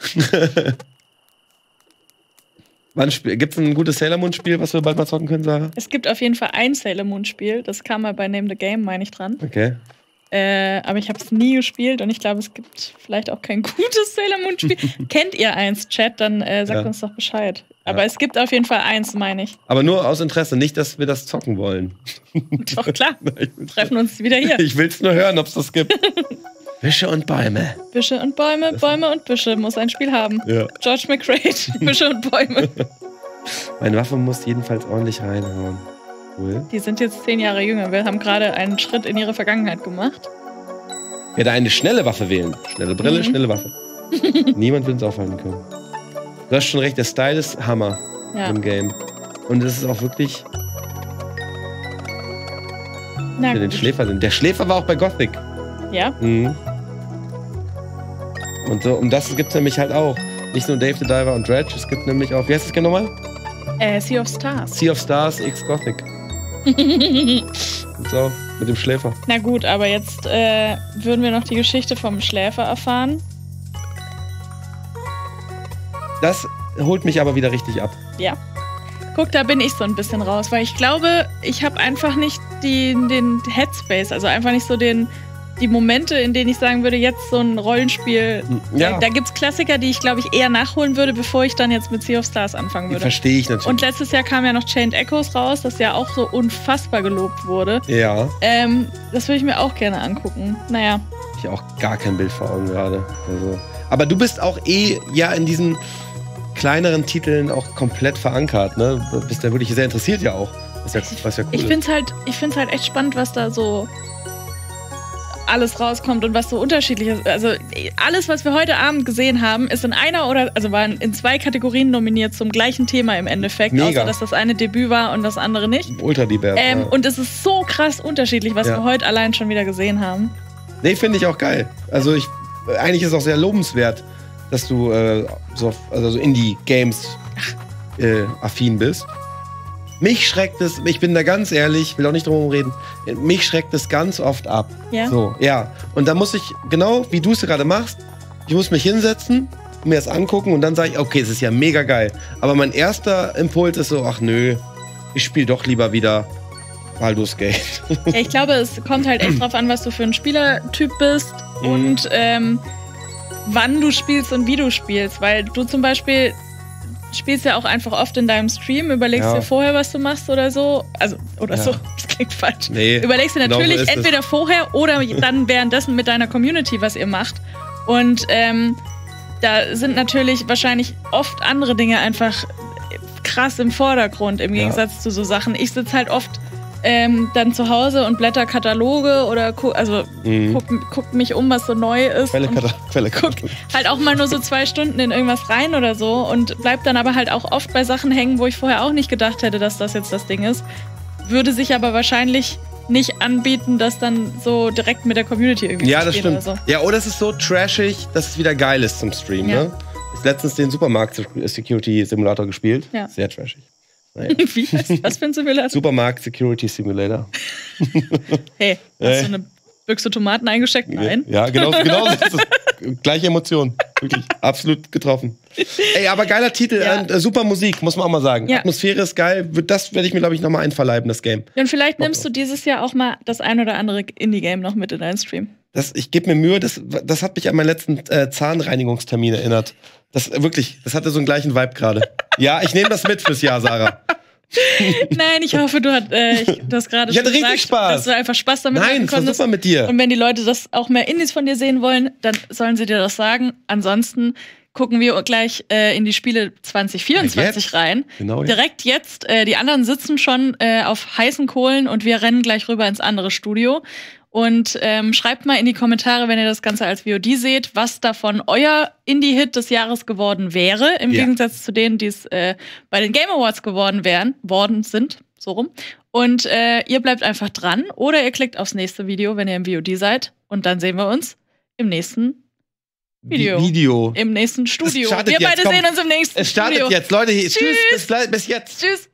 [SPEAKER 2] Wann gibt es ein gutes Sailor Moon Spiel, was wir bald mal zocken können, Sarah?
[SPEAKER 1] Es gibt auf jeden Fall ein Sailor Moon Spiel. Das kam mal bei Name the Game, meine ich dran.
[SPEAKER 2] Okay.
[SPEAKER 1] Äh, aber ich habe es nie gespielt und ich glaube, es gibt vielleicht auch kein gutes Sailor Moon Spiel. Kennt ihr eins, Chat? Dann äh, sagt
[SPEAKER 2] Ja.
[SPEAKER 1] uns doch Bescheid. Aber
[SPEAKER 2] Ja.
[SPEAKER 1] es gibt auf jeden Fall eins, meine ich.
[SPEAKER 2] Aber nur aus Interesse, nicht, dass wir das zocken wollen.
[SPEAKER 1] Doch klar.
[SPEAKER 2] Ich will's,
[SPEAKER 1] Treffen uns wieder hier.
[SPEAKER 2] ich will's nur hören, ob es das gibt. Büsche und Bäume.
[SPEAKER 1] Büsche und Bäume, Bäume und Büsche muss ein Spiel haben.
[SPEAKER 2] Ja.
[SPEAKER 1] George McRae, Büsche und Bäume.
[SPEAKER 2] Meine Waffe muss jedenfalls ordentlich reinhauen. Cool.
[SPEAKER 1] Die sind jetzt zehn Jahre jünger. Wir haben gerade einen Schritt in ihre Vergangenheit gemacht.
[SPEAKER 2] Ich werde eine schnelle Waffe wählen. Schnelle Brille,
[SPEAKER 1] Mhm.
[SPEAKER 2] schnelle Waffe. Niemand will uns aufhalten können. Du hast schon recht, der Style ist Hammer
[SPEAKER 1] Ja.
[SPEAKER 2] im Game. Und es ist auch wirklich
[SPEAKER 1] Na
[SPEAKER 2] für den
[SPEAKER 1] gut.
[SPEAKER 2] Schläfer sind. Der Schläfer war auch bei Gothic.
[SPEAKER 1] Ja?
[SPEAKER 2] Mhm. Und so, um das gibt es nämlich halt auch. Nicht nur Dave the Diver und Dredge, es gibt nämlich auch, wie heißt das gerne nochmal?
[SPEAKER 1] Äh, Sea of Stars.
[SPEAKER 2] Sea of Stars X Gothic. Und so, mit dem Schläfer.
[SPEAKER 1] Na gut, aber jetzt äh, würden wir noch die Geschichte vom Schläfer erfahren.
[SPEAKER 2] Das holt mich aber wieder richtig ab.
[SPEAKER 1] Ja. Guck, da bin ich so ein bisschen raus, weil ich glaube, ich habe einfach nicht die, den Headspace, also einfach nicht so den, die Momente, in denen ich sagen würde, jetzt so ein Rollenspiel.
[SPEAKER 2] Ja.
[SPEAKER 1] Da, da gibt es Klassiker, die ich, glaube ich, eher nachholen würde, bevor ich dann jetzt mit Sea of Stars anfangen würde.
[SPEAKER 2] Verstehe ich natürlich.
[SPEAKER 1] Und letztes Jahr kam ja noch Chained Echoes raus, das ja auch so unfassbar gelobt wurde.
[SPEAKER 2] Ja.
[SPEAKER 1] Ähm, das würde ich mir auch gerne angucken. Naja.
[SPEAKER 2] Ich habe auch gar kein Bild vor Augen gerade. Also. Aber du bist auch eh ja in diesen kleineren Titeln auch komplett verankert, ne? Du bist ja wirklich sehr interessiert ja auch. Was ja, was ja cool
[SPEAKER 1] ich finde es halt, ich find's halt echt spannend, was da so alles rauskommt und was so unterschiedlich ist. Also alles, was wir heute Abend gesehen haben, ist in einer oder, also waren in zwei Kategorien nominiert zum gleichen Thema im Endeffekt.
[SPEAKER 2] Mega.
[SPEAKER 1] Außer, dass das eine Debüt war und das andere nicht.
[SPEAKER 2] Ultra divers.
[SPEAKER 1] Ähm,
[SPEAKER 2] ja.
[SPEAKER 1] Und es ist so krass unterschiedlich, was
[SPEAKER 2] Ja.
[SPEAKER 1] wir heute allein schon wieder gesehen haben.
[SPEAKER 2] Nee, finde ich auch geil. Also ich, eigentlich ist es auch sehr lobenswert, dass du äh, so, also so Indie-Games äh, affin bist. Mich schreckt es, ich bin da ganz ehrlich, will auch nicht drum reden, mich schreckt es ganz oft ab.
[SPEAKER 1] Ja?
[SPEAKER 2] So, ja. Und da muss ich, genau wie du es gerade machst, ich muss mich hinsetzen, mir das angucken und dann sage ich, okay, es ist ja mega geil. Aber mein erster Impuls ist so, ach nö, ich spiele doch lieber wieder Baldur's Gate.
[SPEAKER 1] Ja, ich glaube, es kommt halt echt drauf an, was du für ein Spielertyp bist
[SPEAKER 2] Mhm.
[SPEAKER 1] und ähm, wann du spielst und wie du spielst. Weil du zum Beispiel spielst ja auch einfach oft in deinem Stream, überlegst
[SPEAKER 2] Ja.
[SPEAKER 1] dir vorher, was du machst oder so. Also, oder
[SPEAKER 2] Ja.
[SPEAKER 1] so, das klingt falsch.
[SPEAKER 2] Nee,
[SPEAKER 1] Überlegst dir
[SPEAKER 2] genau so
[SPEAKER 1] natürlich
[SPEAKER 2] ist es.
[SPEAKER 1] entweder vorher oder dann währenddessen mit deiner Community, was ihr macht. Und ähm, da sind natürlich wahrscheinlich oft andere Dinge einfach krass im Vordergrund im
[SPEAKER 2] Ja.
[SPEAKER 1] Gegensatz zu so Sachen. Ich sitze halt oft ähm, dann zu Hause und blätter Kataloge oder gu also
[SPEAKER 2] Mhm.
[SPEAKER 1] guck, guck mich um, was so neu ist.
[SPEAKER 2] Quelle,
[SPEAKER 1] und
[SPEAKER 2] Kata- Quelle,
[SPEAKER 1] guck halt auch mal nur so zwei Stunden in irgendwas rein oder so und bleib dann aber halt auch oft bei Sachen hängen, wo ich vorher auch nicht gedacht hätte, dass das jetzt das Ding ist. Würde sich aber wahrscheinlich nicht anbieten, das dann so direkt mit der Community irgendwie
[SPEAKER 2] Ja,
[SPEAKER 1] zu
[SPEAKER 2] das
[SPEAKER 1] spielen
[SPEAKER 2] stimmt.
[SPEAKER 1] oder so.
[SPEAKER 2] Ja, oder es ist so trashig, dass es wieder geil ist zum Stream,
[SPEAKER 1] Ja.
[SPEAKER 2] ne? Ich hab letztens den Supermarkt-Security-Simulator gespielt.
[SPEAKER 1] Ja.
[SPEAKER 2] Sehr trashig. Naja.
[SPEAKER 1] Wie? Was, was für ein Simulator?
[SPEAKER 2] Supermarkt Security Simulator.
[SPEAKER 1] Hey, hast
[SPEAKER 2] Äh.
[SPEAKER 1] du eine Büchse Tomaten eingesteckt? Nein.
[SPEAKER 2] Ja, genau, genau so ist es. Gleiche Emotion. Wirklich. Absolut getroffen. Ey, aber geiler Titel.
[SPEAKER 1] Ja.
[SPEAKER 2] Äh, super Musik, muss man auch mal sagen.
[SPEAKER 1] Ja.
[SPEAKER 2] Atmosphäre ist geil. Das werde ich mir, glaube ich, nochmal einverleiben, das Game.
[SPEAKER 1] Und vielleicht nimmst du dieses Jahr auch mal das ein oder andere Indie-Game noch mit in deinen Stream.
[SPEAKER 2] Das, ich gebe mir Mühe, das, das hat mich an meinen letzten äh, Zahnreinigungstermin erinnert. Das wirklich, das hatte so einen gleichen Vibe gerade. Ja, ich nehme das mit fürs Jahr, Sarah.
[SPEAKER 1] Nein, ich hoffe, du, hat, äh, ich, du hast gerade
[SPEAKER 2] Ich hatte
[SPEAKER 1] schon
[SPEAKER 2] richtig
[SPEAKER 1] gesagt,
[SPEAKER 2] Spaß.
[SPEAKER 1] dass du einfach Spaß damit
[SPEAKER 2] Nein,
[SPEAKER 1] haben
[SPEAKER 2] es war
[SPEAKER 1] konntest.
[SPEAKER 2] super mit dir.
[SPEAKER 1] Und wenn die Leute das auch mehr Indies von dir sehen wollen, dann sollen sie dir das sagen. Ansonsten gucken wir gleich äh, in die Spiele zwanzig vierundzwanzig
[SPEAKER 2] Jetzt?
[SPEAKER 1] rein.
[SPEAKER 2] Genau, ja.
[SPEAKER 1] Direkt jetzt. Äh, die anderen sitzen schon äh, auf heißen Kohlen und wir rennen gleich rüber ins andere Studio. Und ähm, schreibt mal in die Kommentare, wenn ihr das Ganze als V O D seht, was davon euer Indie-Hit des Jahres geworden wäre, im
[SPEAKER 2] Ja.
[SPEAKER 1] Gegensatz zu denen, die es äh, bei den Game Awards geworden wären, worden sind, so rum. Und äh, ihr bleibt einfach dran oder ihr klickt aufs nächste Video, wenn ihr im V O D seid. Und dann sehen wir uns im nächsten Video.
[SPEAKER 2] Vi- Video.
[SPEAKER 1] Im nächsten Studio.
[SPEAKER 2] startet
[SPEAKER 1] Wir
[SPEAKER 2] jetzt,
[SPEAKER 1] beide
[SPEAKER 2] komm.
[SPEAKER 1] sehen uns im nächsten
[SPEAKER 2] Es startet
[SPEAKER 1] Studio.
[SPEAKER 2] jetzt, Leute. Tschüss,
[SPEAKER 1] Tschüss.
[SPEAKER 2] bis, gleich- bis jetzt.
[SPEAKER 1] Tschüss.